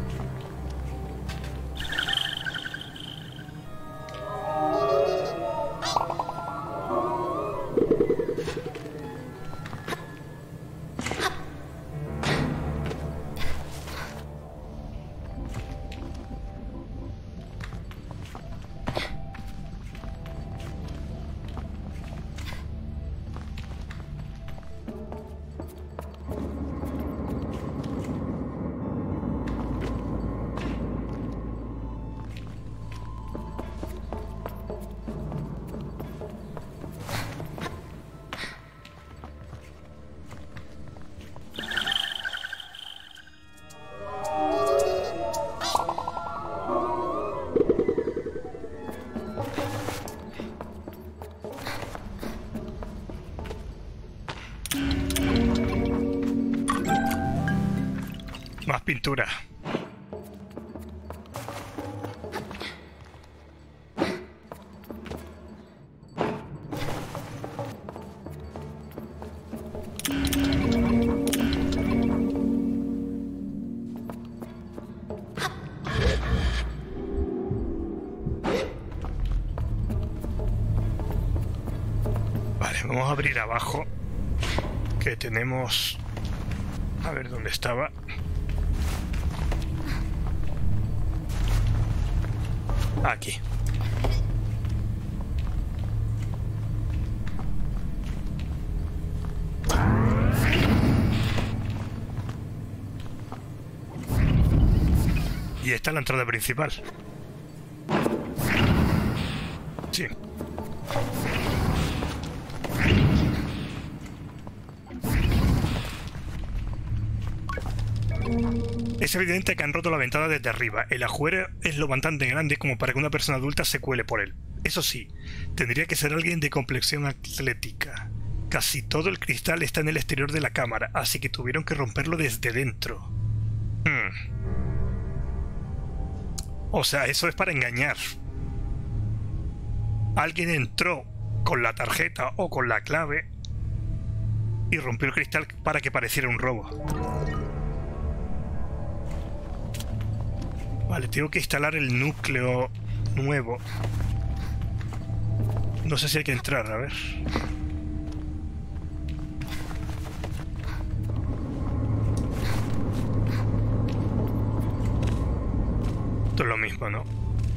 Más pintura. Vale, vamos a abrir abajo. Que tenemos... A ver dónde estaba. Aquí. Y esta es la entrada principal. Sí. Es evidente que han roto la ventana desde arriba. El agujero es lo bastante grande como para que una persona adulta se cuele por él. Eso sí, tendría que ser alguien de complexión atlética. Casi todo el cristal está en el exterior de la cámara, así que tuvieron que romperlo desde dentro. Hmm. O sea, eso es para engañar. Alguien entró con la tarjeta o con la clave y rompió el cristal para que pareciera un robo. Vale, tengo que instalar el núcleo nuevo. No sé si hay que entrar, a ver. Esto es lo mismo, ¿no?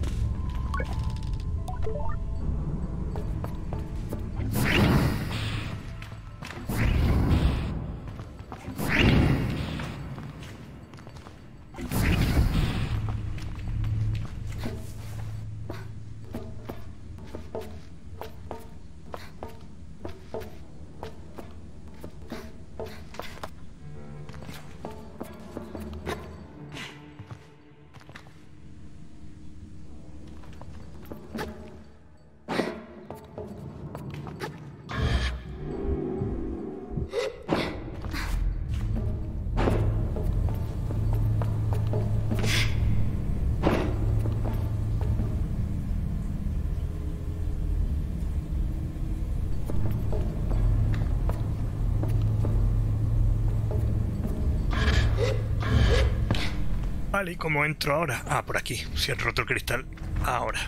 Vale, ¿y cómo entro ahora? Ah, por aquí. Si han roto el cristal. Ahora.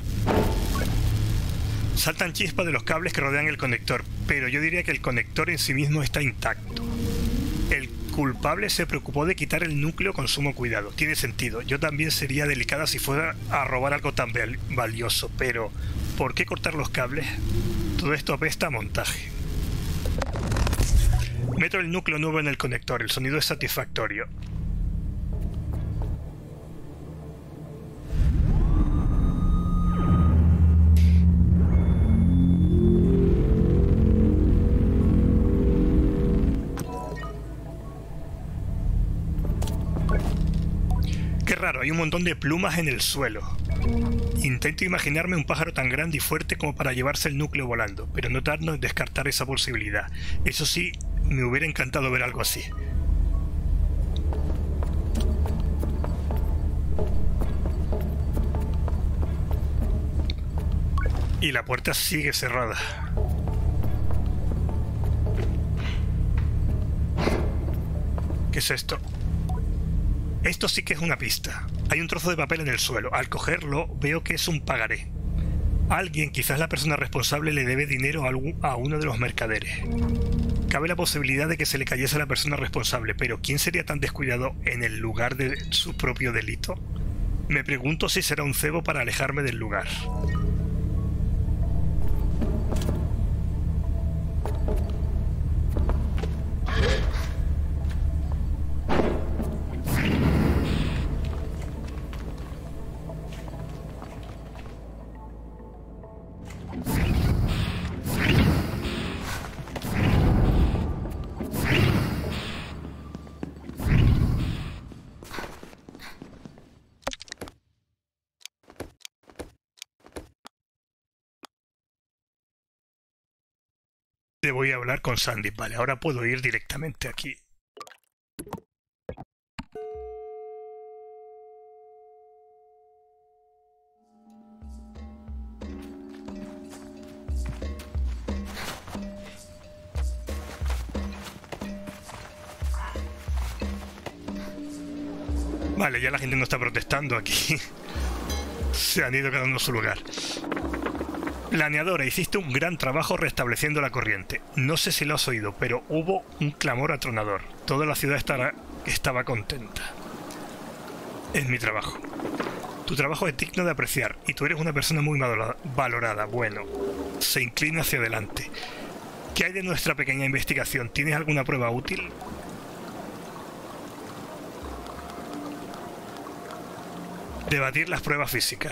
Saltan chispas de los cables que rodean el conector, pero yo diría que el conector en sí mismo está intacto. El culpable se preocupó de quitar el núcleo con sumo cuidado. Tiene sentido. Yo también sería delicada si fuera a robar algo tan valioso, pero ¿por qué cortar los cables? Todo esto apesta a montaje. Meto el núcleo nuevo en el conector. El sonido es satisfactorio. Raro, hay un montón de plumas en el suelo. Intento imaginarme un pájaro tan grande y fuerte como para llevarse el núcleo volando, pero no tardo en descartar esa posibilidad. Eso sí, me hubiera encantado ver algo así. Y la puerta sigue cerrada. ¿Qué es esto? Esto sí que es una pista. Hay un trozo de papel en el suelo. Al cogerlo, veo que es un pagaré. Alguien, quizás la persona responsable, le debe dinero a uno de los mercaderes. Cabe la posibilidad de que se le cayese a la persona responsable, pero ¿quién sería tan descuidado en el lugar de su propio delito? Me pregunto si será un cebo para alejarme del lugar. Te voy a hablar con Sandy. Vale, ahora puedo ir directamente aquí. Vale, ya la gente no está protestando aquí. Se han ido cada uno a su lugar. Planeadora, hiciste un gran trabajo restableciendo la corriente. No sé si lo has oído, pero hubo un clamor atronador. Toda la ciudad estaba, estaba contenta. Es mi trabajo. Tu trabajo es digno de apreciar, y tú eres una persona muy valorada. Bueno, se inclina hacia adelante. ¿Qué hay de nuestra pequeña investigación? ¿Tienes alguna prueba útil? Debatir las pruebas físicas.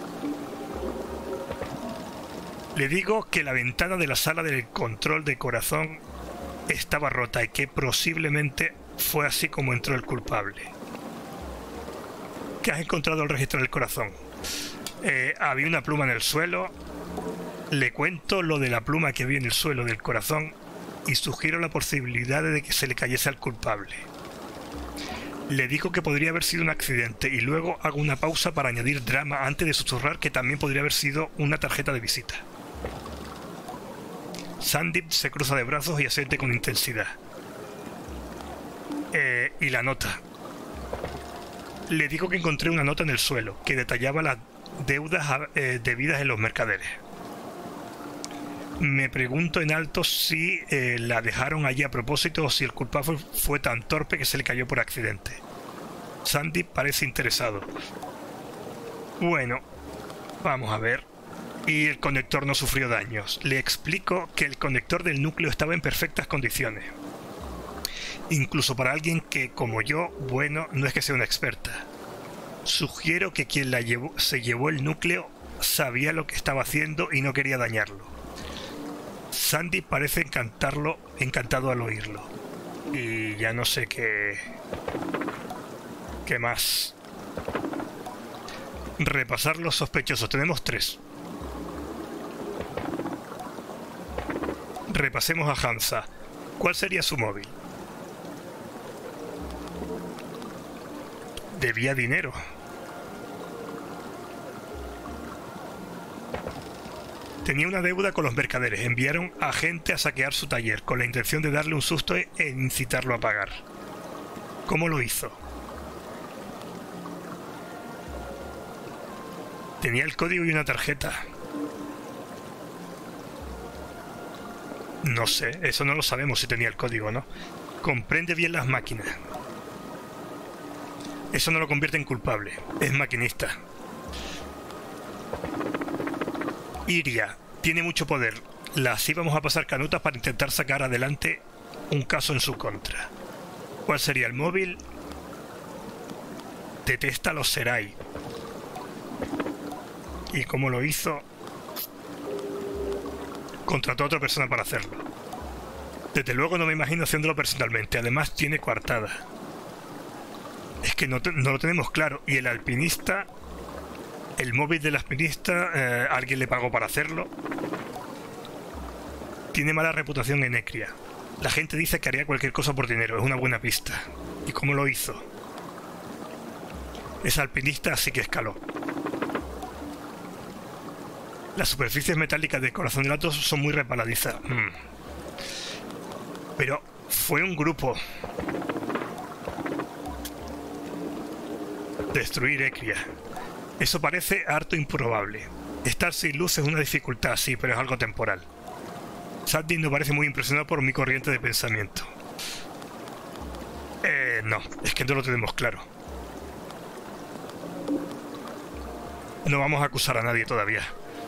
Le digo que la ventana de la sala del control de corazón estaba rota y que posiblemente fue así como entró el culpable. ¿Qué has encontrado al registrar el corazón? Eh, había una pluma en el suelo. Le cuento lo de la pluma que había en el suelo del corazón y sugiero la posibilidad de que se le cayese al culpable. Le digo que podría haber sido un accidente y luego hago una pausa para añadir drama antes de susurrar que también podría haber sido una tarjeta de visita. Sandeep se cruza de brazos y asiente con intensidad. Eh, y la nota. Le digo que encontré una nota en el suelo que detallaba las deudas eh, debidas en los mercaderes. Me pregunto en alto si eh, la dejaron allí a propósito o si el culpable fue tan torpe que se le cayó por accidente. Sandeep parece interesado. Bueno, vamos a ver. Y el conector no sufrió daños. Le explico que el conector del núcleo estaba en perfectas condiciones. Incluso para alguien que, como yo, bueno, no es que sea una experta. Sugiero que quien la llevó, se llevó el núcleo sabía lo que estaba haciendo y no quería dañarlo. Sandy parece encantarlo, encantado al oírlo. Y ya no sé qué... ¿Qué más? Repasar los sospechosos. Tenemos tres. Repasemos a Hansa. ¿Cuál sería su móvil? Debía dinero. Tenía una deuda con los mercaderes. Enviaron a gente a saquear su taller con la intención de darle un susto e incitarlo a pagar. ¿Cómo lo hizo? Tenía el código y una tarjeta. No sé, eso no lo sabemos si tenía el código o no. Comprende bien las máquinas. Eso no lo convierte en culpable. Es maquinista. Iria tiene mucho poder. Las íbamos a pasar canutas para intentar sacar adelante un caso en su contra. ¿Cuál sería el móvil? Detesta a los Serai. ¿Y cómo lo hizo? Contrató a otra persona para hacerlo. Desde luego no me imagino haciéndolo personalmente. Además tiene coartada. Es que no, te, no lo tenemos claro. Y el alpinista... El móvil del alpinista... Eh, ¿alguien le pagó para hacerlo? Tiene mala reputación en Ecria. La gente dice que haría cualquier cosa por dinero. Es una buena pista. ¿Y cómo lo hizo? Es alpinista, así que escaló. Las superficies metálicas de Corazón de Atos son muy resbaladizas. Mm. Pero fue un grupo. Destruir Ecria. Eso parece harto improbable. Estar sin luz es una dificultad, sí, pero es algo temporal. Sandy no parece muy impresionado por mi corriente de pensamiento. Eh, no, es que no lo tenemos claro. No vamos a acusar a nadie todavía.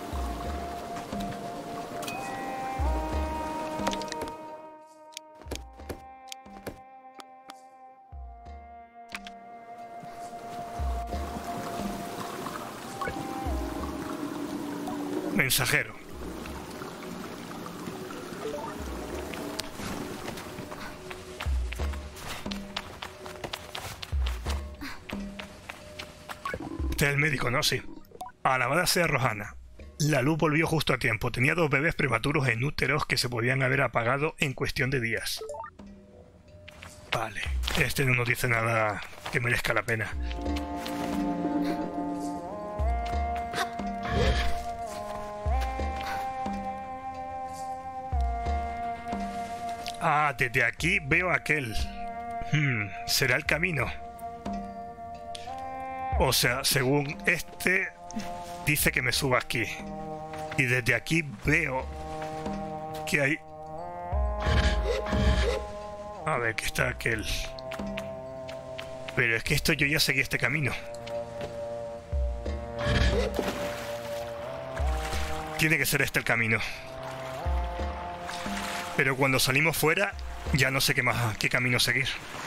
Mensajero. Este es el médico, ¿no? Sí. Alabada sea Rohanna. La luz volvió justo a tiempo. Tenía dos bebés prematuros en úteros que se podían haber apagado en cuestión de días. Vale. Este no nos dice nada que merezca la pena. Ah, desde aquí veo aquel. Hmm, ¿será el camino? O sea, según este, dice que me suba aquí. Y desde aquí veo que hay... A ver, que está aquel... Pero es que esto yo ya seguí este camino. Tiene que ser este el camino. Pero cuando salimos fuera, ya no sé qué más, qué camino seguir.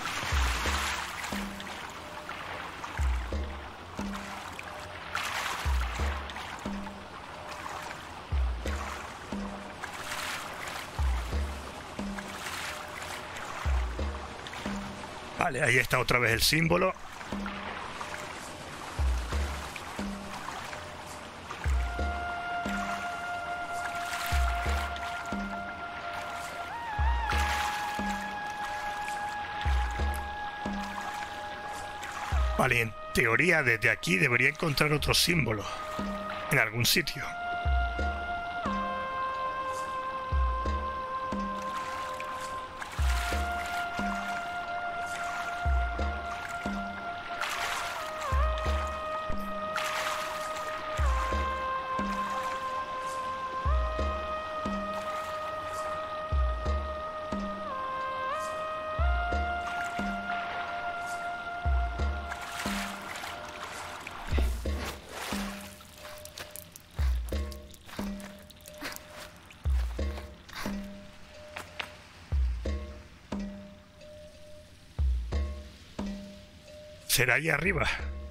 Vale, ahí está otra vez el símbolo. Vale, en teoría desde aquí debería encontrar otro símbolo en algún sitio. ¿Será ahí arriba?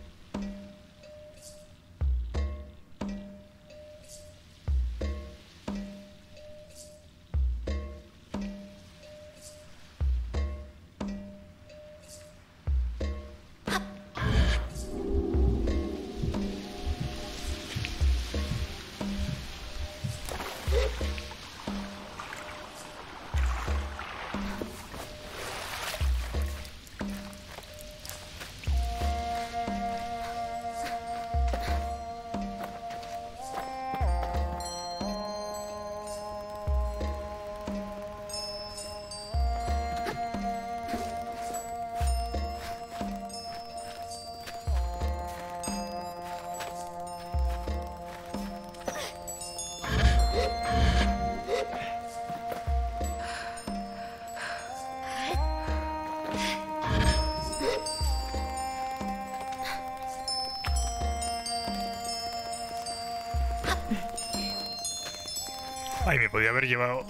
Ay, me podía haber llevado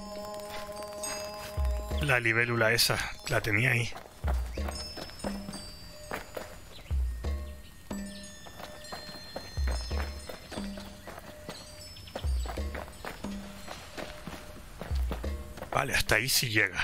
la libélula esa, la tenía ahí. Vale, hasta ahí sí llega.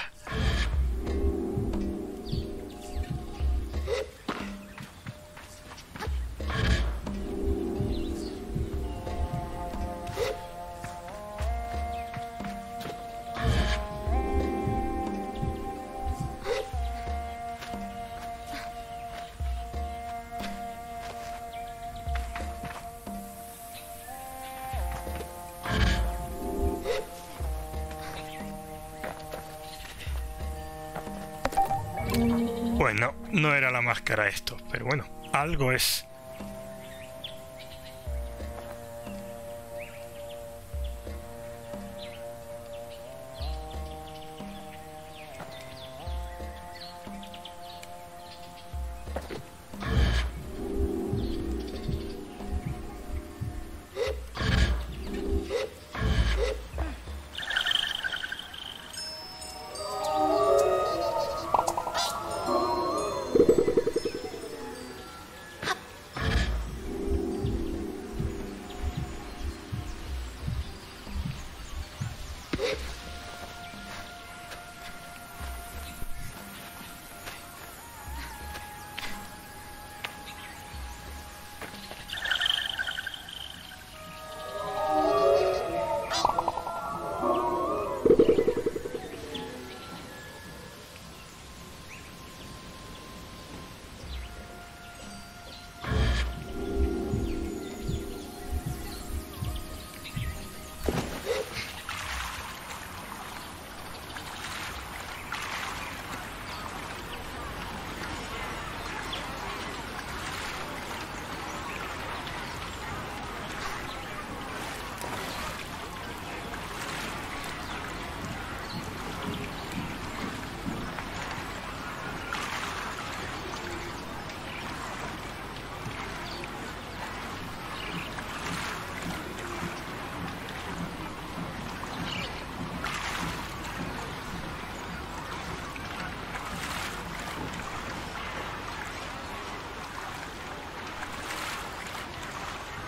Bueno, no era la máscara esto, pero bueno, algo es.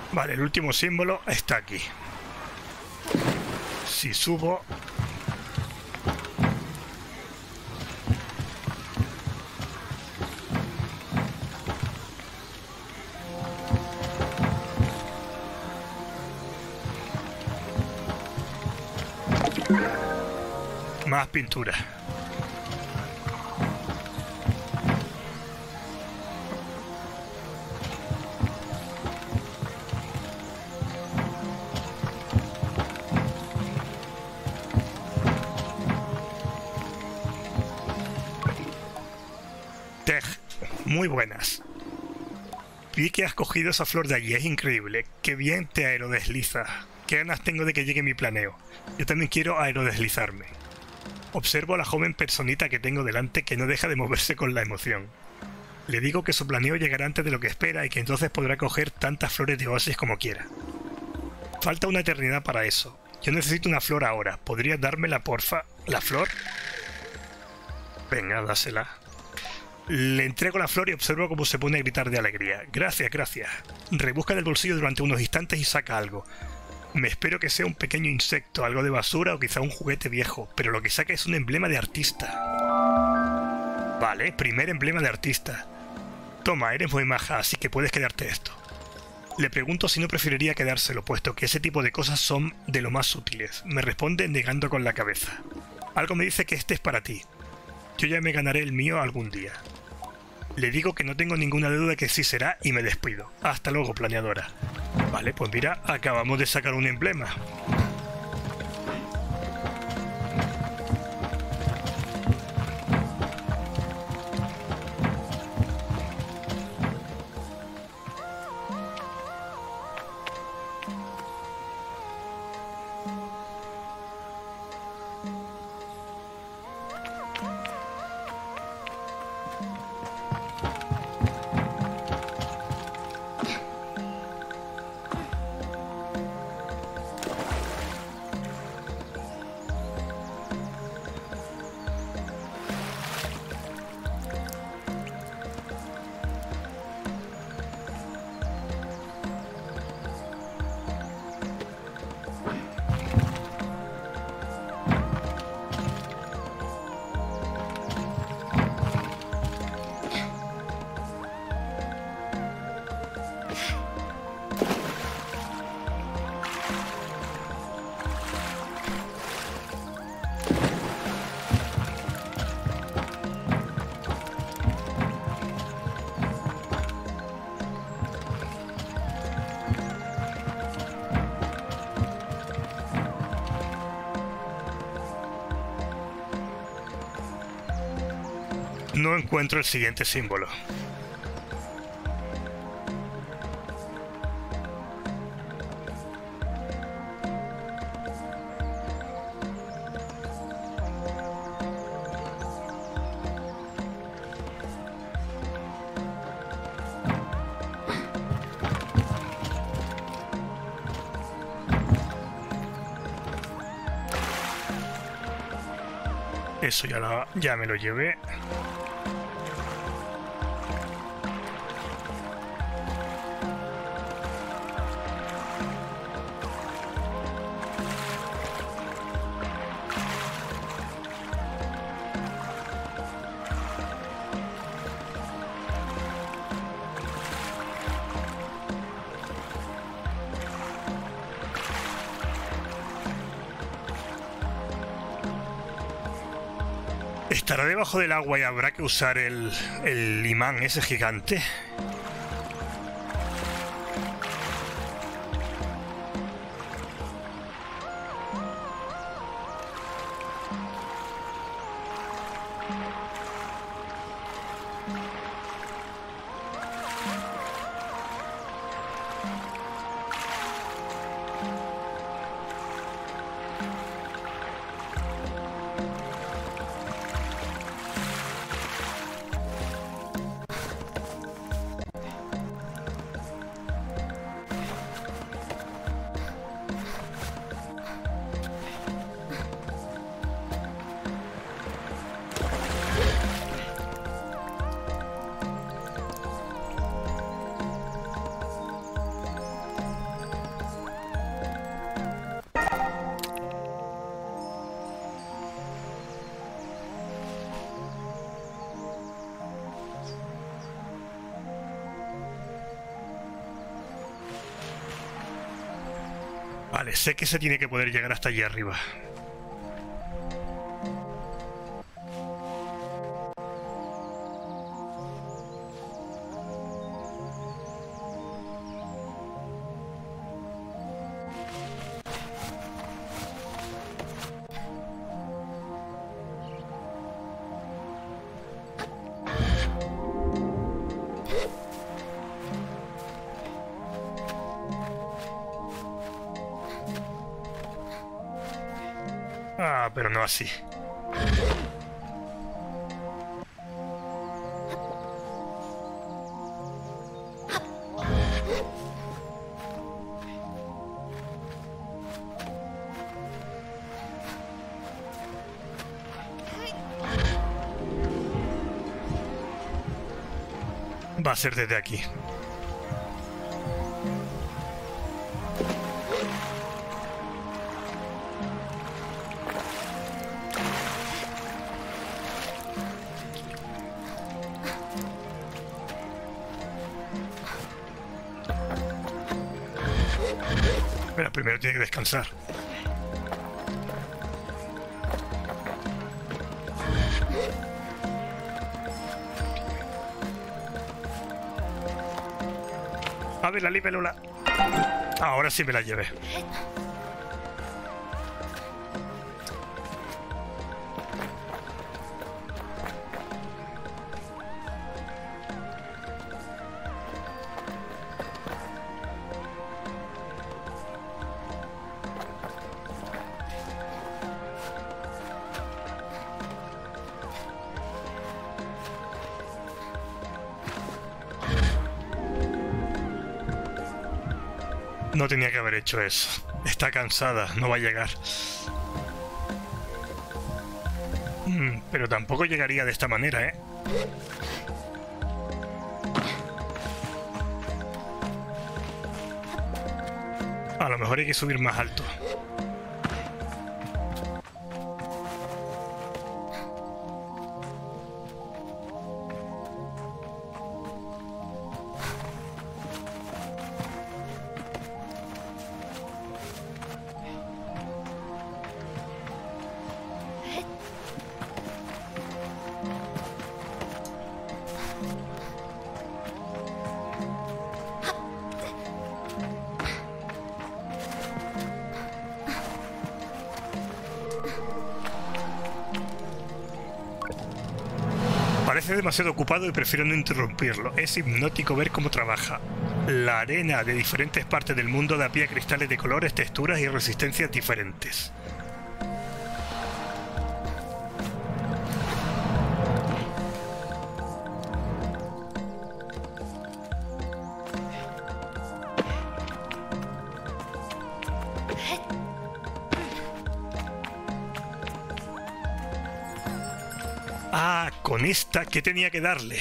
Vale, el último símbolo está aquí. Si subo... Más pintura. Tej, muy buenas. Vi que has cogido esa flor de allí, es increíble. Qué bien te aerodeslizas. Qué ganas tengo de que llegue mi planeo. Yo también quiero aerodeslizarme. Observo a la joven personita que tengo delante que no deja de moverse con la emoción. Le digo que su planeo llegará antes de lo que espera y que entonces podrá coger tantas flores de oasis como quiera. Falta una eternidad para eso. Yo necesito una flor ahora. ¿Podrías dármela, porfa? ¿La flor? Venga, dásela. Le entrego la flor y observo cómo se pone a gritar de alegría. Gracias, gracias. Rebusca en el bolsillo durante unos instantes y saca algo. Me espero que sea un pequeño insecto, algo de basura o quizá un juguete viejo, pero lo que saca es un emblema de artista. Vale, primer emblema de artista. Toma, eres muy maja, así que puedes quedarte esto. Le pregunto si no preferiría quedárselo, puesto que ese tipo de cosas son de lo más útiles. Me responde negando con la cabeza. Algo me dice que este es para ti. Yo ya me ganaré el mío algún día. Le digo que no tengo ninguna duda de que sí será y me despido. Hasta luego, planeadora. Vale, pues mira, acabamos de sacar un emblema. No encuentro el siguiente símbolo. Eso ya, la, ya me lo llevé. ¿Estará debajo del agua y habrá que usar el, el imán ese gigante? Vale, sé que se tiene que poder llegar hasta allí arriba. Ah, pero no así. Va a ser desde aquí. Pero primero tiene que descansar. A ver, la libélula. Ahora sí me la llevé. No tenía que haber hecho eso. Está cansada, no va a llegar. Mm, pero tampoco llegaría de esta manera, ¿eh? A lo mejor hay que subir más alto. Parece demasiado ocupado y prefiero no interrumpirlo. Es hipnótico ver cómo trabaja. La arena de diferentes partes del mundo da pie a cristales de colores, texturas y resistencias diferentes. Ah, con esta, ¿qué tenía que darle?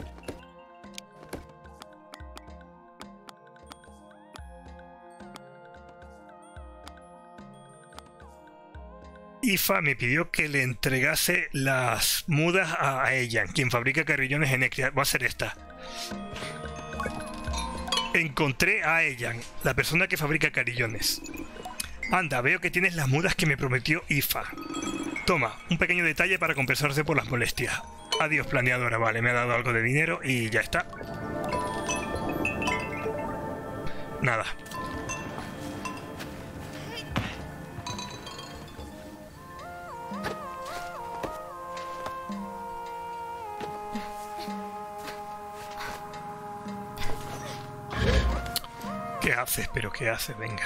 Ifa me pidió que le entregase las mudas a Aeyan, quien fabrica carrillones en Ecria. Va a ser esta. Encontré a Aeyan, la persona que fabrica carillones. Anda, veo que tienes las mudas que me prometió Ifa. Toma, un pequeño detalle para compensarse por las molestias. Adiós, planeadora. Vale, me ha dado algo de dinero y ya está. Nada. ¿Qué haces? ¿Pero qué haces? Venga.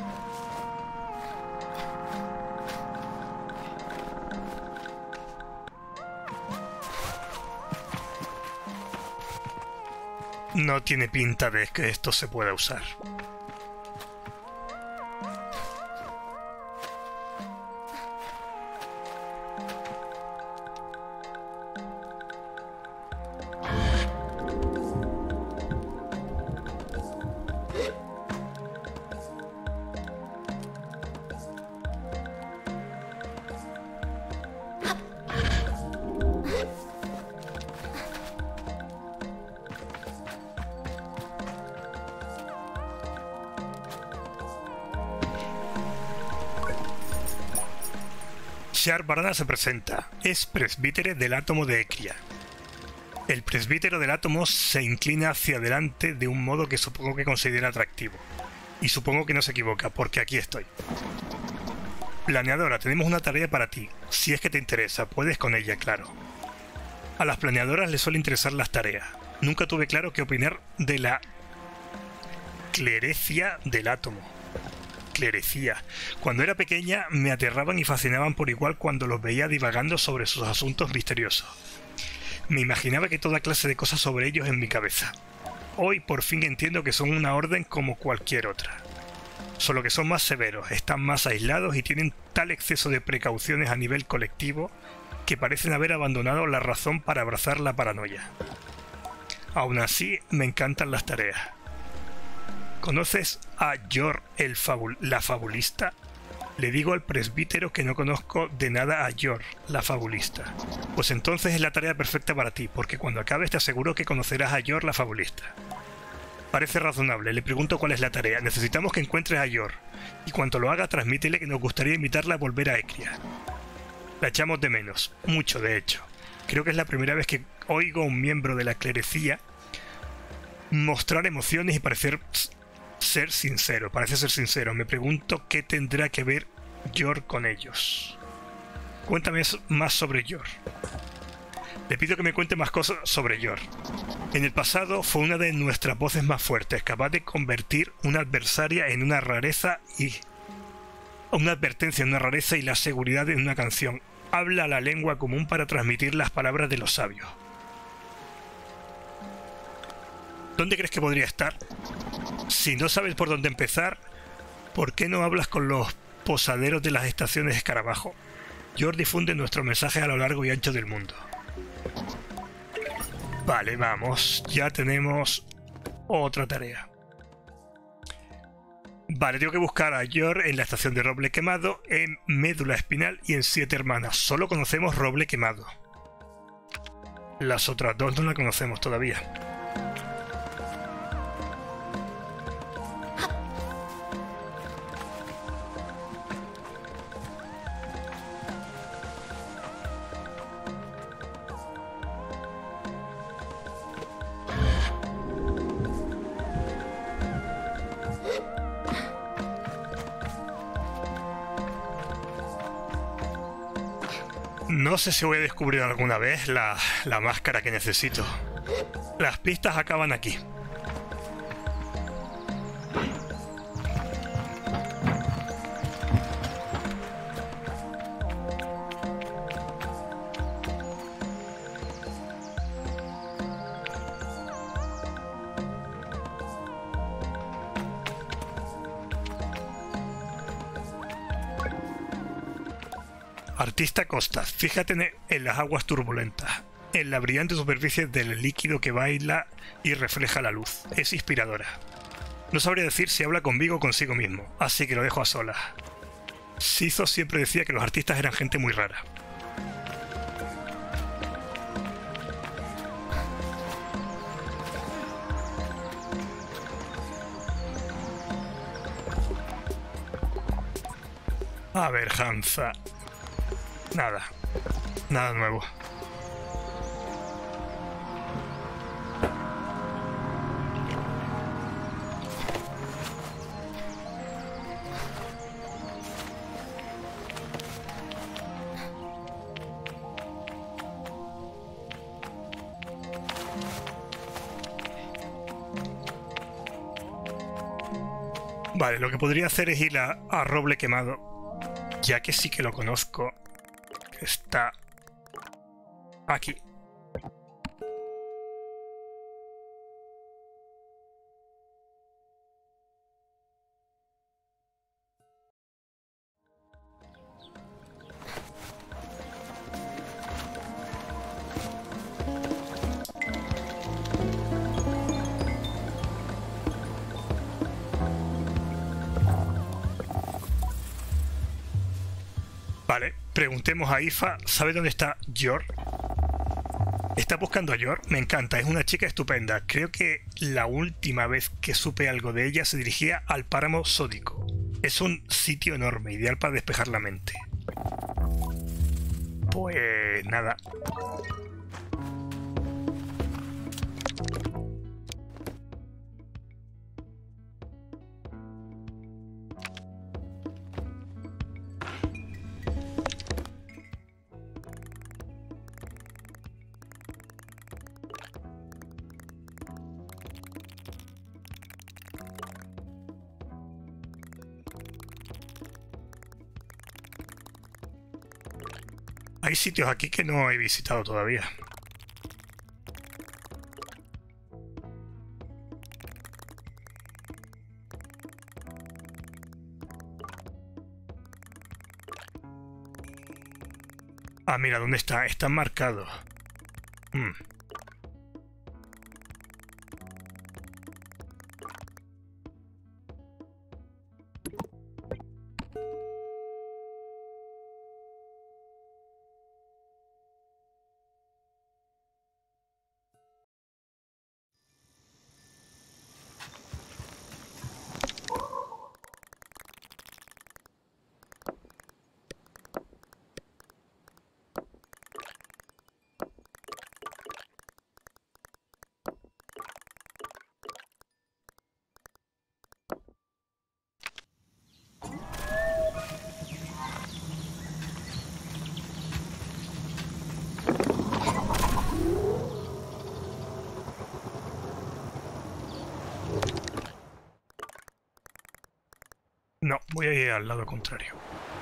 No tiene pinta de que esto se pueda usar. Shar Barana se presenta. Es presbítero del átomo de Ecria. El presbítero del átomo se inclina hacia adelante de un modo que supongo que considera atractivo. Y supongo que no se equivoca, porque aquí estoy. Planeadora, tenemos una tarea para ti. Si es que te interesa, puedes con ella, claro. A las planeadoras les suele interesar las tareas. Nunca tuve claro qué opinar de la clerecia del átomo. Clerecía. Cuando era pequeña me aterraban y fascinaban por igual cuando los veía divagando sobre sus asuntos misteriosos. Me imaginaba que toda clase de cosas sobre ellos en mi cabeza. Hoy por fin entiendo que son una orden como cualquier otra. Solo que son más severos, están más aislados y tienen tal exceso de precauciones a nivel colectivo que parecen haber abandonado la razón para abrazar la paranoia. Aún así, me encantan las tareas. ¿Conoces a Yor el fabul la fabulista? Le digo al presbítero que no conozco de nada a Yor, la fabulista. Pues entonces es la tarea perfecta para ti, porque cuando acabes te aseguro que conocerás a Yor, la fabulista. Parece razonable, le pregunto cuál es la tarea. Necesitamos que encuentres a Yor, y cuando lo haga transmítele que nos gustaría invitarla a volver a Ecria. La echamos de menos, mucho de hecho. Creo que es la primera vez que oigo a un miembro de la clerecía mostrar emociones y parecer ser sincero. Parece ser sincero. Me pregunto qué tendrá que ver Yor con ellos. Cuéntame más sobre Yor. Le pido que me cuente más cosas sobre Yor. En el pasado fue una de nuestras voces más fuertes, capaz de convertir una adversaria en una rareza y... una advertencia en una rareza y la seguridad en una canción. Habla la lengua común para transmitir las palabras de los sabios. ¿Dónde crees que podría estar? Si no sabes por dónde empezar, ¿por qué no hablas con los posaderos de las estaciones de escarabajo? Yor difunde nuestro mensaje a lo largo y ancho del mundo. Vale, vamos. Ya tenemos otra tarea. Vale, tengo que buscar a Yor en la estación de Roble Quemado, en Médula Espinal y en Siete Hermanas. Solo conocemos Roble Quemado. Las otras dos no las conocemos todavía. No sé si voy a descubrir alguna vez la, la máscara que necesito. Las pistas acaban aquí. Artista Costas, fíjate en las aguas turbulentas, en la brillante superficie del líquido que baila y refleja la luz. Es inspiradora. No sabría decir si habla conmigo o consigo mismo, así que lo dejo a solas. Sizo siempre decía que los artistas eran gente muy rara. A ver, Hansa. Nada. Nada nuevo. Vale, lo que podría hacer es ir a, a Roble Quemado, ya que sí que lo conozco. Está aquí. Vale, preguntemos a Ifa, ¿sabe dónde está Yor? ¿Está buscando a Yor? Me encanta, es una chica estupenda. Creo que la última vez que supe algo de ella se dirigía al páramo Sódico. Es un sitio enorme, ideal para despejar la mente. Pues nada. Hay sitios aquí que no he visitado todavía. Ah, mira, ¿dónde está? Está marcado. Hmm. No, voy a ir al lado contrario.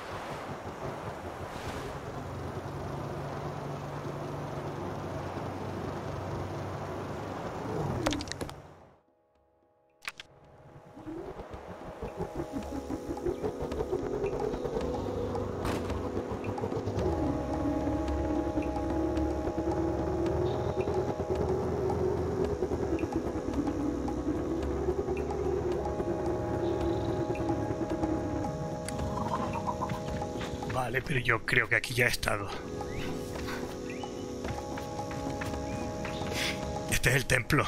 Vale, pero yo creo que aquí ya he estado. Este es el templo.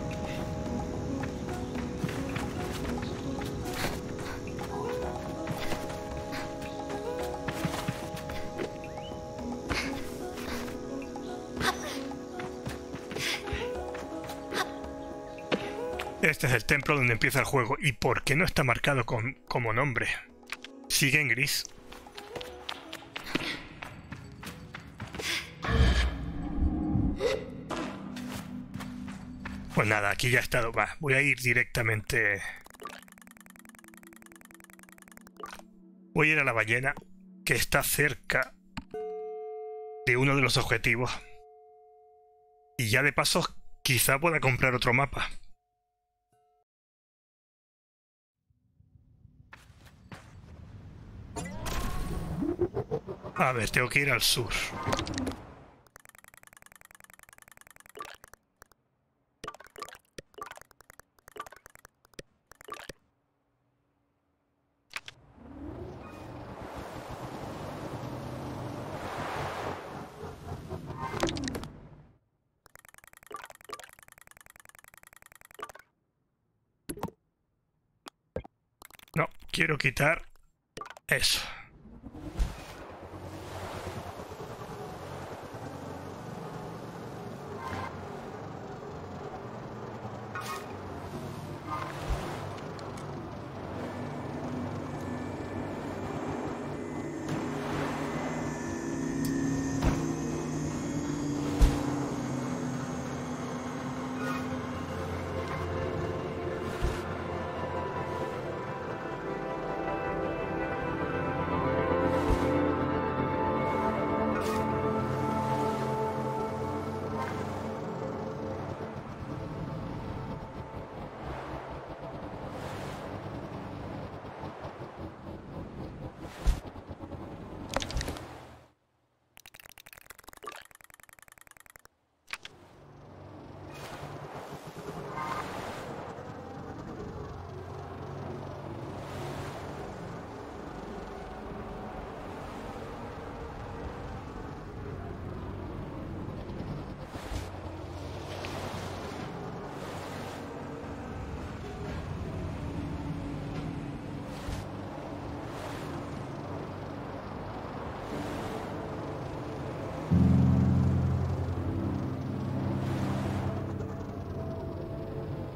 Este es el templo donde empieza el juego. ¿Y por qué no está marcado con, como nombre? Sigue en gris. Pues nada, aquí ya he estado. Va, voy a ir directamente. Voy a ir a la ballena, que está cerca de uno de los objetivos. Y ya de paso, quizá pueda comprar otro mapa. A ver, tengo que ir al sur. No, quiero quitar eso.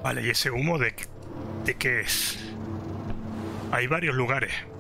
Vale, ¿y ese humo de, de qué es? Hay varios lugares.